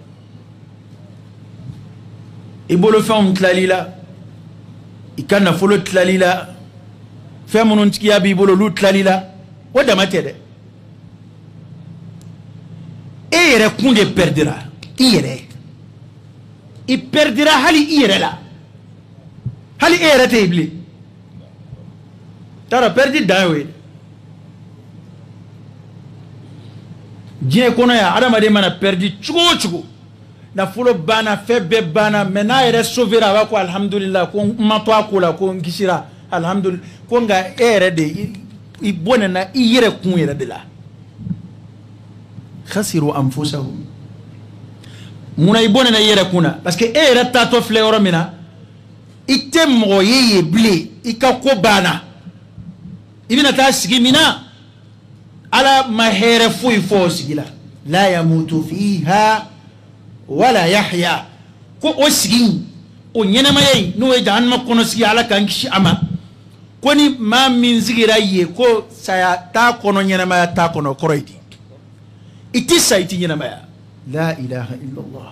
i bolo fɛnw tilali la i ka nafolo tilali la fɛn minnu tigiya b'i bolo olu tilali la o dama tɛ dɛ e yɛrɛ kun de perdira i yɛrɛ i perdira hali i yɛrɛ la hali e yɛrɛ tɛ yen bilen taara perdi dan ye diɲɛ kɔnɔ yan adamaden mana perdi cogo o cogo nafolo banna fɛn bɛɛ banna mɛ n'a yɛrɛ sauvera a b'a ko alhamdulillah ko n ma to a ko la ko n kisira alhamdulillah ko nka e yɛrɛ de i bɔnɛna i yɛrɛ kun yɛrɛ de la khasiru anfusahum munna i bɔnɛna i yɛrɛ kun na parce que e yɛrɛ taatɔ filɛ yɔrɔ min na i tɛ mɔgɔ ye yen bilen i ka ko banna i bɛna taa sigi min na ala ma hɛrɛ foyi fɔ o sigi la la yamutu fiha wala yahya ko o sigi o ɲɛnamaya in n'o ye jahannama kɔnɔ sigi ala k'an kisi a ma ko ni maa min sigira yen ko saya t'a kɔnɔ ɲɛnamaya t'a kɔnɔ kɔrɔ ye di i ti sa i ti ɲɛnamaya la ilaha illallah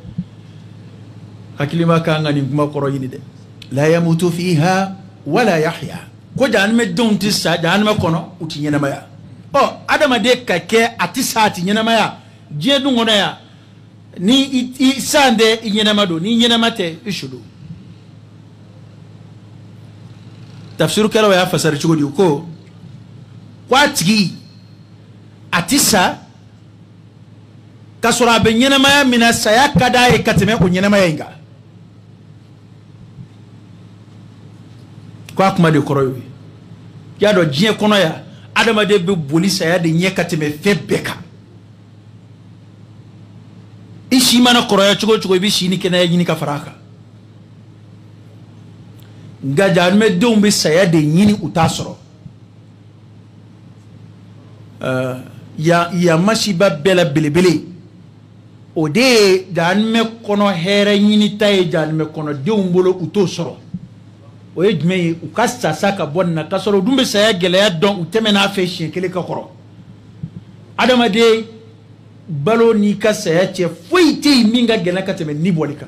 hakilima kan ka nin kuma kɔrɔ ɲini dɛ la yamutu fiha wala yahya ko jahannamadenw ti sa jahannama kɔnɔ u ti ɲɛnamaya adamaden ka kɛ a ti sa a ti ɲɛnamaya diɲɛ dun kɔnɔ yan ni i san tɛ i ɲɛnama don ni ɲɛnama tɛ i su don tafsirukɛlaw y'a fasari cogo di ko a tigi a ti sa ka sɔrɔ a bɛ ɲɛnamaya min na saya ka d'a ye ka tɛmɛ o ɲɛnamaya in kan ko a kuma de kɔrɔ y'o ye i y'a dɔn diɲɛ kɔnɔ yan adamaden bɛ boli saya de ɲɛ ka tɛmɛ fɛn bɛɛ kan i si mana kɔrɔya cogo o cogo i bɛ si ni kɛnɛya ɲini ka fara a kan nka jahannamadenw bɛ saya de ɲini u t'a sɔrɔ yan masiba bɛɛ la belebele o de ye jahannama kɔnɔ hɛrɛ ɲini ta ye jahannama kɔnɔdenw bolo u t'o sɔrɔ o ye jumɛn ye u ka sasa ka bɔ nin na k'a sɔrɔ u dun bɛ saya gɛlɛya dɔn u tɛmɛn'a fɛ siɲɛ kelen ka kɔrɔ adamaden balo n'i ka saya cɛ foyi tɛ yen min ka gɛlɛn ka tɛmɛ ni bɔli kan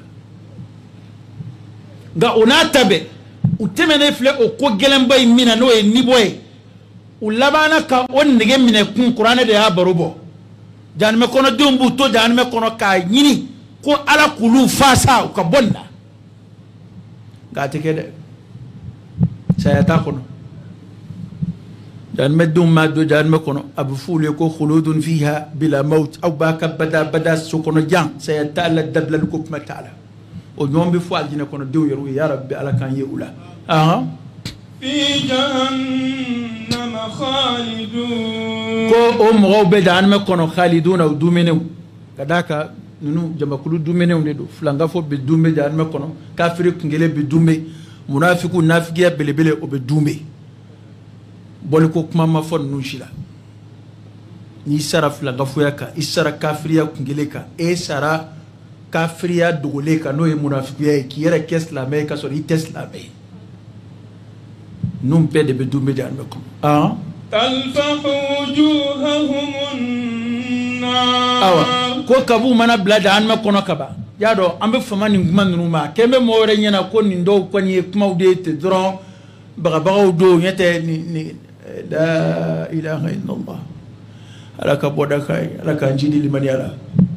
nka o n'a ta bɛɛ u tɛmɛnen filɛ o ko gɛlɛnba in min na n'o ye ni bɔ ye u labanna ka o nege minɛ kun kuranɛ de y'a baro bɔ jahannama kɔnɔdenw b'u to jahannama kɔnɔ k'a ɲini ko ala k'olu faasa u ka bɔ nin na nka a tɛ kɛ dɛ saya t'a kɔnɔ jahannamadenw ma don jahannama kɔnɔ a bɛ f'olu ye ko khuludun fiha bila maut aw b'a ka bada so kɔnɔ jan saya t'a la dabilali ko kuma t'a la o ɲɔgɔn bɛ fɔ alijinɛ kɔnɔdenw yɛrɛ ye ya rabbi ala k'an ye u la fi jahannama khalidun ko o mɔgɔw bɛ jahannama kɔnɔ khalidun u dumenenw ka d'a kan ninnu jamakulu dumenenw de don filangafo bɛ dunbe jahannama kɔnɔ kafiri kungelen bɛ dunbe munafiku nafigiya belebele o bɛ dunbe bɔliko kuma ma fɔ ninnu si la n'i sara filangafoya kan i sara kafiriya kungelen kan e sara kafiriya dogolen kan n'o ye munafikuya ye k'i yɛrɛ kɛ silamɛ ye k'a sɔrɔ i tɛ silamɛ ye num pede be dumbe jahannama kono ah تلفح وجوههم النار awa ko kabu mana bla jahannama kono kaba ya do ambe famani nguma numa kembe more nyana ko ni ndo ko ni kuma de te dron baga do nyete ni la ilaha illallah alaka boda kai alaka njidi limani ala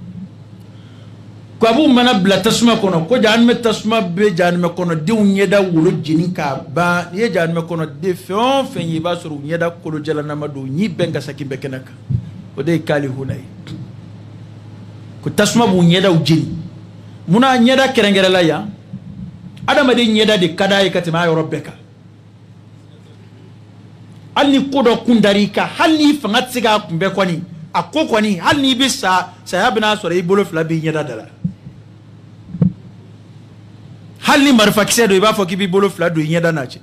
ko abu mana bla tasma kono ko jahannama tasma be jahannama kono de unyeda wulo jini ka ba ye jahannama kono de fon fen yi ba suru unyeda ko lo jalana mado nyi benga sakimbe kenaka o de kali hunay ko tasma bu unyeda ujini muna nyeda kerengere la ya adama de nyeda de kada katima yo robbeka alni kodo kundarika halni fangat siga kumbe kwani akokoni halni bisa sayabna sore ibolo fla bi nyeda dala halni marfa kisedo iba fo kibi bolo fla do nyeda nache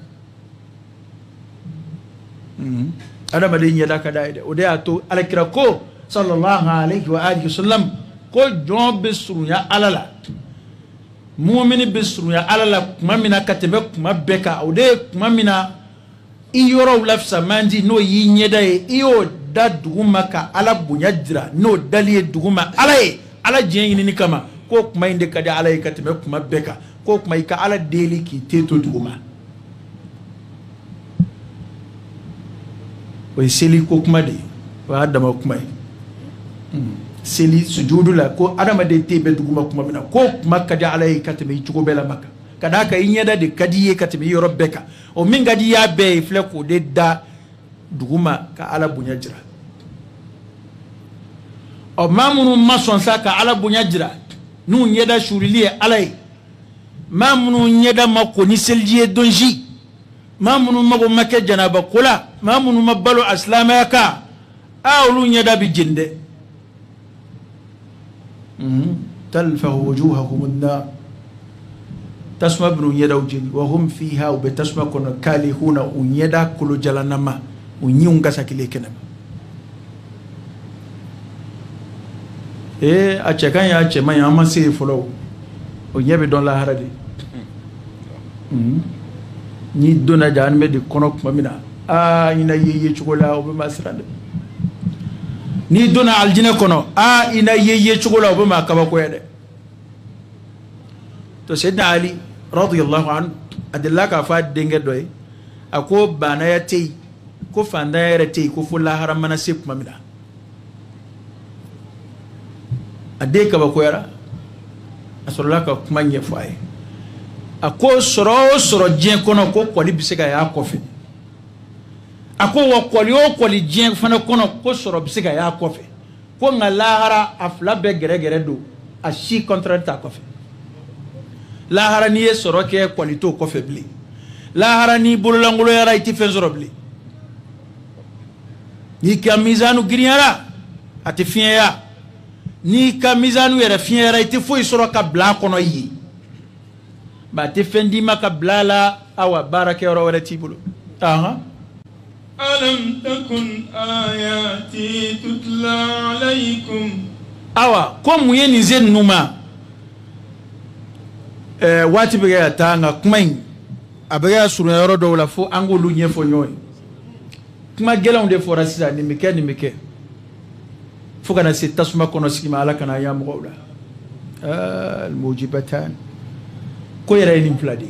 adama de nyeda kada ide ode ato alakira ko sallallahu alaihi wa alihi wasallam ko jombe surunya alala mu'mini bisrunya alala kuma mina katembe kuma beka ode kuma mina iyoro lafsa mandi no yi nyeda e iyo da duguma ka ala bunya jira no dali duguma ala e ala jeni ni kama ko kuma inde kada ala e katembe kuma beka ko kuma ika ala deli ki teto duguma o seli ko kuma de wa adama kuma seli sujudu la ko adama de tebe duguma kuma mina ko kuma kada ala e katembe chugo bela maka kada ka inyada de kadiye katembe yoro beka o min gadi ya be fle ko de da duguma ka ala bunya jira o mamunu mason sa ka ala bunya jira nu nyeda shuriliye alai mamunu nyeda mako ni seljiye donji mamunu mabo make janaba kula mamunu mabalo aslama yaka awlu nyeda bi jinde talfahu wujuhahum an-nar tasma ibn yada ujini wa hum fiha ubetasma kono kalihuna unyeda kulu jalanama unyunga sakile kenema achekan ya chema ya amase folo onyebe don la harade ni dona janme de kono mamina ina yeye chugola obe masrande ni dona aljina kono ina yeye chugola obe makaba ko yede to sayyidina ali radiyallahu anhu adillaka fa dinga doy ako bana ya tei ko fanda ya tei ko fulla haramana se kuma mina ade ka ba ko yara asolaka kuma nye fay ako soro jien kono ko kwali bisika ya kofi ako wa kwali jien fana kono ko soro bisika ya kofi ko ngala afla be gere do a shi contract ta kofi lahara ni ye soro ke kwalito ko febli lahara ni bululangulo yara iti fenzoro bli ni ka mizanu griara ati fiya ni ka mizanu yara fiya iti foi soro ka bla kono yi ba ti fendi maka blala awa barake oro wala tibulu aha alam takun ayati tutla alaykum awa ko muyeni zen numa wati bega ya tanga kumain abega suru yoro do la fo angolu nye fo nyoy kuma gela onde fo rasisa ni mike fo kana se tasuma kono sikima ala kana ya mugawla al mujibatan ko yara ni pladi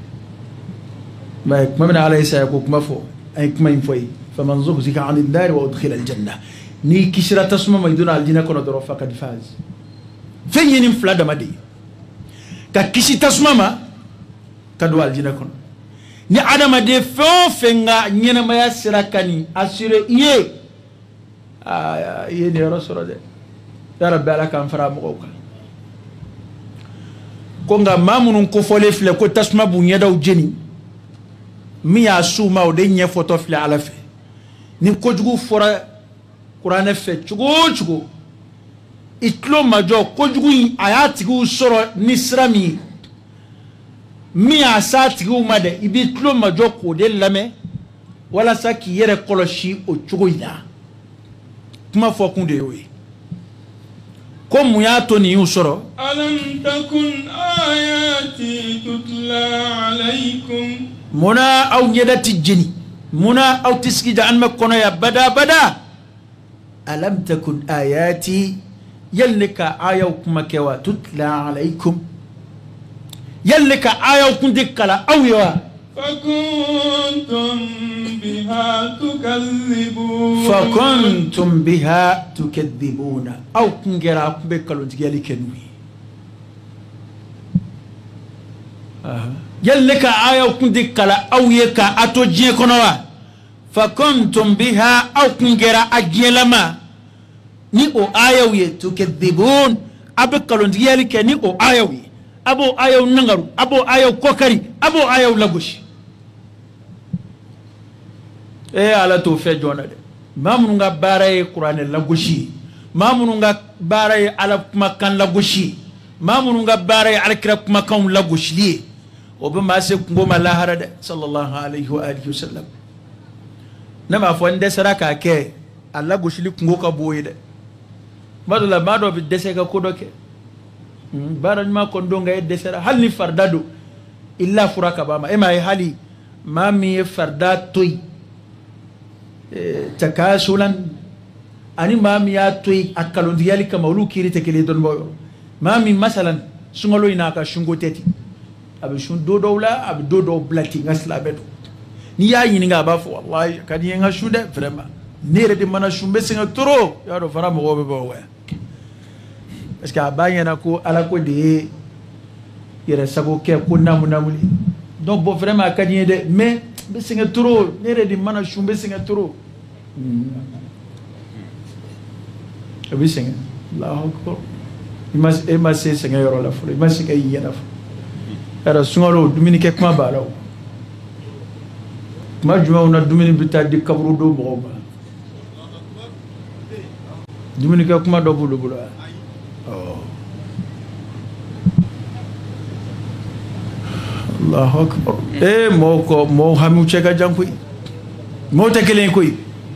ma kuma min ala isa ko kuma fo ay kuma infoy faman zuhzika an an-nar wa udkhila al-janna ni kishra tasuma mayduna al-jinna kono do faqad faz fenyin flada madi ka kisi tasuma ma ka do aljina kono ni adama de fenga nyena maya sirakani asire ye ni rasulu de ya rabbi alaka amfara mo ko nga mamunun ko fole fle ko tasuma bu nyeda ujeni mi ya suma o de nye foto fle ala fe ni ko jugu fora qur'an fe chugo itlo majo ko jugu ayati gu soro nisrami mi asati gu made ibi itlo majo ko de lame wala saki yere koloshi o chugo ina kuma fo kunde yoyi ko muya to ni usoro alam takun ayati tutla alaykum muna aw nyedati jeni muna aw tiskida an makono ya bada bada alam takun ayati yalnika ayaw kuma kewa tutla alaykum yalnika ayaw kun dikala aw yawa فكنتم بها تكذبون أو كنجرا بكلون تجالي كنوي يلك آية كندي كلا أو يكا أتوجي كنوا فكنتم بها أو كنجرا أجيلما ni o ayawi tukadhibun abkalon diyali ke ni o ayawi abo ayaw nangaru abo ayaw kokari abo ayaw lagushi ala to fe jona de mamunu nga baraye qur'an lagushi mamunu nga baraye ala makan lagushi mamunu nga baraye ala kira makan lagushi o be ma se ngoma la harade sallallahu alaihi wa alihi wasallam nama fo ndesara ka ke alla gushi li ngoka boyde madula mado bi deseka kodoke baran ma kondo nga desera hal ni fardado illa furaka bama ema hali mami farda toy takasulan ani mami ya toy akalon diyali kama ulu kiri tekele don boyo mami masalan sungolo ina ka shungo teti abi shun dodo la abi dodo blati ngasla bedo ni ya yini nga ba fo wallahi kadi nga shunde vraiment nere de mana shumbe singa toro ya do fara mo gobe bo we parce que abayana ko ala ko de yere sago ke ko namuli donc bo vraiment kadi de mais be singa toro nere de mana shumbe singa toro abi singa Allahu akbar imas se singa yoro la fo imas singa yena fo era sungalo dumini ke kuma balaw ma juma una dumini bita di kabru do mo ba dumini ke kuma do bulu bulu Allahu akbar mo hamu cheka jankuy mo tekelen koy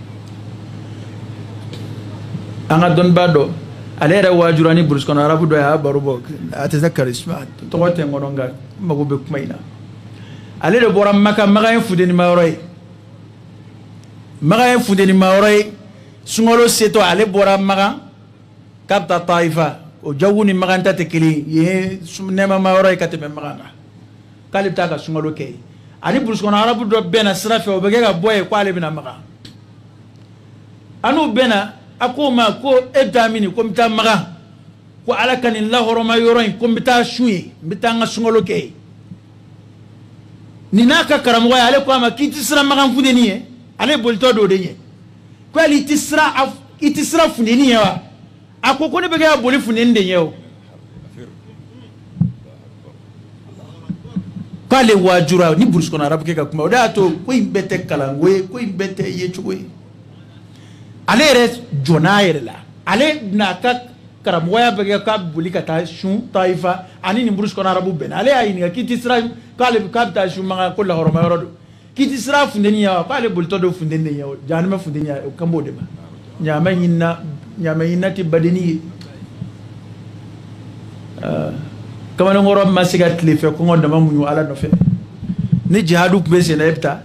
anga don bado alera wajurani burus kono arabu do ya barubo atazakkar isma to wote ngononga mago be kumaina alera boram maka maga fudeni mawray sungolo seto ale boram maga kapta taifa o jawuni maganta tekeli ye nema mawray kateme maga kalibta ka sungolo ke ani burus kono arabu do bena srafe o bege ga boye ko ale bina maga anu bena akoma ko etamini ko mita maga ko alakani la horoma yoroin ko mita shuyi mita nga sungolo ke ni naka karamo ya ale ko ama kitisra maga fundeni ye ale bolto do denye ko ali itisra fundeni ye wa akoko ne bege ya boli fundeni denye o kale wajura ni burus kono arabu ke ka kuma oda to ko imbete kalangwe ko imbete yechwe ale re jonaire la ale na ka karamoya bege ka bulika ta shun taifa ani ni burus kono arabu ben ale ayini ka kitisra kale ka ta shun manga ko la horoma rodo kitisra fundeni ya kale bulto do fundeni ya janima fundeni ya kambo de ba nyama yinna ti badeni kama ngoro masiga tlefe ko ngonda mamunyu ala no fe ni jihadu kubese na epta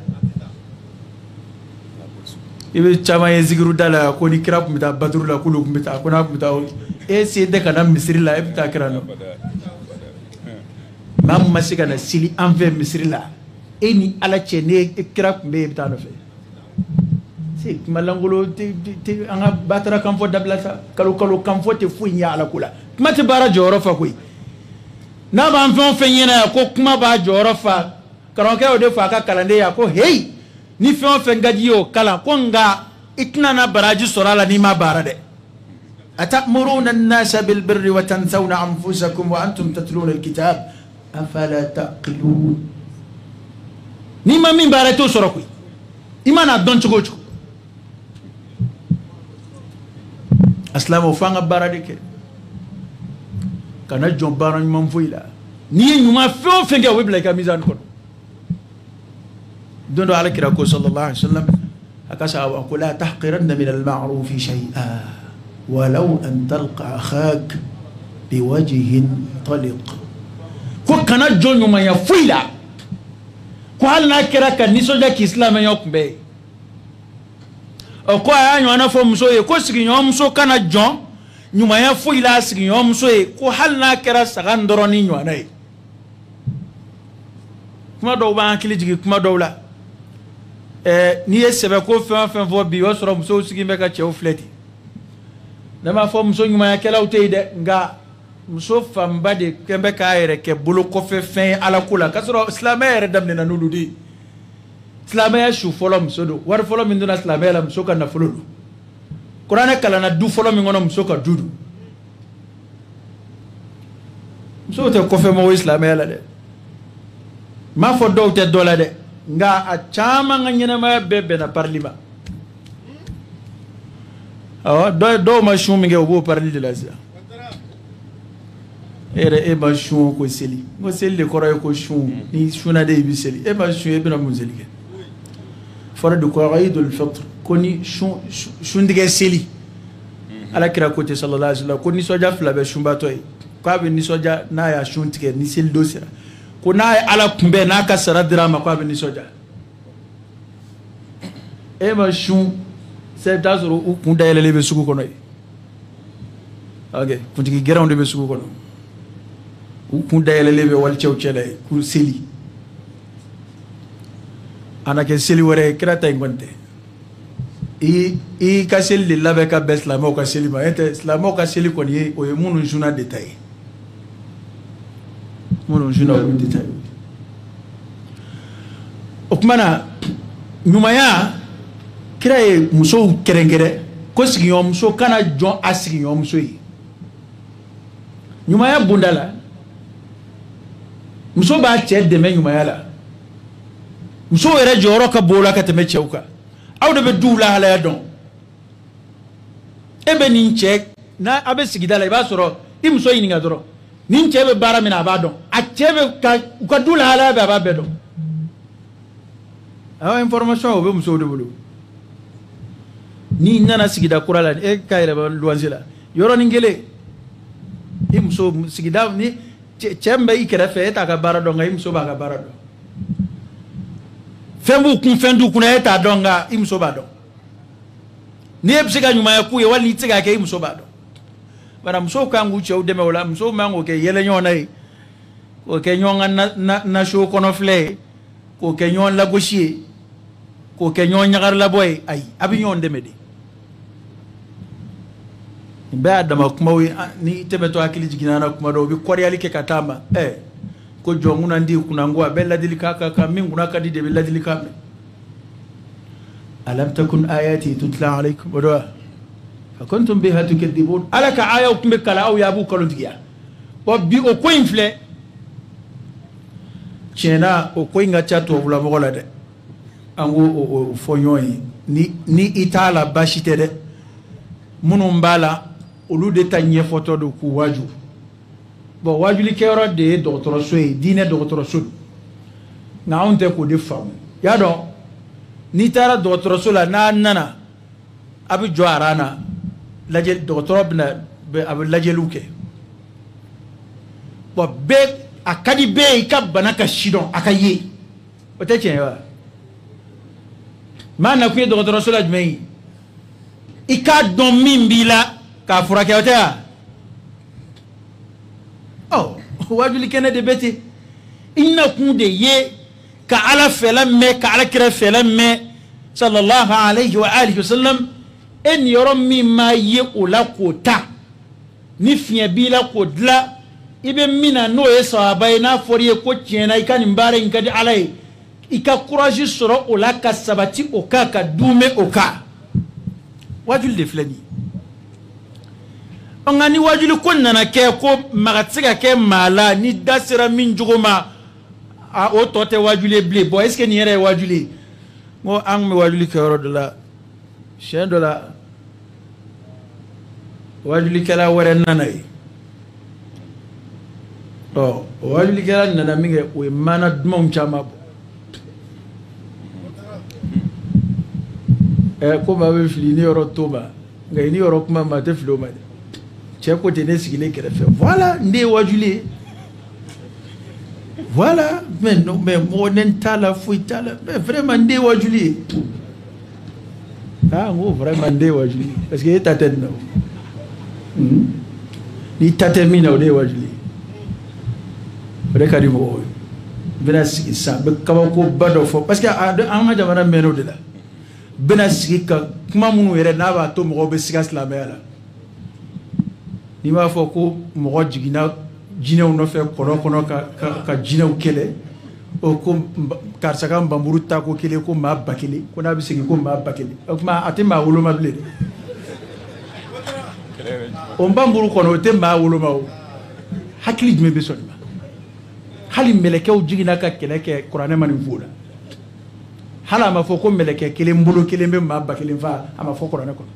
ibe chama yezigiru dala ko ni krap mita badru la kulu mita ko na mita se de kana misri la epta krano mam masiga na sili envers misri la eni ala chene krap be epta no fe se malangolo te anga batara kamfo dablata kalu kamfo te funya ala kula mate bara joro fa koy na ban fen yena ko kuma ba joro fa karon ke o de fa ka kalande ya ko hey ni fen gajiyo kala ko nga itna na baraji sorala ni ma barade atamuruna an-nasa bil birri wa tansawna anfusakum wa antum tatluna al-kitab afala taqilun ni ma min barato soroku imana don chugo aslamo fanga barade ke kana jon baran man foila ni nyuma fen ga webla ka mizan ko dondo ala kira ko sallallahu alaihi wasallam akasa wa qul la tahqiranna min al-ma'ruf shay'a walau an talqa akhak biwajhin taliq ko kana jon nyuma ya foila ko ko hal n'a kɛra ka nisɔndiya k'i silamɛɲɔ kunbɛ ye o ko a y'a ɲɔgɔnna fɔ muso ye ko sigiɲɔgɔnmuso kana jɔn ɲumanya foyi la sigiɲɔgɔnmuso ye ko hali n'a kɛra saga dɔrɔn ni ɲɔgɔnna ye kuma dɔw b'an hakili jigin kuma dɔw la n'i ye sɛbɛ ko fɛn o fɛn fɔ bi o sɔrɔ musow sigilen bɛ ka cɛw filɛ ten ne m'a fɔ muso ɲumanyakɛlaw tɛ yen dɛ nka muso fanba de kɛn bɛ k'a yɛrɛ kɛ bolo kɔfɛ fɛn ye ala ko la k'a sɔrɔ silamɛya yɛrɛ daminɛna n'olu de ye silamɛya su fɔlɔ muso don wari fɔlɔ min donna silamɛya la muso ka nafolo don kuranɛ kalanna du fɔlɔ min kɔnɔ muso ka du don musow tɛ kɔfɛ mɔgɔw ye silamɛya la dɛ m'a fɔ dɔw tɛ dɔ la dɛ nka a caman ka ɲɛnamaya bɛɛ bɛnna parili ma awɔ dɔw ma sun min kɛ u b'o parili de la sisan e yɛrɛ e ma sun ko seli n ko seli de kɔrɔ ye ko sun ni sunna de i bɛ seli e ma sun e bɛna mun seli kɛ fɔra de ko Eidul Fitr ko ni suntigɛ seli ala kira ko ten sallallahu alaihi wasallam ko nisɔndiya fila bɛ sunbatɔ ye k'a bɛ nisɔndiya n'a y'a sun tigɛ ni seli don sera ko n'a ye ala kunbɛn n'a ka sara dira a ma k'a bɛ nisɔndiya e ma sun se t'a sɔrɔ u kun dayɛlɛlen bɛ sugu kɔnɔ ye ok kuntigi gɛrɛnw de bɛ sugu kɔnɔ u kun dayɛlɛlen bɛ walicɛw cɛla ye k'u seli a na kɛ seli wɛrɛ ye kira ta in kɔni tɛ i ka seli de labɛn ka bɛn silamɛw ka seli ma tɛ silamɛw ka seli kɔni ye o ye minnu sunna de ta ye minnu sunna olu de ta ye o tuma na ɲumanya kira ye musow kɛrɛnkɛrɛn ko sigiɲɔgɔnmuso kana jɔn a sigiɲɔgɔnmuso ye ɲumanya bonda la muso b'a cɛ dɛmɛ ɲumanya la musow yɛrɛ jɔyɔrɔ ka bon o la ka tɛmɛ cɛw kan aw de bɛ duw lahalaya dɔn e bɛ nin cɛ n'a a bɛ sigida la i b'a sɔrɔ i muso ɲininka dɔrɔn nin cɛ bɛ baara min na a b'a dɔn a cɛ bɛ u ka du lahalaya bɛɛ a b'a bɛɛ dɔn awɔ information o bɛ musow de bolo n'i nana sigida kura la e ka yɛlɛma luwanse la yɔrɔnin kelen i muso sigida ni cɛ min bɛ i kɛrɛfɛ e t'a ka baara dɔn nka i muso b'a ka baara dɔn fɛn b'u kun fɛn t'u kunna e t'a dɔn nka i muso b'a dɔn ni e bɛ se ka ɲumanya k'u ye wali n'i tɛ se k'a kɛ i muso b'a dɔn bari musow kan k'u cɛw dɛmɛ o la musow man k'o kɛ yɛlɛ ɲɔgɔn na ye k'o kɛ ɲɔgɔn ka nasiw kɔnɔ filɛ ye k'o kɛ ɲɔgɔn lagosi ye k'o kɛ ɲɔgɔn ɲagarelabɔ ye ayi a bɛ ɲɔgɔn dɛmɛ de nin bɛɛ y'a dama kumaw ye ni tɛmɛtɔ hakili jiginna na kuma dɔw u bɛ kɔrɔyali kɛ ka taa ma ko jɔn kunna di kunna ko a bɛ ladilikan ka kan min kunna ka di de bɛ ladilikan mɛn alam takun ayati tutla alaykum o do fa kuntum biha tukadibun ala ka ayaw tun bɛ kalan aw ye a b'u kalontigiya wa bi o ko in filɛ tiɲɛna o ko in ka ca tubabula mɔgɔ la dɛ an ko o fɔ ɲɔgɔn ye ni i t'a la baasi tɛ dɛ minnu b'a la olu de ta ɲɛfɔtɔ don k'u waaju bon waajulikɛyɔrɔ de ye dɔgɔtɔrɔso ye diinɛ dɔgɔtɔrɔso nka anw tɛ k'o de faamu y'a dɔn n'i taara dɔgɔtɔrɔso la n'a nana a bɛ jɔ aran na lajɛ dɔgɔtɔrɔ a bɛ lajɛliw kɛ bon bɛɛ a ka di bɛɛ ye i ka bana ka si dɔn a ka ye o tɛ tiɲɛ ye wa maa nakun ye dɔgɔtɔrɔso la jumɛn ye i k'a dɔn min b'i la k'a furakɛ o tɛ wa waajuli kɛnɛ de bɛ ten i nakun de ye ka ala fɛla mɛn ka ala kira fɛla mɛn sallallahu alayhi wa alihi wa sallam e ni yɔrɔ min ma ye o la k'o ta ni fiɲɛ b'i la k'o dilan i bɛ min na n'o ye sahaba ye n'a fɔra i ye ko tiɲɛna i ka nin baara in ka di ala ye i ka courage sɔrɔ o la ka sabati o kan ka duumɛ o kan waajuli de filɛ nin ye nka ni waajuli ko nana kɛ ko maga tɛ se ka kɛ maa la ni da sera min jogo ma o tɔ tɛ waajuli ye bilen bon est ce que nin yɛrɛ ye waajuli ye n ko an tun bɛ waajuli kɛ yɔrɔ dɔ la siɲɛ dɔ la waajulikɛla wɛrɛ nana ye o waajulikɛla nana min kɛ o ye maana dumanw caman bɔ ko maa bɛ fili ni yɔrɔ to ma nka ni yɔrɔ kuma ma a tɛ fili o ma dɛ cɛ ko ten ne sigilen kɛrɛfɛ voilà n de ye waajuli ye Voilà, mais non, mais mon entala fouitala, mais vraiment des wajuli. Ah, vraiment des wajuli. Parce que est à tête non. Ni tatemina au des wajuli. Rekadi mo. Benasiki sa, be kabako bado fo. Parce que en a jamana meno de la. Benasiki ka kuma munu yere na ba to mo be sigas la mela. Ni ma fo ko mo jigina jinew no fe kono ka jinew kele o ko karsaka mbamburu ta ko kele ko ma bakele ko na bisigi ko ma bakele o kuma atima wolo mable o mbamburu kono te ma wolo ma hakili jme be sonima hali melekew jigina ka kele ke qur'ane mani fula hala ma fo ko meleke kele mbulu kele be ma bakele fa ama fo qur'ane ko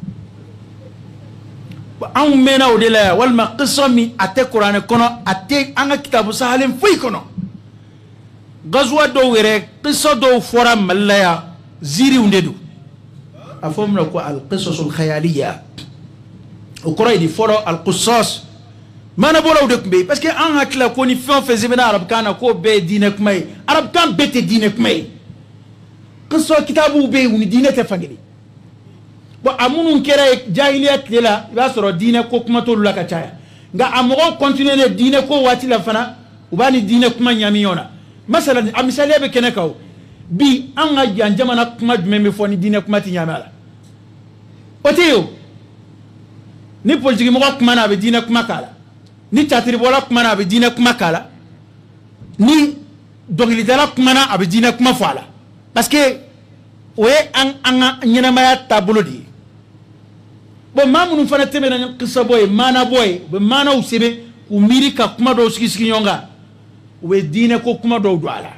an mena o de la walma qissa mi ate qur'an kono ate anga kitabu sahalin fuy kono gazwa do were qissa do fora malaya ziri undedu afomna ko al qisas al khayaliya o qur'an di fora al qissas mana bola de kumbe parce que an hakla ko ni fon faisait bena arab kana ko be dinek may arab kan bete dinek may qissa kitabu be uni dinek fangeli bo amunun kera jahiliyat lela iba soro dine ko kuma to lula ka caya nga amogo continuer ne dine ko wati la fana ubani dine kuma nyami yona masalan amisali be kene kaw bi an ga janjama na kuma jume me foni dine kuma ti nyami ala oteyo ni politique mo kuma na be dine kuma kala ni chatiri bola kuma na be dine kuma kala ni dogili dala kuma na be dine kuma fala parce que oye an nyina maya tablo di bon mamun fana teme na qissa boy mana boy be mana usebe umiri ka kuma do siki nyonga we dine ko kuma do ala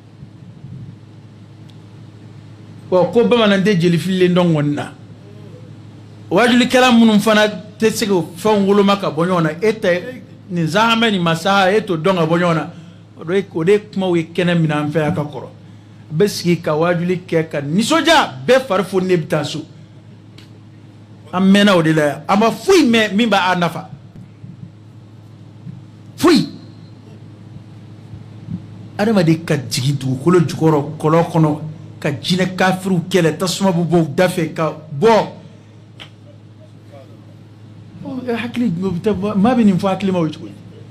ko ba man de jeli fille ndon wonna wajuli kalam mun fana te sego fon wolo maka bonyona ete ni zahama ni masaha eto donga bonyona ko de kuma we kena mina mfa ka koro beski ka wajuli ke ka nisoja be farfo nebtaso amena o de la ama fui me mimba anafa fui adama de ka jigidu kolo jukoro kolo kono ka jine kafiru kele tasuma bu dafe ka bo hakli ma bini fo hakli ma wuci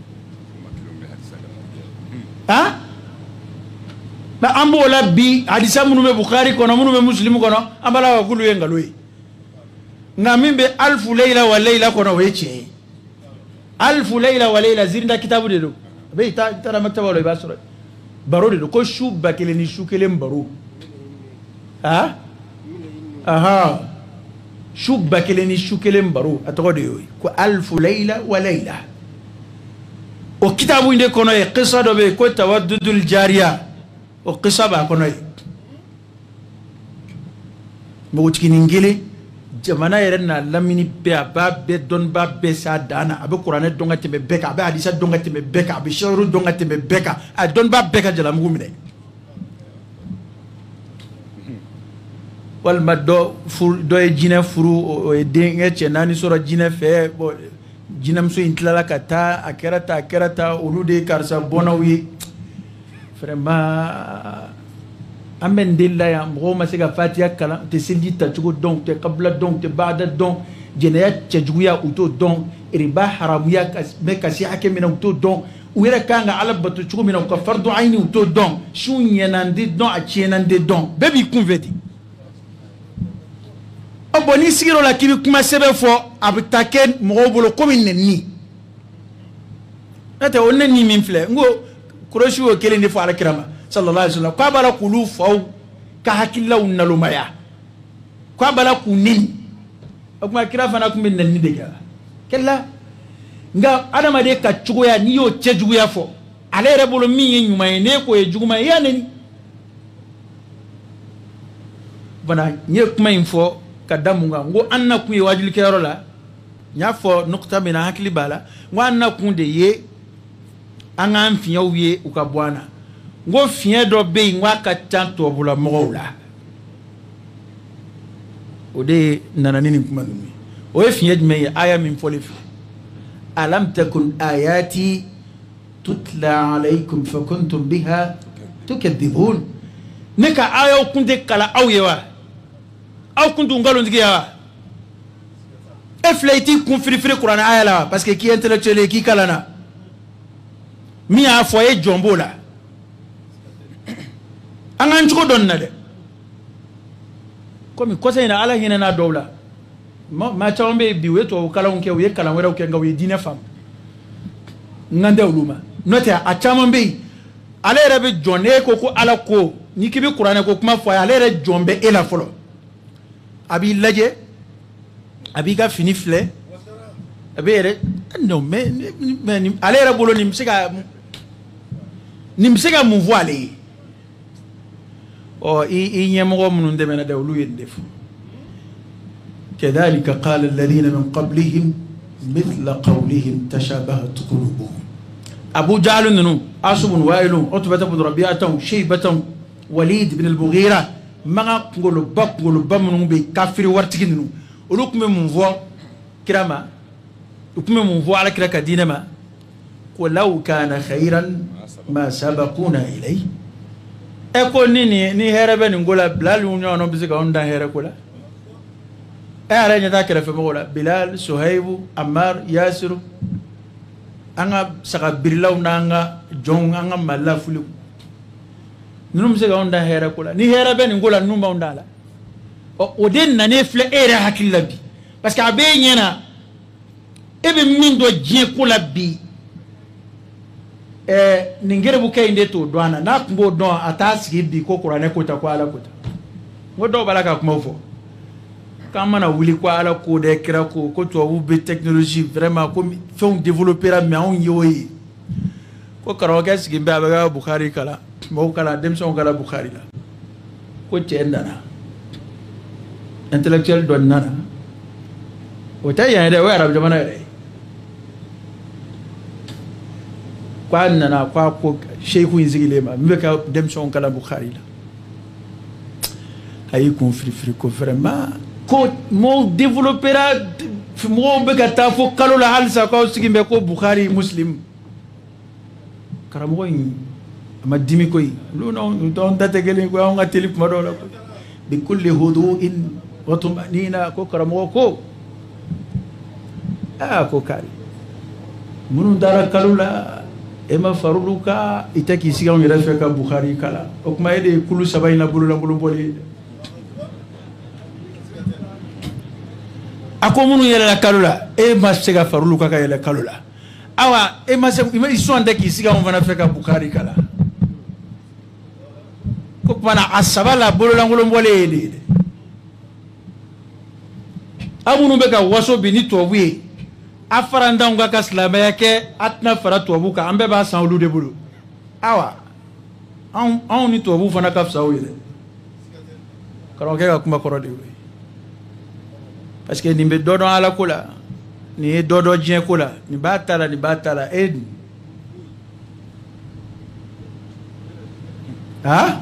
ha ba ambo la bi hadisa munu be bukhari kono munu be muslim kono ambala wa kulu yengaloyi nga mimbe alfu layla wa layla kono weche alfu layla wa layla zirinda kitabu de do be ta maktaba lo basura baro de do ko shuba kele ni shukele mbaro ha aha shuba kele ni shukele mbaro atoko de yoy ko alfu layla wa layla o kitabu inde kono e qissa do be ko tawaddudul jariya o qissa ba kono e mo tikini ngile jamana yɛrɛ na lamini bɛɛ a b'a bɛɛ dɔnniba bɛɛ s'a dan na a bɛ kuranɛ dɔn ka tɛmɛ bɛɛ kan a bɛ hadisa dɔn ka tɛmɛ bɛɛ kan a bɛ sɛwuru dɔn ka tɛmɛ bɛɛ kan a dɔnniba bɛɛ ka jalamugu minɛ walima dɔ ye jinɛ furu o ye denkɛ cɛ naani sɔrɔ jinɛ fɛ jinɛmuso in tilala ka taa a kɛra ta olu de ye karisa bɔnnaw ye vraiment an bɛ nin de la yan mɔgɔw ma se ka fatiya kalan tɛ seliji tacogo dɔn tɛ kabila dɔn tɛ baada dɔn jɛnɛya cɛjuguya u t'o dɔn riba haramuya bɛ ka se hakɛ min na u t'o dɔn u yɛrɛ kan ka ala bato cogo min na u ka fardu ayini u t'o dɔn su ɲɛnande dɔn a tiɲɛnande dɔn bɛɛ b'i kun fɛ ten ɔ bɔn n'i sigir'o la k'i bɛ kuma sɛbɛn fɔ a bɛ taa kɛ mɔgɔw bolo komi nɛni n'o tɛ o nɛni min filɛ n ko kɔrɔsi y'o kelen de fɔ alakira ma sallallahu alaihi wasallam kwa bala kulu faw ka hakilaw nalumaya kwa bala kunini akuma kira fana kumbe nanni de kala kella nga adama de ka cugoya ni yo cejuguya fo ale yɛrɛ bolo min ye ɲuman ye ne ko ye juguma ye ya neni bana nye kuma in fɔ ka da mun kan ngo an na kun ye wajuli kɛyɔrɔ la n y'a fɔ nukta min na hakili b'a la ngo an na kun de ye an k'an fiɲɛw ye u ka bɔ an na ngo fiɲɛ dɔ bɛ yen ngo a ka ca tubabula mɔgɔw la o de nana ni nin kuma ninnu ye o ye fiɲɛ jumɛn ye aya min fɔlen filɛ alam takun ayati tutla alaykum fa kuntum biha tukadhibun neka aya kunde kala awyewa aw kuntu ngalon digiya eflaiti kun firifiri Qur'an aya la parce que qui intellectuel qui kalana mi a foye jombo la angan chuko donna de comme cosa ina ala hina na dowla ma chawmbe biwe to kala unke we kala wera unke ngawe dina fam ngande uluma note a chamambe ala rebe jonne ko ala ko ni kibi Qur'an ko kuma foye ala re jombe ela folo abi laje abi ga fini fle abi ere non mais ala re bolo ni msega mu voile o i nyemo mun de mena dawlu yendef كذلك قال الذين من قبلهم مثل قولهم تشابهت قلوبهم أبو جهل ننو عاصم وائل عتبة بن ربيعة شيبة وليد بن المغيرة ما نقول بمن بكافر ورتكن ننو ولكم من فوا كرما لكم من فوا على كرك دينما ولو كان خيرا ما سبقونا إليه أقول ني هربا نقول بلا لونيا نبزك عندنا هركولا أنا نذكر في مقولة بلال سهيب عمار ياسر أنا سكبر لهم نعنا جون أنا ملا فلو نمسك عندنا هركولا ني هربا نقول نوم عندنا ودين ننفل إيره هكلا بي بس كأبين ينا إبن من دو جيكولا بي ningere buke inde to dwana na kumbo don atasi bi ko Qur'an ko ta ko ala ko ta ngodo balaka kuma fo kama na wuli ko ala ko de kira ko to wu be technologie vraiment ko fon développer mais on yoyi ko karo ga sigi be abaga Bukhari kala mo kala dem son kala Bukhari la ko tendana intellectuel don nana o tayya de wa arab jamana re kwa nana kwa ko sheikhu inzigilema mbeka demson kala Bukhari la ayi kon fri ko vraiment ko mo développera mo beka ta fo kalo la halsa ko sigimbe ko Bukhari Muslim karamo yi ma dimi koy lu no don date gele ko nga telip ma do la ko bi kulli hudu'in wa tumanina ko karamo ko ko kari munu dara kalo la ema faruka itaki siga ngira feka Bukhari kala o kuma ede kulu sabayna bulu boli ako munu yele la kalula e ma sega faruka ka yele kalula awa e ma se ima isonde ki siga on vana feka Bukhari kala ko pana asabala bulu boli ede abunu beka waso bini to wi afaranda nga ka slama yake atna fara tobu ka ambe ba san olu de bulu awa on ni tobu fana ka fsa oyele karo ke ka kuma koro de parce que nimbe dodo ala kula ni dodo jien kula ni batala ed ha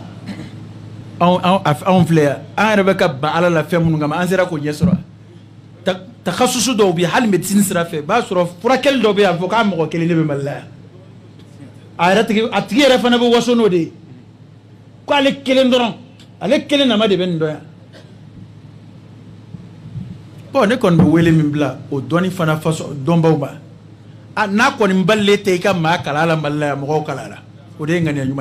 on flea an rebeka ba ala la femu ngama anzera ko nyesro تخصص دو بي حال ميديسين سرافه با سرو فراكل دو بي افوكا مكو كلي نبي ملا ايراتي اتغي رفنا بو وسونو دي كو عليك كلين درون عليك كلين ما دي بن دويا بو نكون ويلي من بلا او دوني فنا فاسو دومباوبا نا كون مبالي تيكا ما كلالا ملا مكو كلالا ودي غاني نيما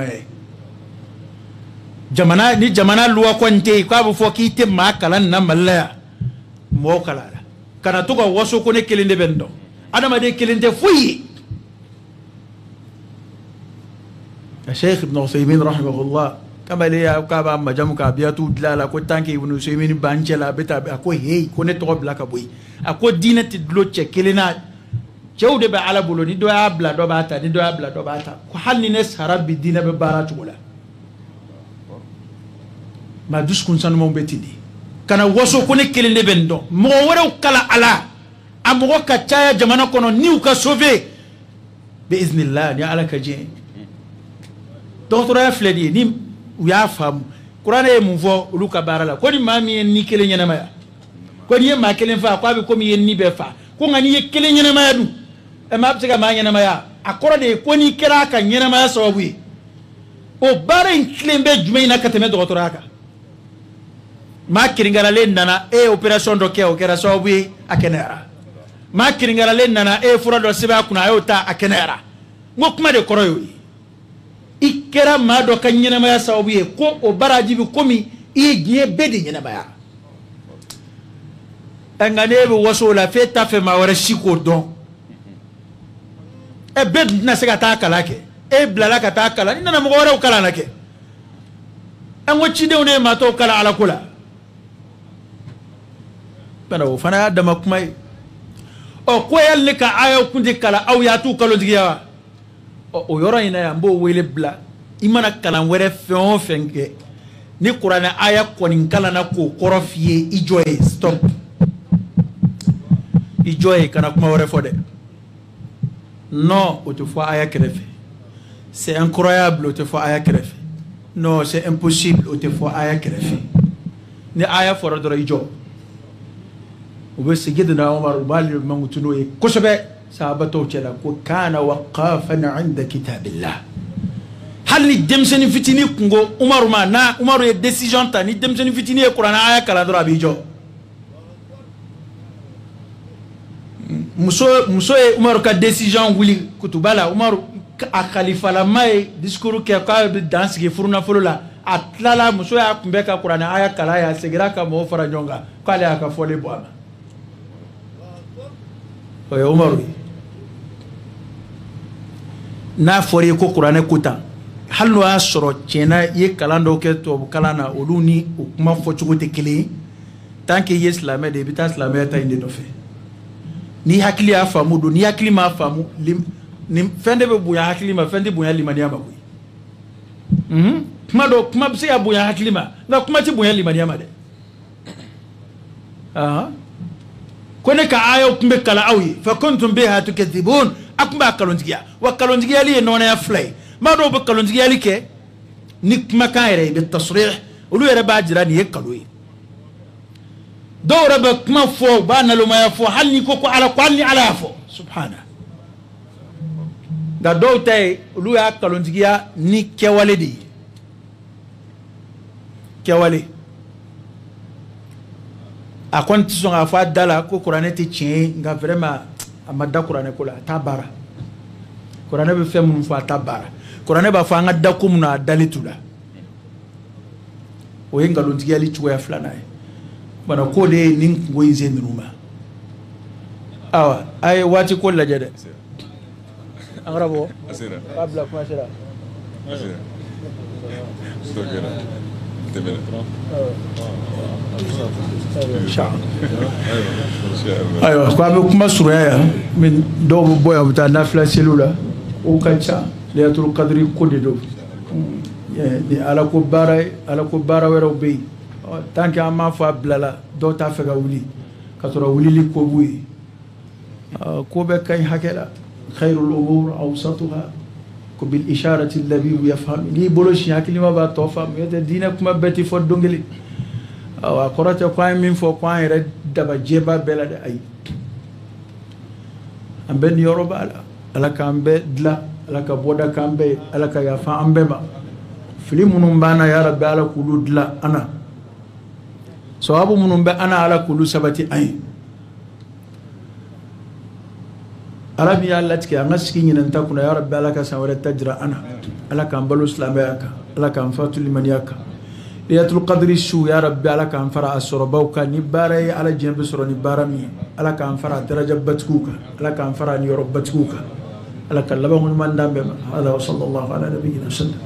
جمانا لوا كونتي كو ابو فوكي تي ما كلان نا ملا مو كلالا kana to ka waso ko ne kelinde bendo adama de kelinde fuyi Sheikh Ibn Usaymin rahimahullah kama le ya ka ba majamu ka biatu dilala ko tanki Ibn Usaymin banchela beta ko hey ko ne to bla ka boy ako dinati dlo che kelina jewde be ala bolo ni do abla do bata ni do abla do bata ko halni nes harabi dina be baratu wala ma dus kun sanu mo betidi kana waso ko ne kelinde bendo mo wara kala ala amogo ka chaya jamana kono ni ka sauver bi iznillah ni ala ka je docteur ya fledi ni ya fam qur'an e mu vo luka barala ko ni mami en ni kele nyana maya ko ni ma kele fa ko bi ko mi en ni be fa ko ngani ye kele nyana maya du e ma bse ka ma nyana maya akoro de ko ni kira ka nyana maya sababu o bara in klembe jumai na kateme docteur aka ma kiringala le nana e operation do ke o kera sababu akenera ma kiringala le nana e fura do siba kuna ayota akenera ngo kuma de koro yo ikera ma do ka nyana maya sababu ko o bara jibi komi i giye bedi nyana maya engane be woso la fe ta fe ma wara shiko don e bed na se ka ta kala ke e blala ka ta kala ni na mo wara kala na ke ango chide one ma to kala ala kula bana wo fana da makumai o ko yalle ka ayo kundi kala aw ya tu kalo digiya o yoro ina ya mbo wele bla imana kala were fon fenke ni qur'ana aya konin kala na ko korofie ijoye stop ijoye kana kuma wore fode non autrefois aya krefe c'est incroyable autrefois aya krefe non c'est impossible autrefois aya krefe ni aya foro do ijo obe sigidna umar bal mangutuno e kosobe sahabato cela ko kana waqafan 'inda kitabillah hal ni demseni fitini kungo umar ma na umar e décision ta ni demseni fitini e qur'an aya kala do abijo muso e umar ka décision wuli kutubala umar a khalifa la mai discours ke ka dans ke furuna folola atlala muso ya kumbe ka qur'an aya kala ya segira ka mo fara jonga kale aka fole bo ama o umar na fori ko qur'an kuta hallo asro chena ye kalando ke to kalana oluni o kuma fo chugote kele tanke islamé de bita islamé ta inde do fe ni hakili ya famu do ni hakili ma famu ni fende be buya hakili ma fende buya limaniya ma boy kuma do kuma bse ya buya hakili ma na kuma ti buya limaniya ma de kone ka ayo kumbe kala awi fa kuntum biha tukadhibun akuma kalondigia wa kalondigia li nona ya flay ma do be kalondigia li ke ni kuma kaire be tasrih ulu yere ba jira ni yekalu dawra ba kuma fo ba na lo ma ya fo halni ko ala kwalni ala fo subhana da do tay ulu ya kalondigia ni kewale di kewale a konti son a fa dala ko qur'ane te tien nga vraiment amada qur'ane ko la tabara qur'ane be fe mun fa tabara qur'ane ba fa nga dakum na dalitula o yenga lonti yali chuwa fulana bana ko de nin ngo inze numa awa ay wati ko la jade angrabo asira qabla kuma shira asira stokera tebele ayo kwa be kuma suraya min do boya buta nafla selula o kancha leatul qadri kodi do di ala ko bara wero be tanki amma fa blala do ta fega wuli katora wuli li ko buyi ko be kay hakela khairul umur awsatuha ko bil isharati alladhi yafham li boloshi hakilima ba to fam yete dina kuma beti fo dongeli awa korata kwa min fo kwa ere daba jeba bela de ay ambe ni yoroba ala kambe dla ala ka boda kambe ala ka yafa ambe ma filimunum bana ya rabbi ala kulu dla ana sawabu munum be ana ala kulu sabati ay arabi ya allah tike anga siki nyina takuna ya rabbi ala ka sawara tajra ana ala ka ambalu islamaka ala ka amfatu limaniyaka liyatul qadri shu ya rabbi ala ka amfara asrabauka ni bare ala jembe soro ni barami ala ka amfara daraja batkuka ala ka amfara ni yorob batkuka ala ka labangun mandambe hada wa sallallahu ala nabiyyina sallam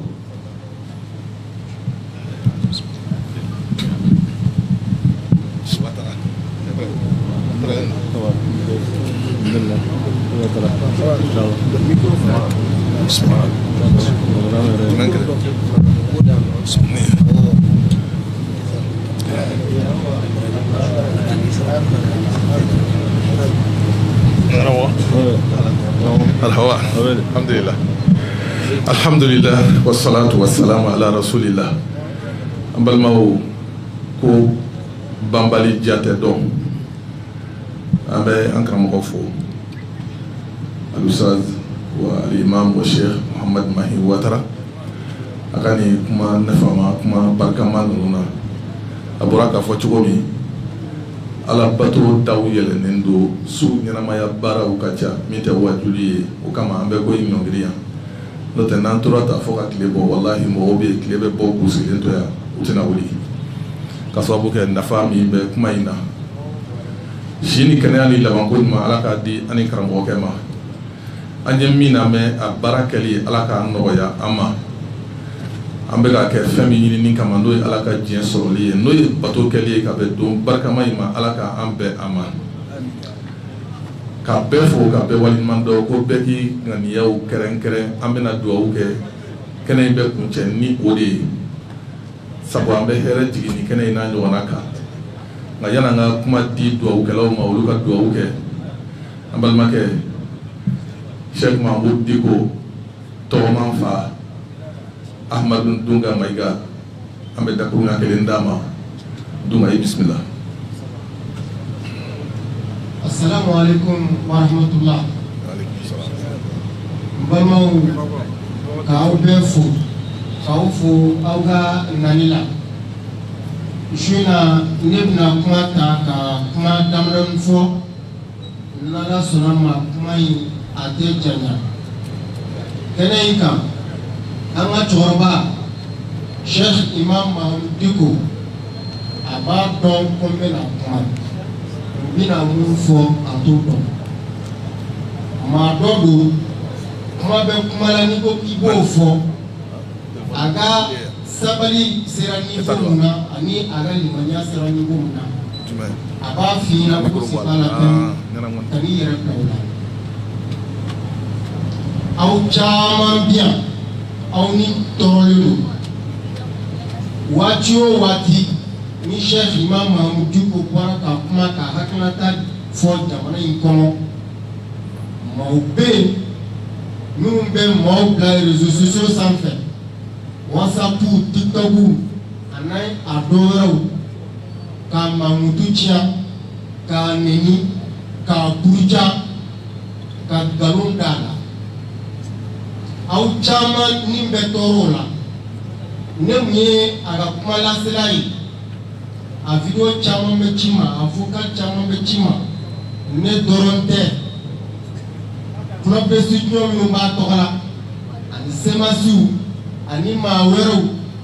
الهواء الحمد لله والصلاة والسلام على رسول الله أمبالماو كو بامبالي جاتي دوم أمبي أنكرم غفو الأستاذ والإمام والشيخ محمد ماهي واترا أكاني كما نفهم كما بركما نونا أبوراك فوتشومي على باتو تاويل نندو سو نما يا بارا وكاتشا ميتا واجولي وكما أمبكو يميونغريا نوتن نانتورا تافوكا كليبو والله موبي كليبو بوكو سيلنتويا وتناولي كسببك النفامي بكما ينا شيني كنالي لبانكود ما علاقة دي أني كرامو كما أني مينا مي أباركلي علاقة نويا أما أمبكا كفامي ينين كما نوي علاقة جين سولي نوي باتو كلي كابدوم بركما يما علاقة أمبي أما كابفو كابي والماندو كوبكي غنياو كرن كرن أمبنا دوو كي كناي بكون تشني ودي sabu an bɛ hɛrɛ jigin ni kɛnɛ in n'a ɲɔgɔnna kan nka yan'an ka kuma di dugawukɛlaw ma olu ka dugawu kɛ an balimakɛ Sheikh Mahmoud Diko tɔgɔman fa Ahmadu Dunga Mayiga an bɛ dakuruɲa kelen d'a ma Dunga ye bisimila. Assalamu alaikum wa rahmatullah. N balimaw k'aw bɛɛ fo. K'aw fo aw ka nani la su in na ne bɛna kuma ta ka kuma damadɔni fɔ n'Ala sɔnna ma kuma in a tɛ janya kɛnɛ in kan an ka cɛkɔrɔba Sheikh Imam Mahmoud Diko a b'a dɔn ko n bɛna kuma n bɛna mun fɔ a t'o dɔn maa dɔ don kuma bɛ kuma la n'i ko k'i b'o fɔ. Aga sabali sera niveau mun na ani aga limaniya sera niveau mun na a b'a f'i ɲɛna ko c'est pas la peine ka n'i yɛrɛ bila o la aw caman bi yan aw ni tɔɔrɔlen don waati o waati ni Sheikh Imam Mahmoud Diko bɔra ka kuma ka hakilinata fɔ jamana in kɔnɔ maaw bɛ yen minnu bɛ maaw bila réseaux sociaux sanfɛ WhatsApp, TikTok, anai adorau, ka mamutucia, ka neni, ka burja, ka galon dala. Au chama nimbe torola. Nemye aga kumala selai. A video chama mechima, a vocal chama mechima. Ne doronte. Kuna pesitnyo mnumba tola. Ani semasiu. Ani maa wɛrɛw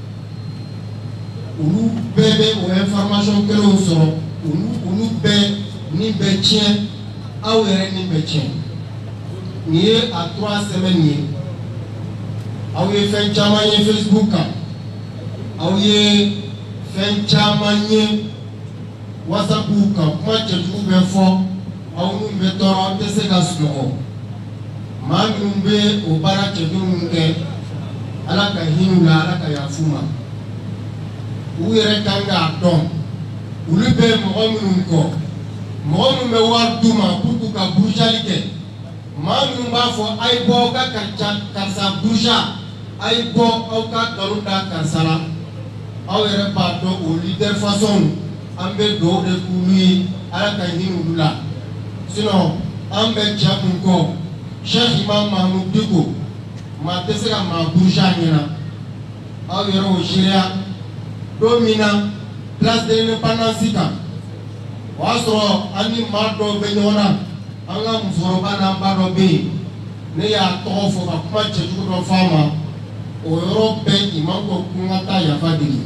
olu bɛɛ bɛ o information kelenw sɔrɔ olu bɛɛ ni bɛ tiɲɛ aw yɛrɛ ni bɛ tiɲɛ nin ye a 3 semaines ye aw ye fɛn caman ye Facebook kan aw ye fɛn caman ye WhatsApp kan kuma cɛjugu bɛ fɔ aw minnu bɛ tɔɔrɔ aw tɛ se ka sunɔgɔ maa minnu bɛ o baara cɛjugu minnu kɛ. Ala ka hinɛ la Ala ka yafu ma u yɛrɛ kan k'a dɔn olu bɛ mɔgɔ minnu kɔ mɔgɔ minnu bɛ wari d'u ma pour que ka burujali kɛ maa minnu b'a fɔ a ye bɔ aw ka karisa buruja a ye bɔ aw ka nkalon da karisa la aw yɛrɛ b'a dɔn o leader façon an bɛ dugawu de k'olu ye Ala ka hinɛ olu la sinon an bɛ cɛ mun kɔ Sheikh Imam Mahmoud Diko ma tɛ se ka maa buruja ɲɛna aw yɛrɛ o seereya don min na place de l'indépendance kan o y'a sɔrɔ an ni maa dɔw bɛ ɲɔgɔn na an ka musokɔrɔba n'an ba dɔ bɛ yen ne y'a tɔgɔ fɔ ka kuma cɛjugu dɔ f'a ma o yɔrɔ bɛɛ imam ko ko n ka taa yafa deli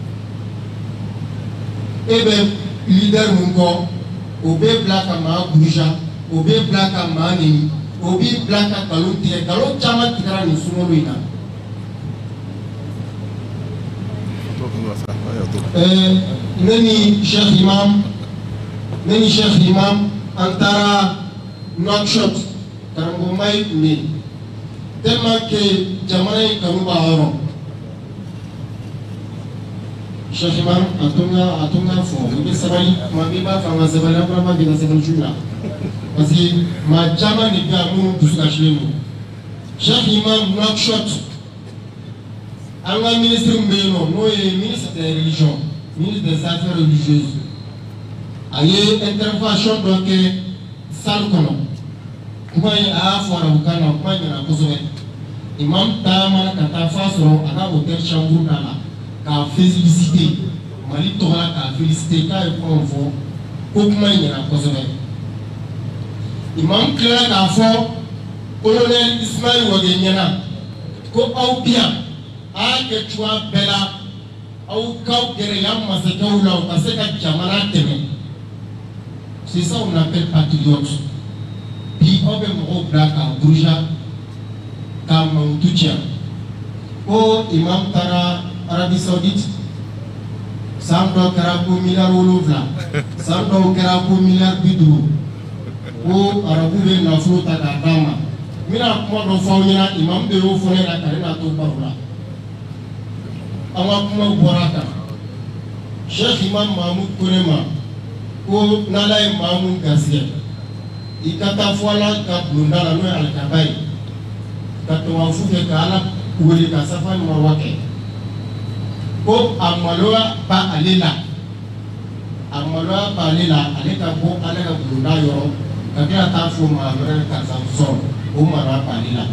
e bɛ leader mun kɔ o bɛ bila ka maa buruja o bɛ bila ka maa neni o b'i bila ka nkalon tigɛ nkalon caman tigɛra nin sunkalo in na ne ni Sheikh Imam an taara Nouakchott karamɔgɔ Mayi tun bɛ yen tellement que jamana in kanu b'a yɔrɔ Sheikh Imam a to n ka fɔ i bɛ sabali tuma bɛɛ i b'a fɔ an ka sabali an fana b'a kɛ ka sabali su la parce que maa caman de bɛ yan minnu dusu kasilen don Sheikh Imam Nouakchott an ka ministre min bɛ yen nɔ n'o ye ministre des religions ministre des affaires religieuses a ye intervention dɔ kɛ salle kɔnɔ kuma in a y'a fɔ arabukan na kuma ɲɛna kosɛbɛ imam taamana ka taa fa sɔrɔ a ka hôtel chambre da la k'a féliciter Mali tɔgɔ la k'a féliciter k'a ye kuma fɔ ko kuma ɲɛna kosɛbɛ imam tilara k'a fɔ colonel Ismail Wage ɲɛna ko aw bi yan a y'a kɛ cogoya bɛɛ la aw k'aw gɛrɛ yan masakɛw la u ka se ka jamana dɛmɛ c'est ça on appelle patriote bi aw bɛ mɔgɔw bila k'a buruja k'a mankutu tiɲɛ ko imam taara Arabie Saoudite san dɔw kɛra ko miliyari 7 san dɔw kɛra ko miliyari 50 ko arabu bɛ nafolo ta k'a d'a ma n bɛna kuma dɔ fɔ aw ɲɛna imam de y'o fɔ ne la ka ne na to baro la an ka kumaw bɔra kan Cheikh Imam Mahmoud ko ne ma ko n'Ala ye maa mun garisɛgɛ i ka taa fɔ Ala ka bulonda la n'o ye alikaba ye ka tawafu kɛ ka Ala wele ka safa ni marwa kɛ ko a maloya ba ale la ale ka bɔ ale ka bulonda yɔrɔ ka kila taa fɔ maa wɛrɛ karisa sɔrɔ o maloya ba ale la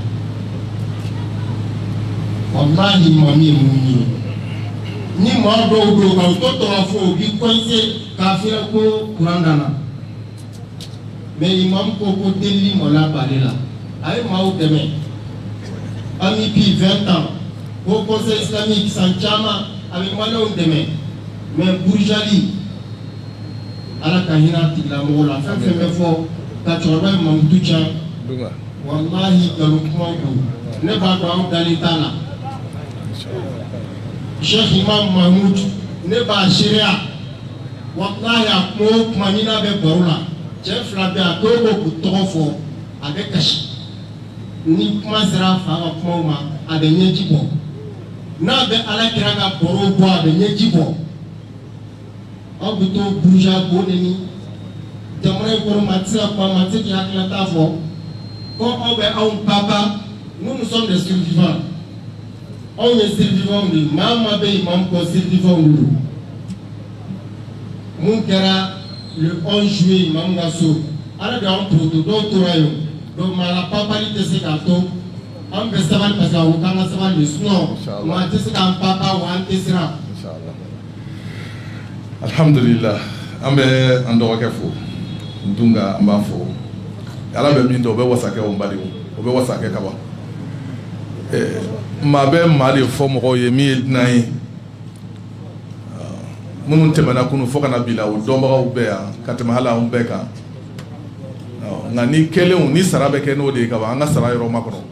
wallahi imam ye mun ye ni maa dɔw don ka o to tɔgɔ fɔ o b'i coincé k'a fiyɛ ko kuran nana mais imam ko ko delili maloya ba ale la a ye maaw dɛmɛ an mi bi 20 ans ko conseil islamique san caman a bɛ maliyɛnw dɛmɛ mais burujali Ala ka hinɛ tigilamɔgɔw la fɛn fɛn bɛ fɔ ka cɛkɔrɔba ye mankutu tiɲɛ wallahi nkalon kumaw don ne b'a dɔn aw dalen t'a la Cheikh Imam Mahmoud ne b'a seereya wallahi a kuma o kuma ni n'a bɛ baro la cɛ fila bɛ a dɔw b'o k'u tɔgɔ fɔ a bɛ kasi ni kuma sera a fa ka kumaw ma a bɛ ɲɛji bɔ n'a bɛ Alakira ka baro bɔ a bɛ ɲɛji bɔ aw bɛ to buruja k'o neni jamana in kɔnɔ maa tɛ se ka kuma maa tɛ se k'i hakilina t'a fɔ ko aw bɛ anw papa nous sommes des survivants anw ye survivants de maa maa bɛ imam kɔ survivants de don mun kɛra le 11 juillet imam ka so Ala de y'anw proto dɔw tora yen donc maa la papali tɛ se k'a to an bɛ sabali parce que a ko k'an ka sabali de sinon maa tɛ se k'an papa wa an tɛ siran. Alhamdulillah an bɛ an dɔgɔkɛ fo Dunga an b'a fo Ala bɛ min dɔn o bɛ wasa kɛ o badenw o bɛ wasa kɛ kaban maa bɛ maa de fɔ mɔgɔw ye min ye dunan ye minnu tɛmɛna kunu fo ka na bi la o dɔnbagaw bɛɛ yan ka tɛmɛ hali anw bɛɛ kan nka ni kelenw ni sara bɛ kɛ n'o de ye kaban an ka sara yɔrɔ makɔnɔ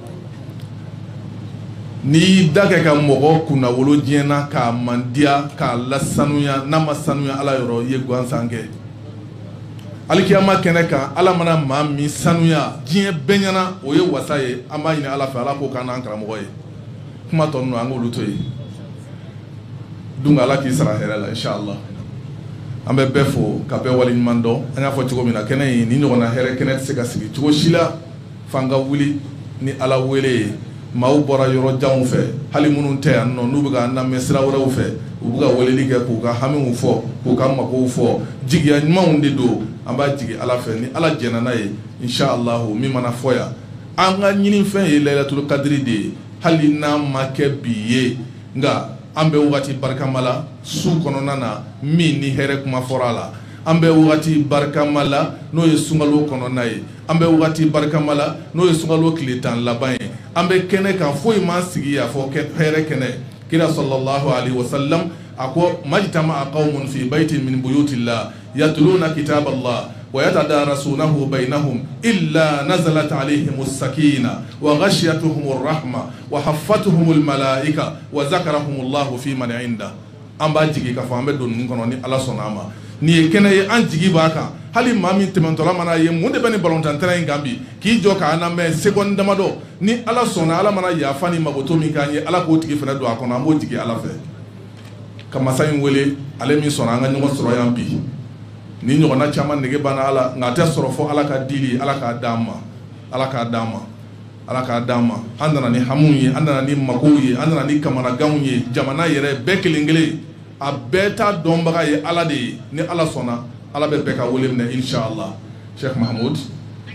n'i da kɛ ka mɔgɔ kunna wolo diɲɛ na k'a mandiya k'a lasanuya n'a ma sanuya Ala yɔrɔ i ye gansan kɛ alikiyama kɛnɛ kan Ala mana maa min sanuya diɲɛ bɛɛ ɲɛna o ye wasa ye an b'a ɲini Ala fɛ Ala k'o k'an n'an karamɔgɔ ye kuma tɔ ninnu an k'olu to yen Dunga Ala k'i sara hɛrɛ la inshallah an bɛ bɛɛ fo ka bɛɛ waleɲuman dɔn an y'a fɔ cogo min na kɛnɛ in ni ɲɔgɔnna hɛrɛ kɛnɛ tɛ se ka sigi cogo si la f'an ka wuli ni Ala wele ye maaw bɔra yɔrɔ janw fɛ hali minnu tɛ yan nɔ n'u bɛ ka lamɛn sira wɛrɛw fɛ u bɛ ka weleli kɛ k'u ka hamiw fɔ k'u ka makow fɔ jigiya ɲumanw de don an b'a jigi Ala fɛ ni Ala jɛna n'a ye inshallah min mana fɔ yan an ka ɲini fɛn ye Laylatul Qadri de ye hali n'a ma kɛ bi ye nka an bɛ wagati barikama la su kɔnɔna na min ni hɛrɛ kuma fɔra a la an bɛ wagati barikama la n'o ye sunkalo kɔnɔna ye an bɛ wagati barikama la n'o ye sunkalo tile 10 laban ye an bɛ kɛnɛ kan foyi ma sigi a fɔ hɛrɛ kɛnɛ kira sallallahu alaihi wasallam a ko majtama qaumun fi baytin min buyutillah yatluna kitaballah wa yatadarasunahu bainahum illa nazalat alaihimus sakina wa ghashiyatuhumur rahma wa haffatuhumul malaika wa zakarahumullahu fi man inda an b'a jigi ka fɔ an bɛ don nin kɔnɔ ni Ala sɔnna a ma nin ye kɛnɛ ye an jigi b'a kan hali maa min tɛmɛtɔla mana ye mun de bɛ ni balontan in kan bi k'i jɔ k'a lamɛn seconde damadɔ ni Ala sɔnna Ala mana yafa ni magoto min k'an ye Ala k'o tigi fana don a kɔnɔ an b'o jigi Ala fɛ ka masa in wele ale min sɔnna an ka ɲɔgɔn sɔrɔ yan bi ni ɲɔgɔnna caman nege banna Ala nka a tɛ sɔrɔ fɔ Ala ka dili Ala k'a d'an ma Ala k'a d'an ma Ala k'a d'an ma an nana ni hamuw ye an nana ni magow ye an nana ni kamanaganw ye jamana yɛrɛ bɛɛ kelen kelen a bɛɛ ta dɔnbaga ye Ala de ye ni Ala sɔnna Ala bɛ bɛɛ ka wele minɛ inshallah Cheikh Mahmoud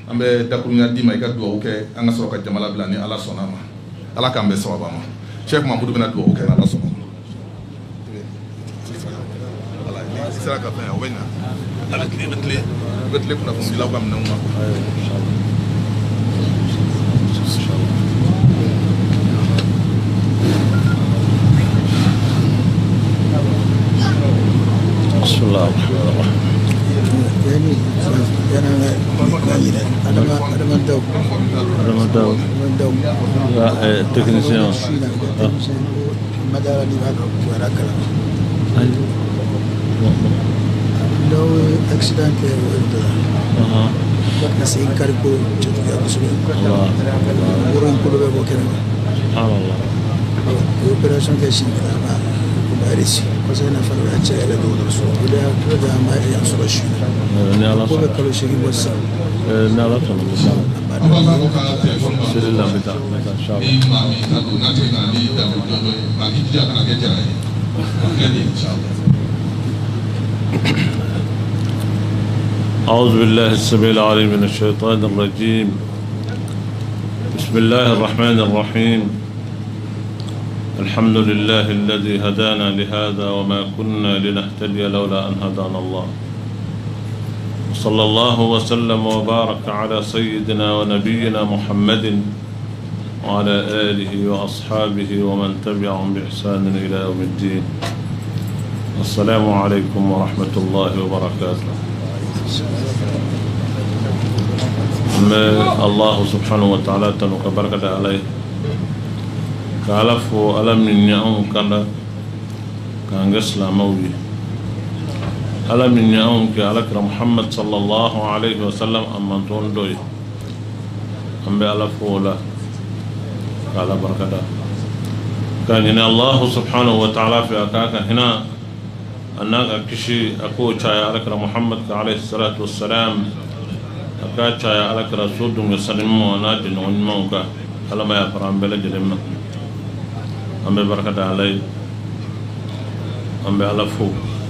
an bɛ dakurunya d'i ma i ka dugawu kɛ an ka sɔrɔ ka jamana bila ni ala sɔnna ma ala k'an bɛ sababa ma Cheikh Mahamudu bɛna dugawu kɛ ala sɔnna i sera ka fɛn o bɛ ɲa a bɛ tile kunnafonidilaw ka minɛnw ma Bismillah. Technicien. Accident kasi kariko ya kusuri orang kulo be kena Allah operation ke shinga ba kubarisi kosa na fara cha ele do so da ma ya so shi ne Allah ko be kalo shi wasa ne Allah to sir la meta inshallah أعوذ بالله السميع العليم من الشيطان الرجيم بسم الله الرحمن الرحيم الحمد لله الذي هدانا لهذا وما كنا لنهتدي لولا أن هدانا الله صلى الله وسلم وبارك على سيدنا ونبينا محمد وعلى آله وأصحابه ومن تبعهم بإحسان إلى يوم الدين السلام عليكم ورحمة الله وبركاته الله سبحانه وتعالى تنوك بركة عليه كالفو ألم ينعون كان قسلا موي ألم ينعون كالك محمد صلى الله عليه وسلم أمن توندوي أم بألفو لا قال بركة كان ينع الله سبحانه وتعالى في أكاك هنا أنك كشي أكو شاي على محمد عليه الصلاة والسلام أكا شاي على رسول يسلم وناجن ونموك على ما يفرام بلد لما أم بركة علي أم بألفو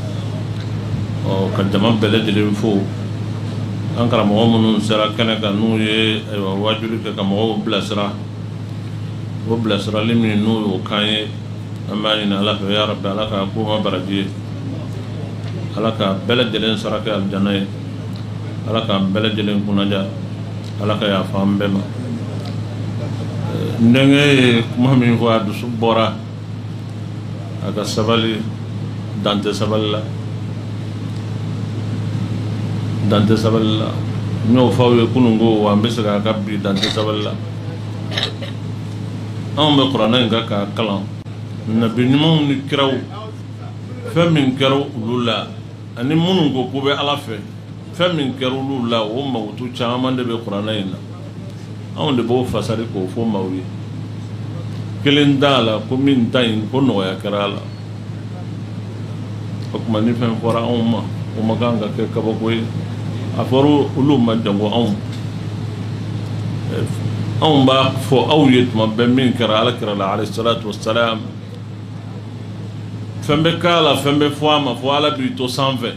وقدم بلد لمفو أنكر مؤمن سرا كنك نوي واجلك كمو بلسرا وبلسرا لمن نوي وكاي أما إن الله يا رب لك أقوم برجيه alaka beledelen saraka aljanna alaka beledelen kunaja alaka ya fambema ndenge muhammin fo adu subora aka sabali dante saballa no fawe kunungo wa mbesaka kabbi dante saballa ambe qur'ana ngaka kalam nabi nyum ni kiraw famin kiraw lula ani munun ko kube ala fe famin kerulu la o mawtu chama de be qur'ana ina on de bo fasari ko fo mawi kelen dala ko min tayin ko no ya karala ko mani fen fora umma o maganga ke kabo ko aforu ulum jango on ba fo awiyet ma be min karala alayhi salatu wassalam fembe kala fembe foama fo ala bi to 120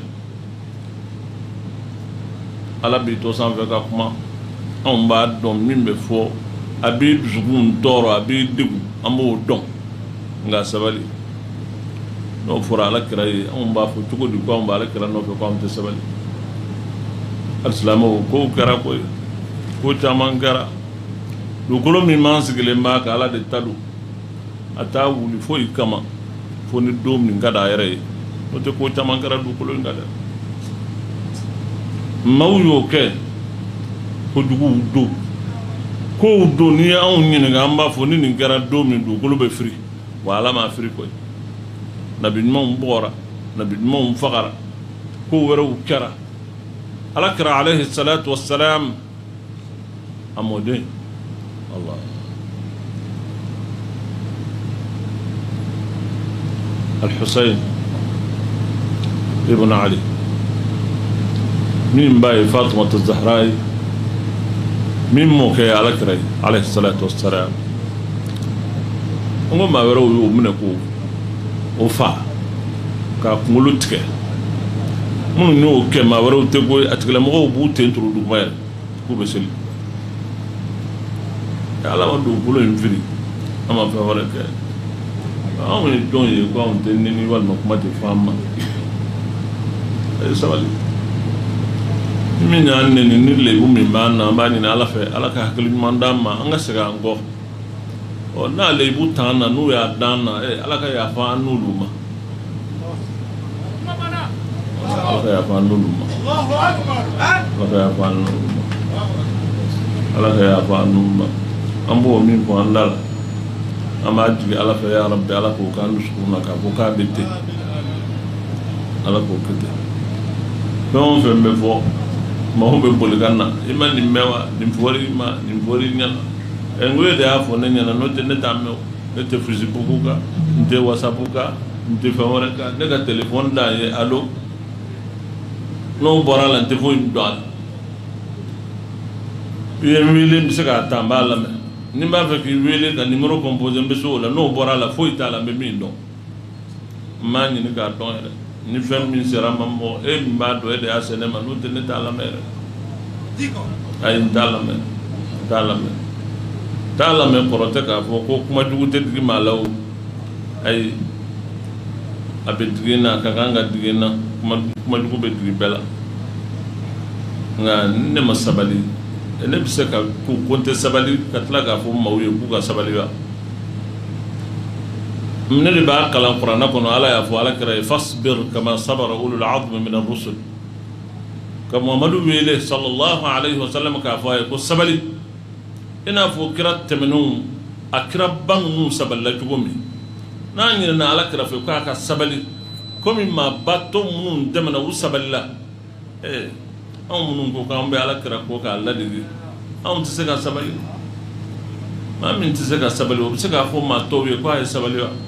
ala bi to 120 ka kuma on ba don mimbe fo abi zugun toro abi digu ambo don nga sabali no fora ala kira on ba fo tuko di ko on ba ala kira no ko am te sabali al-islamu ko kara ko tamangara do kolo mi mansigile ma ka ala de tadu ata wuli fo ikama foni dom ni ngada yere no te ko tamangara du ko lo ngada mawyo ke ko dugu do ko do ni an ni ngamba foni ni ngara dom ni du ko lo be fri wala ma fri ko nabi mom bora nabi mom faqara ko wero kara alakra alayhi salatu wassalam amode Allah الحسين ابن علي من باي فاطمة الزهراء من موكي على كري عليه الصلاة والسلام وما يروا منكو وفا كاكملوتك من نو كما يروا تقول أتكلم هو بوتين ترودو ماير ku be seli ala ma do bulo infiri ama fa wala ke aw ni don ye ko on ten ni wal ma kuma te fama sabali min ya ne ni le bu min ba na ba ni ala fe ala ka hakili mandama anga sega ngo o na le bu tana nu ya dana ala ka ya fa nu luma ala ka ya fa nu luma Allahu akbar ala ka ya fa nu luma ala ka ya fa nu luma ambo min ko andal ama jigi ala fa ya rabbi ala ko kan sukuna ka ko ka bete ala ko kete don fe me fo ma ho be bolgana ima ni mewa ni fori ma ni fori nyana engwe de afo ne nyana no te netame ne te Facebook ka nte WhatsApp ka nte favore ka ne ka telephone da ye allo no bora la te fo ndal ye wele mbise ka tamba la me ni ba fe ki wele ka numéro composé mbeso la no bora la fo itala me min do mani ni ka don ni fem min sera mammo e mba do e de asene ma no te ne tala mere diko ay tala me porote ka fo ko kuma dugu te digi malaw ay abedigina ka ganga digina kuma dugu be digi bela nga ne masabali ne bise ka ku konte sabali ka tla ka fo mawye ku ka sabali wa من اللي بقى كلام قرآن كنا على يفعل كره فاصبر كما صبر أولو العظم من الرسل كما مدو بيله صلى الله عليه وسلم كافاي كسبلي إنا فكرت منهم أكرب بنو سبلة جومي ناني لنا على كره في كاكا سبلي كم ما باتو منون دمنا وسبلة أو منون كوكا على كره كوكا الله دي أو تسكا سبلي ما من تسكا سبلي وبسكا فو ما توبي كواي سبلي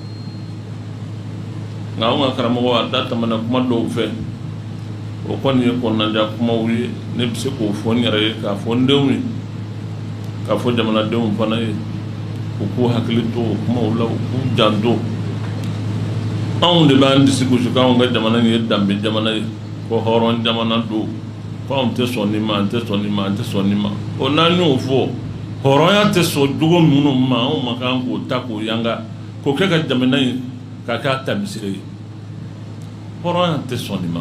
nga nga karamo wa data mana kuma do fe o kon ye kon na ja kuma wi ne bise ko fon yare ka fon dewmi ka fo jamana dewum fana e ko haklito kuma wala ko jando on de bandi siku ka nga jamana ni dambe jamana ko horon jamana do ko on te sonni ma o na nyu fo horon ya te so dugo munu ma o makan ko tako yanga ko ke ka jamana kaka tamisiri horon te sonima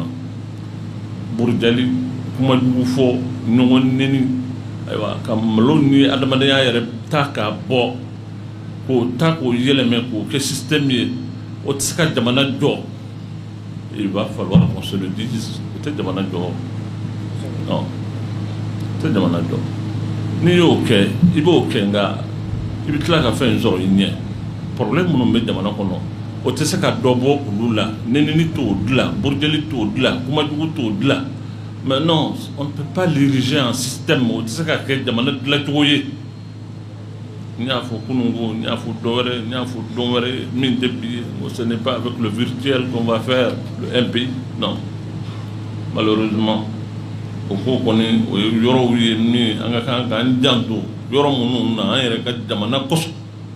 burjali kuma fo nongon neni aywa kam maloni adamade ya yere taka bo ko tako yeleme ko ke système ye o tsaka jamana do il va falloir qu'on se le dise te jamana do non te jamana do ni yo ke ibo kenga ibitla ka fe nzo yinye problème no me jamana kono o te se ka dobo kulula nenini to dla burjeli to dla kuma dugu to dla mais non on ne peut pas l'ériger en système o te se ka ke jamana dla toye nya fo kunungo nya fo dore nya fo domere min depuis ce n'est pas avec le virtuel qu'on va faire le MP non malheureusement o ko koni o yoro wi ni anga kan kan janto yoro munu na ayere ka jamana koso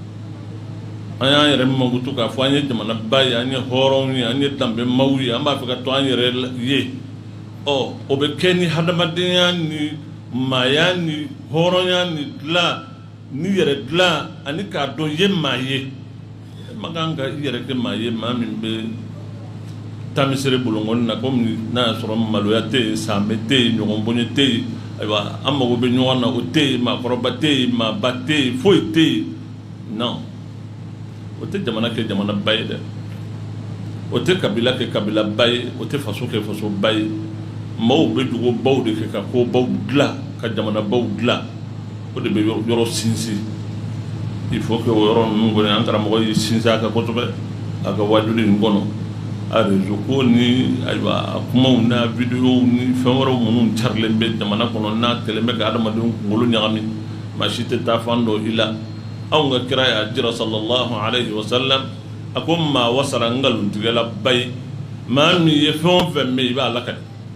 anya yere magutu ka fo anya jamana baye anya horon ni anya tambe mawi amba fika to anya yere ye o be keni hadamadinya ni mayani horonya ni la ni yere la ani ka do ye maye maganga yere ke maye mamin be tamisere bulongon na comme na soro maloyate samete nyogon bonyete aywa amago be nyona ote ma korobate ma bate foite non ote jamana ke jamana baye de ote kabila ke kabila baye ote faso ke faso baye maw be dugo baw de ke ka ko baw dla ka jamana baw dla o de be yoro sinsi il faut que yoro ngone ankara mo yi sinsa ka ko to be aga wajuli ngono a réseau ko ni aywa kuma na video ni feworo munun charle be jamana kono na teleme ka adama dum ngolu nyami mashite tafando ila aw nga kira ya jira sallallahu alayhi wa sallam akum ma wasara ngal tigala bay ma mi ye fon fe me ba lakad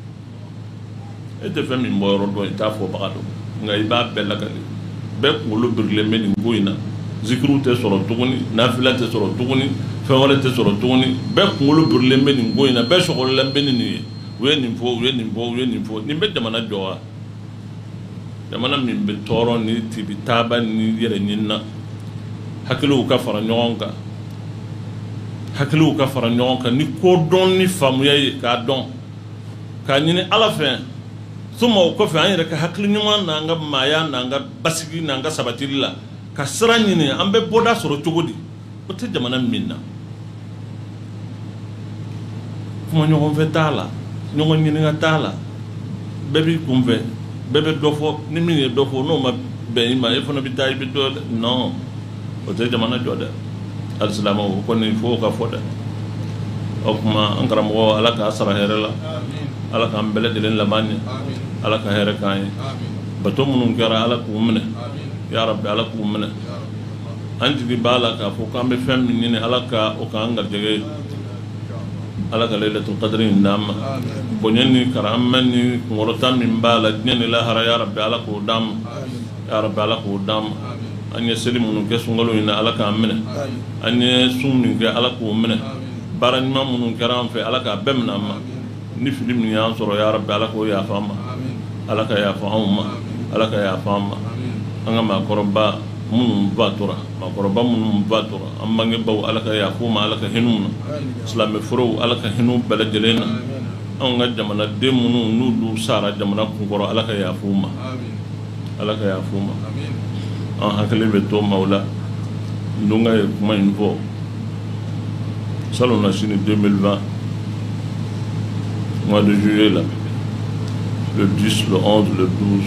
e te fe mi mboro do ta fo bagado nga iba be lakad be ngolu birle men ngoyna zikru te soro tuguni nafila te soro tuguni fewale te soro tuguni be ngolu birle men ngoyna be sogol lambe ni we ni fo ni be jamana jowa jamana min bɛ tɔɔrɔ ni tibi taaba ni yɛrɛ ɲinina hakiliw ka fara ɲɔgɔn kan hakiliw ka fara ɲɔgɔn kan ni kodɔn ni faamuya ye k'a dɔn k'a ɲini ala fɛ soma o kɔfɛ an yɛrɛ ka hakili ɲuman n'an ka maaya n'an ka basigi n'an ka sabatili la ka sira ɲini an bɛ bɔda sɔrɔ cogo di o tɛ jamana min na kuma ɲɔgɔn fɛ t'a la ɲɔgɔn ɲininka t'a la bɛɛ b'i kunfɛ bɛɛ bɛ dɔ fɔ ni min ye dɔ fɔ n'o ma bɛn i ma e fana bɛ taa i bɛ dɔ non o tɛ jamana jɔ dɛ alisilamɛw o kɔni fo ka fɔ dɛ o kuma an karamɔgɔ ala k'a sara hɛrɛ la ala k'an bɛɛ lajɛlen laban ɲɛ ala ka hɛrɛ k'an ye bato minnu kɛra ala k'u minɛ ya rabbi ala k'u minɛ an jigi b'a la k'a fɔ k'an bɛ fɛn min ɲini ala ka o k'an garijɛgɛ ye ala ka laylatul qadri d'an ma bonya ni karama ni kunkɔrɔta min b'a la diɲɛ ni lahara ya rabbi ala k'o d'an ma ya rabbi ala k'o d'an ma an ye seli minnu kɛ sunkalo in na ala k'an minɛ an ye sun min kɛ ala k'o minɛ baara ɲuman minnu kɛra an fɛ ala k'a bɛɛ minɛ an ma ni fili min y'an sɔrɔ ya rabbi ala k'o yafa an ma ala ka yafa anw ma ala ka yafa an ma an ka maakɔrɔba minnu batora maakɔrɔba minnu batora an bangebaw ala ka yafa ma ala ka hinɛw na silamɛforow ala ka hinɛw bɛɛ lajɛlen na anw ka jamanaden minnu n'olu sara jamana kunkɔrɔ ala ka yafa ma ala ka yafa ma an hakili bɛ to maaw la n don ka ye kuma in fɔ salon na sini 2020 mois de juillet là le 10 le 11 le 12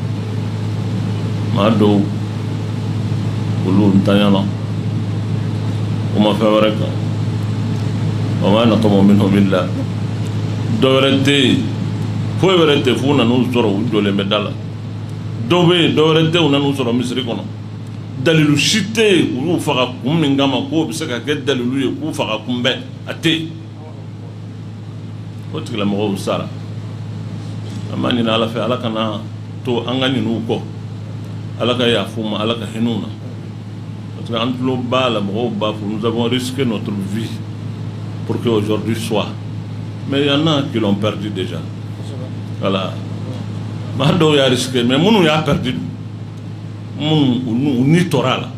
maa dɔw olu ntanyana o ma fɛn wɛrɛ kan wa ma naqamu minhum illa dɔ wɛrɛ tɛ yen foyi wɛrɛ tɛ f'u nan'u sɔrɔ u jɔlen bɛ da la dɔw bɛ yen dɔ wɛrɛ tɛ u nan'u sɔrɔ misiri kɔnɔ dalilu si tɛ yen u y'u faga kun min kama k'o bɛ se ka kɛ dalilu ye k'u faga kunbɛn a tɛ yen o tigilamɔgɔw sara an b'a ɲini ala fɛ ala kana to an ka ɲin'u kɔ ala ka yafa ma ala ka hinɛw na parce que an tulo b'a la mɔgɔw b'a fɔ nous avons risqué notre vie pour que aujourd'hui soit mais il y en a qui l'ont perdu déjà voilà maa dɔw y'a risqué mais minnu y'a perdu minnu u ni tɔɔrɔ a la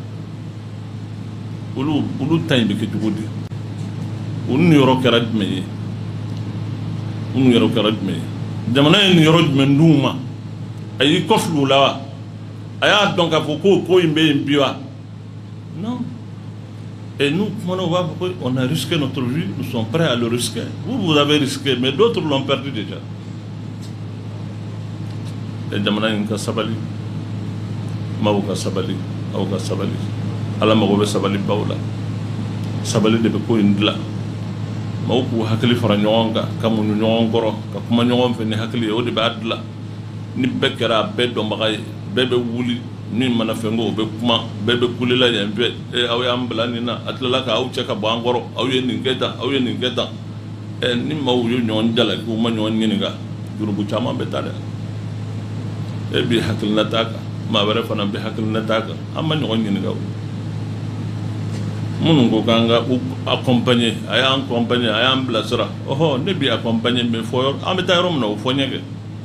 olu ta in bɛ kɛ cogo di olu ni yɔrɔ kɛra jumɛn ye olu yɔrɔ kɛra jumɛn ye jamana ye nin yɔrɔ jumɛn d'u ma a y'i kɔfili u la wa a y'a dɔn k'a fɔ ko in bɛ yen bi wa non et nous on va on a risqué notre vie nous sommes prêts à le risquer vous avez risqué mais d'autres l'ont perdu déjà et jamana in ka sabali maaw ka sabali aw ka sabali ala mago bɛ sabali baw la sabali de bɛ ko in dilan maaw k'u hakili fara ɲɔgɔn kan ka muɲu ɲɔgɔn kɔrɔ ka kuma ɲɔgɔn fɛ ni hakili ye o de b'a dilan ni bɛɛ kɛra a bɛɛ dɔnbaga ye bɛɛ bɛ wuli min mana fɛn ko o bɛ kuma bɛɛ bɛ kulela yan fɛ aw y'an bila nin na a tilala ka aw cɛ ka bɔ an kɔrɔ aw ye nin kɛ tan aw ye nin kɛ tan ni maaw ye ɲɔgɔn jalaki k'u ma ɲɔgɔn ɲininka jurubu caman bɛ taa dɛ e b'i hakilina t'a kan maa wɛrɛ fana bɛ hakilina t'a kan an ma ɲɔgɔn ɲininka o minnu ko k'an ka accompagner a y'an accompagner a y'an bilasira ɔhɔ ne b'i accompagner mais fɔ yɔrɔ an bɛ taa yɔrɔ min na o fɔ ɲɛ kɛ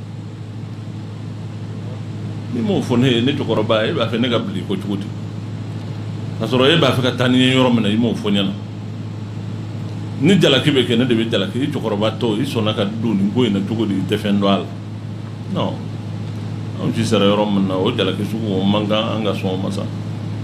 ni m'o fɔ ne ye ne cɛkɔrɔba e b'a fɛ ne ka bila i ko cogo di k'a sɔrɔ e b'a fɛ ka taa ni ye yɔrɔ min na i m'o fɔ ɲɛna ni jalaki bɛ kɛ ne de bɛ jalaki i cɛkɔrɔba tɔ i sɔnna ka don nin ko in na cogo di i tɛ fɛn dɔn a la non anw si sera yɔrɔ min na o jalaki sugu o man kan an ka sɔn o ma sa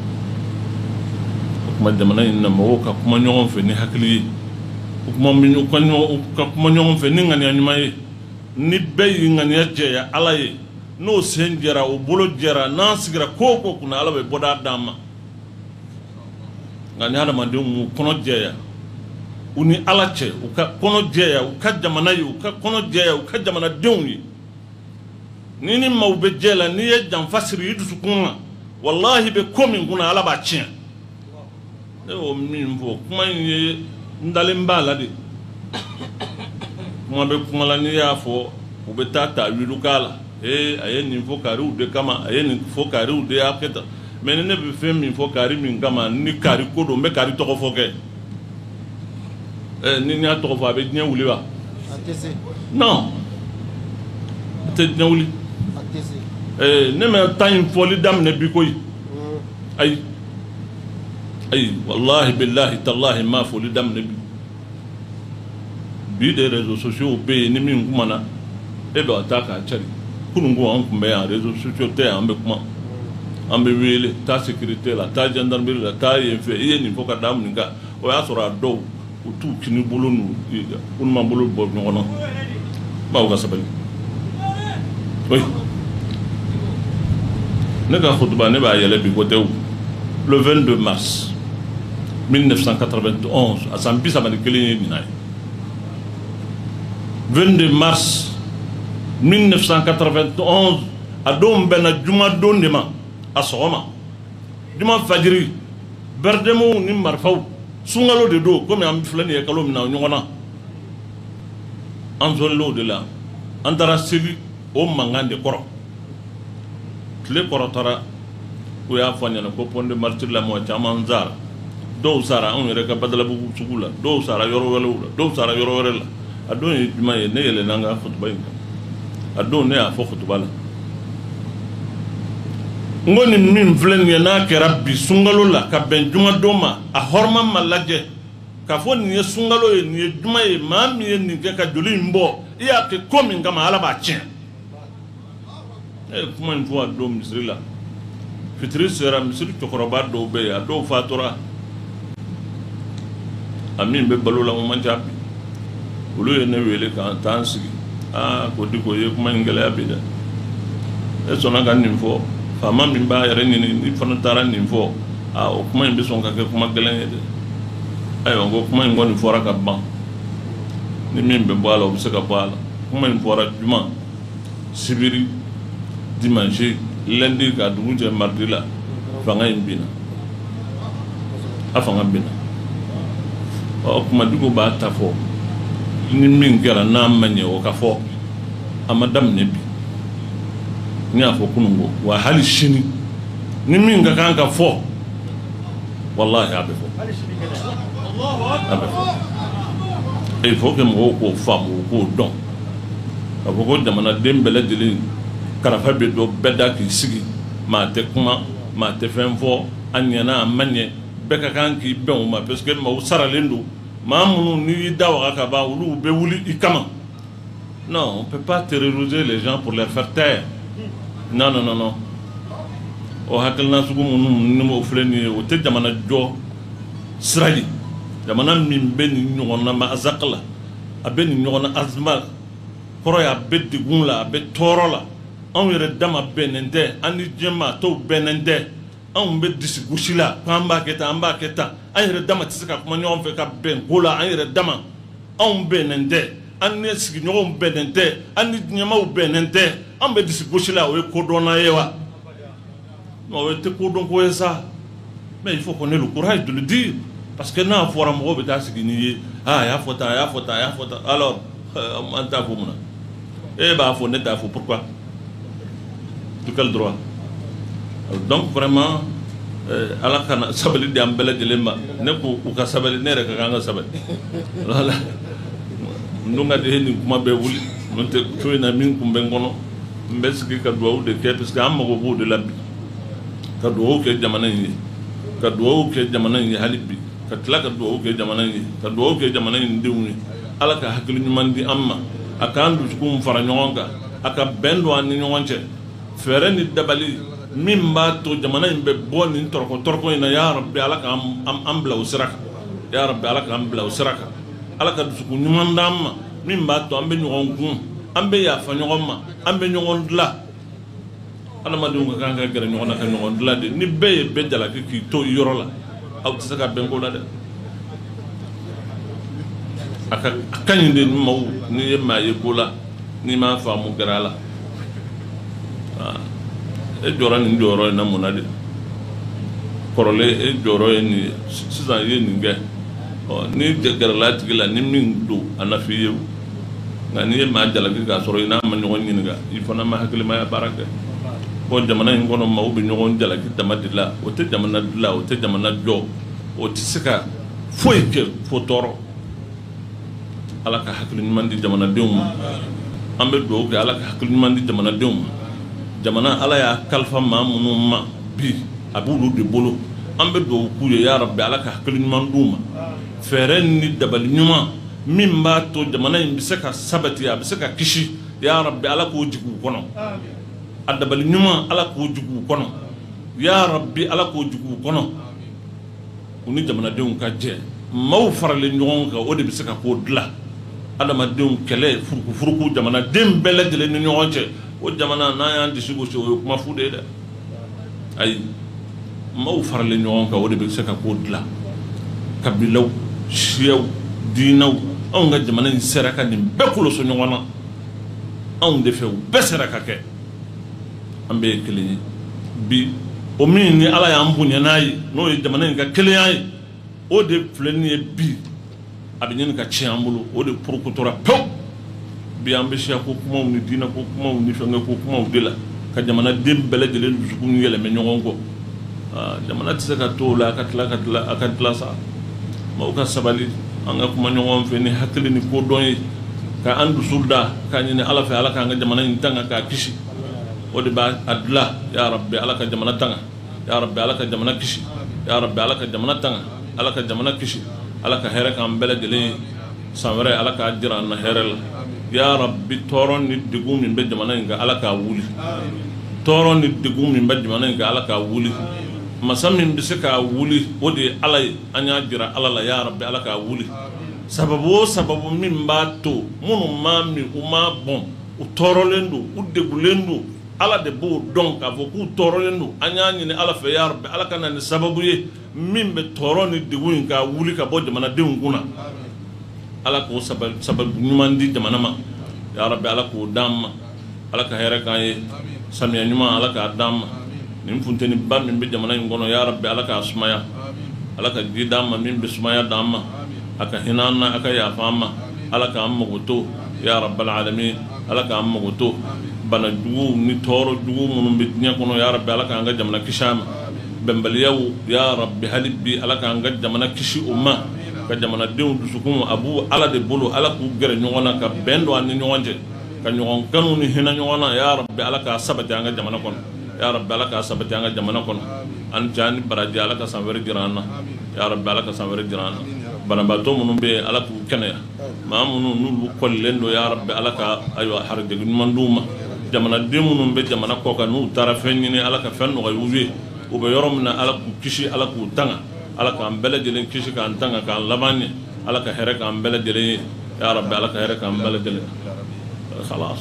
o kuma jamana in na mɔgɔw ka kuma ɲɔgɔn fɛ ni hakili ye o ka kuma ɲɔgɔn fɛ ni ŋaniya ɲuman ye ni bɛɛ y'i ŋaniya jɛya ala ye n'o sen jɛra o bolo jɛra n'an sigira ko o ko kunna ala bɛ bɔda d'an ma nka ni hadamadenw m'u kɔnɔ jɛya u ni ala cɛ u ka kɔnɔ jɛya u ka jamana ye u ka kɔnɔ jɛya u ka jamanadenw ye ni ni maaw bɛ jɛ la n'i ye janfa siri i dusukun na walahi bɛ ko min kunna ala b'a tiɲɛ ne y'o min fɔ kuma in ye n dalen b'a la de kuma bɛ kuma la n'i y'a fɔ u bɛ taa ta'wilu k'a la a ye nin fɔ kariw de kama a ye nin fɔ kariw de y'a kɛ tan mais ni ne bɛ fɛn min fɔ kari min kama ni kari ko don n bɛ kari tɔgɔ fɔ kɛ ni n y'a tɔgɔ fɔ a bɛ diɲɛ wuli wa non a tɛ diɲɛ wuli ne me tan foli daminɛ bi koyi ayi wallahi billahi tallahi ma foli daminɛ bi de réseaux sociaux bɛ yen ni min kumana e bɛ taa k'a cari kununko an tun bɛ yan réseaux sociaux tɛ yan an bɛ kuma an bɛ wele taa sécurité la taa gendarmerie la taa yen fɛ i ye nin fɔ ka da mun kan o y'a sɔrɔ a dɔw u t'u kini bolo n'u kunuman bolo bɔ ɲɔgɔn na m'aw ka sabali oui ne ka khutba ne b'a yɛlɛ bi ko tɛ le 22 mars 1991 a san 31 ye nin na ye 22 mars 1991 a don bɛnna juma don de ma a sɔgɔma juma fajiri bɛrɛdɛmuw ni marifaw sunkalo de don komi an filɛ nin ye kalo min na ɲɔgɔn na an sɔlil'o de la an taara seli o mankan de kɔrɔ tile kɔrɔtara u y'a fɔ an ɲɛna ko pont de martyr la mɔgɔ caman sara dɔw sara anw yɛrɛ ka badalabugu sugu la dɔw sara yɔrɔ wɛrɛw la dɔw sara yɔrɔ wɛrɛ la a don ye juma ye ne yɛlɛnna an ka kutuba in kan a don ne y'a fɔ kutuba la n ko nin min filɛ nin ye n'a kɛra bi sunkalo la ka bɛn jumadon ma a hɔrɔma ma lajɛ k'a fɔ nin ye sunkalo ye nin ye juma ye maa min ye nin kɛ ka joli in bɔ i y'a kɛ ko min kama ala b'a tiɲɛ ne ye kuma in fɔ a don misiri la fitiri sera misiri cɛkɔrɔba dɔw bɛ yen a dɔw fatura a min bɛ balo la o man ca bi olu ye ne wele k'an t'an sigi ko Diko ye kuma in gɛlɛya bi dɛ e sɔnna ka nin fɔ faama min b'a yɛrɛ ɲini ni fana taara nin fɔ o kuma in bɛ sɔn ka kɛ kuma gɛlɛn ye dɛ ayiwa ko kuma in kɔni fɔra ka ban ni min bɛ bɔ a la o bɛ se ka bɔ a la kuma in fɔra juma sibiri dimanche lundi ka dugu jɛ mardi la fanga in binna a fanga binna kuma Diko b'a ta fɔ ni min kɛra n'a ma ɲɛ o ka fɔ a ma daminɛ bi n y'a fɔ kununko wa hali sini ni min ka kan ka fɔ wallahi a bɛ fɔ il faut que mɔgɔw k'o faamu u k'o dɔn k'a fɔ ko jamanaden bɛɛ lajɛlen karafa bɛ dɔ bɛɛ da k'i sigi maa tɛ kuma maa tɛ fɛn fɔ a ɲɛna a ma ɲɛ bɛɛ ka kan k'i bɛn o ma parce que maaw saralen don maa minnu n'i y'i da waga ka ban olu bɛ wuli i kama non on peut pas terroriser les gens pour leur faire taire non non non non o hakilina sugu minnu ni o filɛ nin ye o tɛ jamana jɔ sira ye jamana min bɛ nin ɲɔgɔn na mazak la a bɛ nin ɲɔgɔn na azima la kɔrɔ ye a bɛ degun la a bɛ tɔɔrɔ la anw yɛrɛ dama bɛnnen tɛ an ni diɲɛ maa tɔw bɛnnen tɛ anw bɛ disi gosi la k'an b'a kɛ tan an b'a kɛ tan an yɛrɛ dama tɛ se ka kuma ɲɔgɔn fɛ ka bɛn ko la an yɛrɛ dama anw bɛnnen tɛ an ni sigiɲɔgɔnw bɛnnen tɛ an ni diɲɛmaw bɛnnen tɛ an bɛ disi gosi la o ye kodɔnna ye wa non o tɛ kodɔn ko ye sa mais il faut qu'on ait le courage de le dire parce que n'a fɔra mɔgɔw bɛ taa sigi n'i ye a y'a fɔ tan a y'a fɔ tan a y'a fɔ tan alors an t'a fɔ mun na e b'a fɔ ne t'a fɔ pourquoi de quel droit donc vraiment ala kana sabali di an bɛɛ lajɛlen ma ne ko u ka sabali ne yɛrɛ ka kan ka sabali voilà n dun ka di nin kuma bɛɛ wuli n'o tɛ to in na min kun bɛ n kɔnɔ n bɛ sigi ka dugawu de kɛ parce que an mago b'o de la bi ka dugawu kɛ jamana in ye ka dugawu kɛ jamana in ye hali bi ka tila ka dugawu kɛ jamana in ye ka dugawu kɛ jamana in denw ye ala ka hakili ɲuman di an ma a k'an dusukunw fara ɲɔgɔn kan a ka bɛn don an ni ɲɔgɔn cɛ fɛɛrɛ ni dabali min b'a to jamana in bɛ bɔ nin tɔrɔkɔ in na ya rabbi ala k'an bila o sira kan ya rabbi ala k'an bila o sira kan ala ka dusukun ɲuman d'an ma min b'a to an bɛ ɲɔgɔn kun an bɛ yafa ɲɔgɔn ma an bɛ ɲɔgɔn dilan adamadenw ka kan ka gɛrɛ ɲɔgɔn na ka ɲɔgɔn dilan de ni bɛɛ ye bɛɛ jalaki k'i to i yɔrɔ la aw tɛ se ka bɛn ko la dɛ a ka ɲi de ni maaw n'i ye maa ye ko la n'i m'a faamu gɛrɛ a la e jɔra nin jɔyɔrɔ in na mun na de kɔrɔlen e jɔyɔrɔ ye nin ye sisan i ye nin kɛ ni gɛrɛla a tigi la ni min don a na f'i ye nka n'i ye maa jalaki k'a sɔrɔ i n'a ma ɲɔgɔn ɲininka i fana ma hakilimaya baara kɛ bon jamana in kɔnɔ maaw bɛ ɲɔgɔn jalaki dama de la o tɛ jamana dilan o tɛ jamana jɔ o tɛ se ka foyi kɛ fo tɔɔrɔ ala ka hakili ɲuman di jamanadenw ma an bɛ dugawu kɛ ala ka hakili ɲuman di jamanadenw ma jamana ala y'a kalifa maa minnu ma bi a b'olu de bolo an bɛ dugawu k'u ye ya rabbi ala ka hakili ɲuman d'u ma fɛɛrɛ ni dabali ɲuman min b'a to jamana in bɛ se ka sabati a bɛ se ka kisi ya rabbi ala k'o jigin u kɔnɔ a dabali ɲuman ala k'o jigin u kɔnɔ ya rabbi ala k'o jigin u kɔnɔ u ni jamanadenw ka jɛ maaw faralen ɲɔgɔn kan o de bɛ se ka k'o dilan adamadenw kɛlɛ furuku jamanaden bɛɛ lajɛlen ni ɲɔgɔn cɛ o jamana n'an y'an disi gosi o ye kuma fu de ye dɛ ayi maaw faralen ɲɔgɔn kan o de bɛ se ka k'o dilan kabilaw siyaw diinaw anw ka jamana in sera ka nin bɛɛ kɔlɔsi ɲɔgɔn na anw de fɛ u bɛɛ sera ka kɛ an bɛɛ ye kelen ye bi o min ni ala y'an bonya n'a ye n'o ye jamana in ka kelenya ye o de filɛ nin ye bi a bɛ ɲini ka tiɲɛ an bolo o de purukutora pewu bi an bɛ siya ko kumaw ni diinɛ ko kumaw ni fɛnkɛ ko kumaw de la ka jamanaden bɛɛ lajɛlen dusukun yɛlɛmɛ ɲɔgɔn kɔ jamana tɛ se ka to o la a ka tila sa maaw ka sabali an ka kuma ɲɔgɔn fɛ ni hakili ni kodɔn ye ka an dusu da k'a ɲini ala fɛ ala k'an ka jamana in tanga k'a kisi o de b'a dilan ya rabbi ala ka jamana tanga ya rabbi ala ka jamana kisi ya rabbi ala ka jamana tanga ala ka jamana kisi ala ka hɛrɛ k'an bɛɛ lajɛlen ye san wɛrɛ ala k'a jira an na hɛrɛ la ya rabbi tɔɔrɔ ni degun min bɛ jamana in kan ala k'a wuli tɔɔrɔ ni degun min bɛ jamana in kan ala k'a wuli masa min bɛ se k'a wuli o de ye ala ye an y'a jira ala la ya rabbi ala k'a wuli sababu o sababu min b'a to minnu m'a min u m'a bɔn u tɔɔrɔlen don u degulen don ala de b'o dɔn k'a fɔ k'u tɔɔrɔlen don an y'a ɲini ala fɛ ya rabbi ala ka na ni sababu ye min bɛ tɔɔrɔ ni degun in k'a wuli ka bɔ jamanadenw kunna ala k'o sababu ɲuman di jamana ma ya rabbi ala k'o d'an ma ala ka hɛrɛ k'an ye samiya ɲuman ala k'a d'an ma nin funteni ba min bɛ jamana in kɔnɔ ya rabbi ala k'a sumaya ala ka ji d'an ma min bɛ sumaya d'an ma a ka hinɛ an na a ka yafa an ma ala k'an mago to ya rabbal alamin ala k'an mago to bana juguw ni tɔɔrɔ jugu minnu bɛ diɲɛ kɔnɔ ya rabbi ala k'an ka jamana kisi a ma bɛnbaliyaw ya rabbi hali bi ala k'an ka jamana kisi o ma ka jamanadenw dusukun a b'u ala de bolo ala k'u gɛrɛ ɲɔgɔn na ka bɛn don an ni ɲɔgɔn cɛ ka ɲɔgɔn kanu ni hinɛ ɲɔgɔn na ya rabbi ala k'a sabati an ka jamana kɔnɔ ya rabbi ala k'a sabati an ka jamana kɔnɔ an cɛ ni baraji ala ka san wɛrɛ jira an na ya rabbi ala ka san wɛrɛ jira an na banabaatɔ minnu bɛ yen ala k'u kɛnɛya maa minnu n'olu kɔlilen don ya rabbi ala ka ayiwa harijɛgi ɲuman d'u ma jamanaden minnu bɛ jamana kɔ kan n'u taara fɛn ɲini ala ka fɛn nɔgɔya u ye u bɛ yɔrɔ min na ala k'u kisi ala k'u tanga ala k'an bɛɛ lajɛlen kisi k'an tanga k'an laban ɲɛ ala ka hɛrɛ k'an bɛɛ lajɛlen ye ya rabbi ala ka hɛrɛ k'an bɛɛ lajɛlen khalas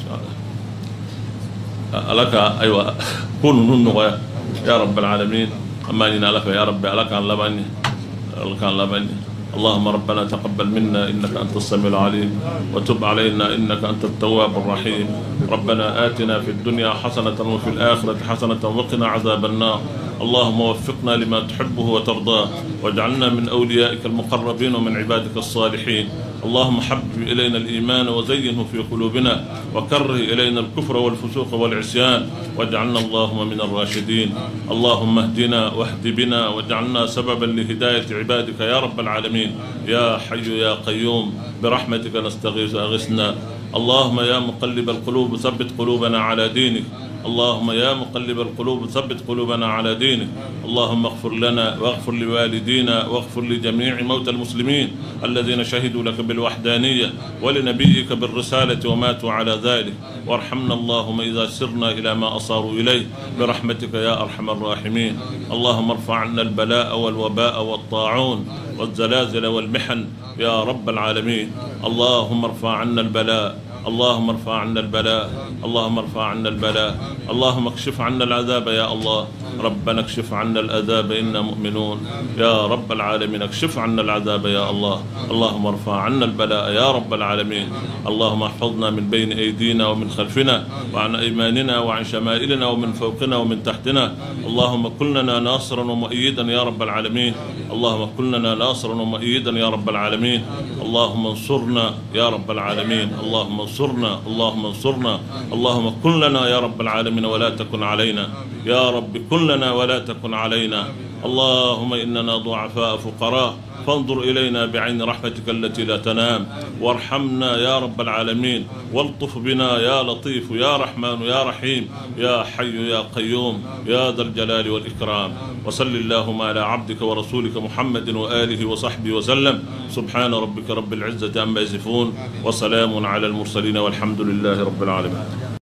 ala ka ayiwa ko ninnu nɔgɔya ya rabbal alamin an b'a ɲini ala fɛ ya rabbi ala k'an laban ɲɛ ala k'an laban ɲɛ اللهم ربنا تقبل منا إنك أنت السميع العليم وتب علينا إنك أنت التواب الرحيم ربنا آتنا في الدنيا حسنة وفي الآخرة حسنة وقنا عذاب النار اللهم وفقنا لما تحبه وترضاه واجعلنا من أوليائك المقربين ومن عبادك الصالحين اللهم حبب إلينا الإيمان وزينه في قلوبنا وكره إلينا الكفر والفسوق والعصيان واجعلنا اللهم من الراشدين اللهم اهدنا واهد بنا واجعلنا سببا لهداية عبادك يا رب العالمين يا حي يا قيوم برحمتك نستغيث أغثنا اللهم يا مقلب القلوب ثبت قلوبنا على دينك اللهم يا مقلب القلوب ثبت قلوبنا على دينك اللهم اغفر لنا واغفر لوالدينا واغفر لجميع موتى المسلمين الذين شهدوا لك بالوحدانية ولنبيك بالرسالة وماتوا على ذلك وارحمنا اللهم إذا سرنا إلى ما أصاروا إليه برحمتك يا أرحم الراحمين اللهم ارفع عنا البلاء والوباء والطاعون والزلازل والمحن يا رب العالمين اللهم ارفع عنا البلاء اللهم ارفع عنا البلاء اللهم ارفع عنا البلاء اللهم اكشف عنا العذاب يا الله ربنا اكشف عنا العذاب إنا مؤمنون يا رب العالمين اكشف عنا العذاب يا الله اللهم ارفع عنا البلاء يا رب العالمين اللهم احفظنا من بين أيدينا ومن خلفنا وعن أيماننا وعن شمائلنا ومن فوقنا ومن تحتنا اللهم كن لنا ناصرا ومؤيدا يا رب العالمين اللهم كن لنا ناصرا ومؤيدا يا رب العالمين اللهم انصرنا يا رب العالمين اللهم انصرنا اللهم انصرنا اللهم كن لنا يا رب العالمين ولا تكن علينا يا رب كن لنا ولا تكن علينا اللهم إننا ضعفاء فقراء فانظر إلينا بعين رحمتك التي لا تنام وارحمنا يا رب العالمين والطف بنا يا لطيف يا رحمن يا رحيم يا حي يا قيوم يا ذا الجلال والإكرام وصل اللهم على عبدك ورسولك محمد وآله وصحبه وسلم سبحان ربك رب العزة عما يصفون وسلام على المرسلين والحمد لله رب العالمين.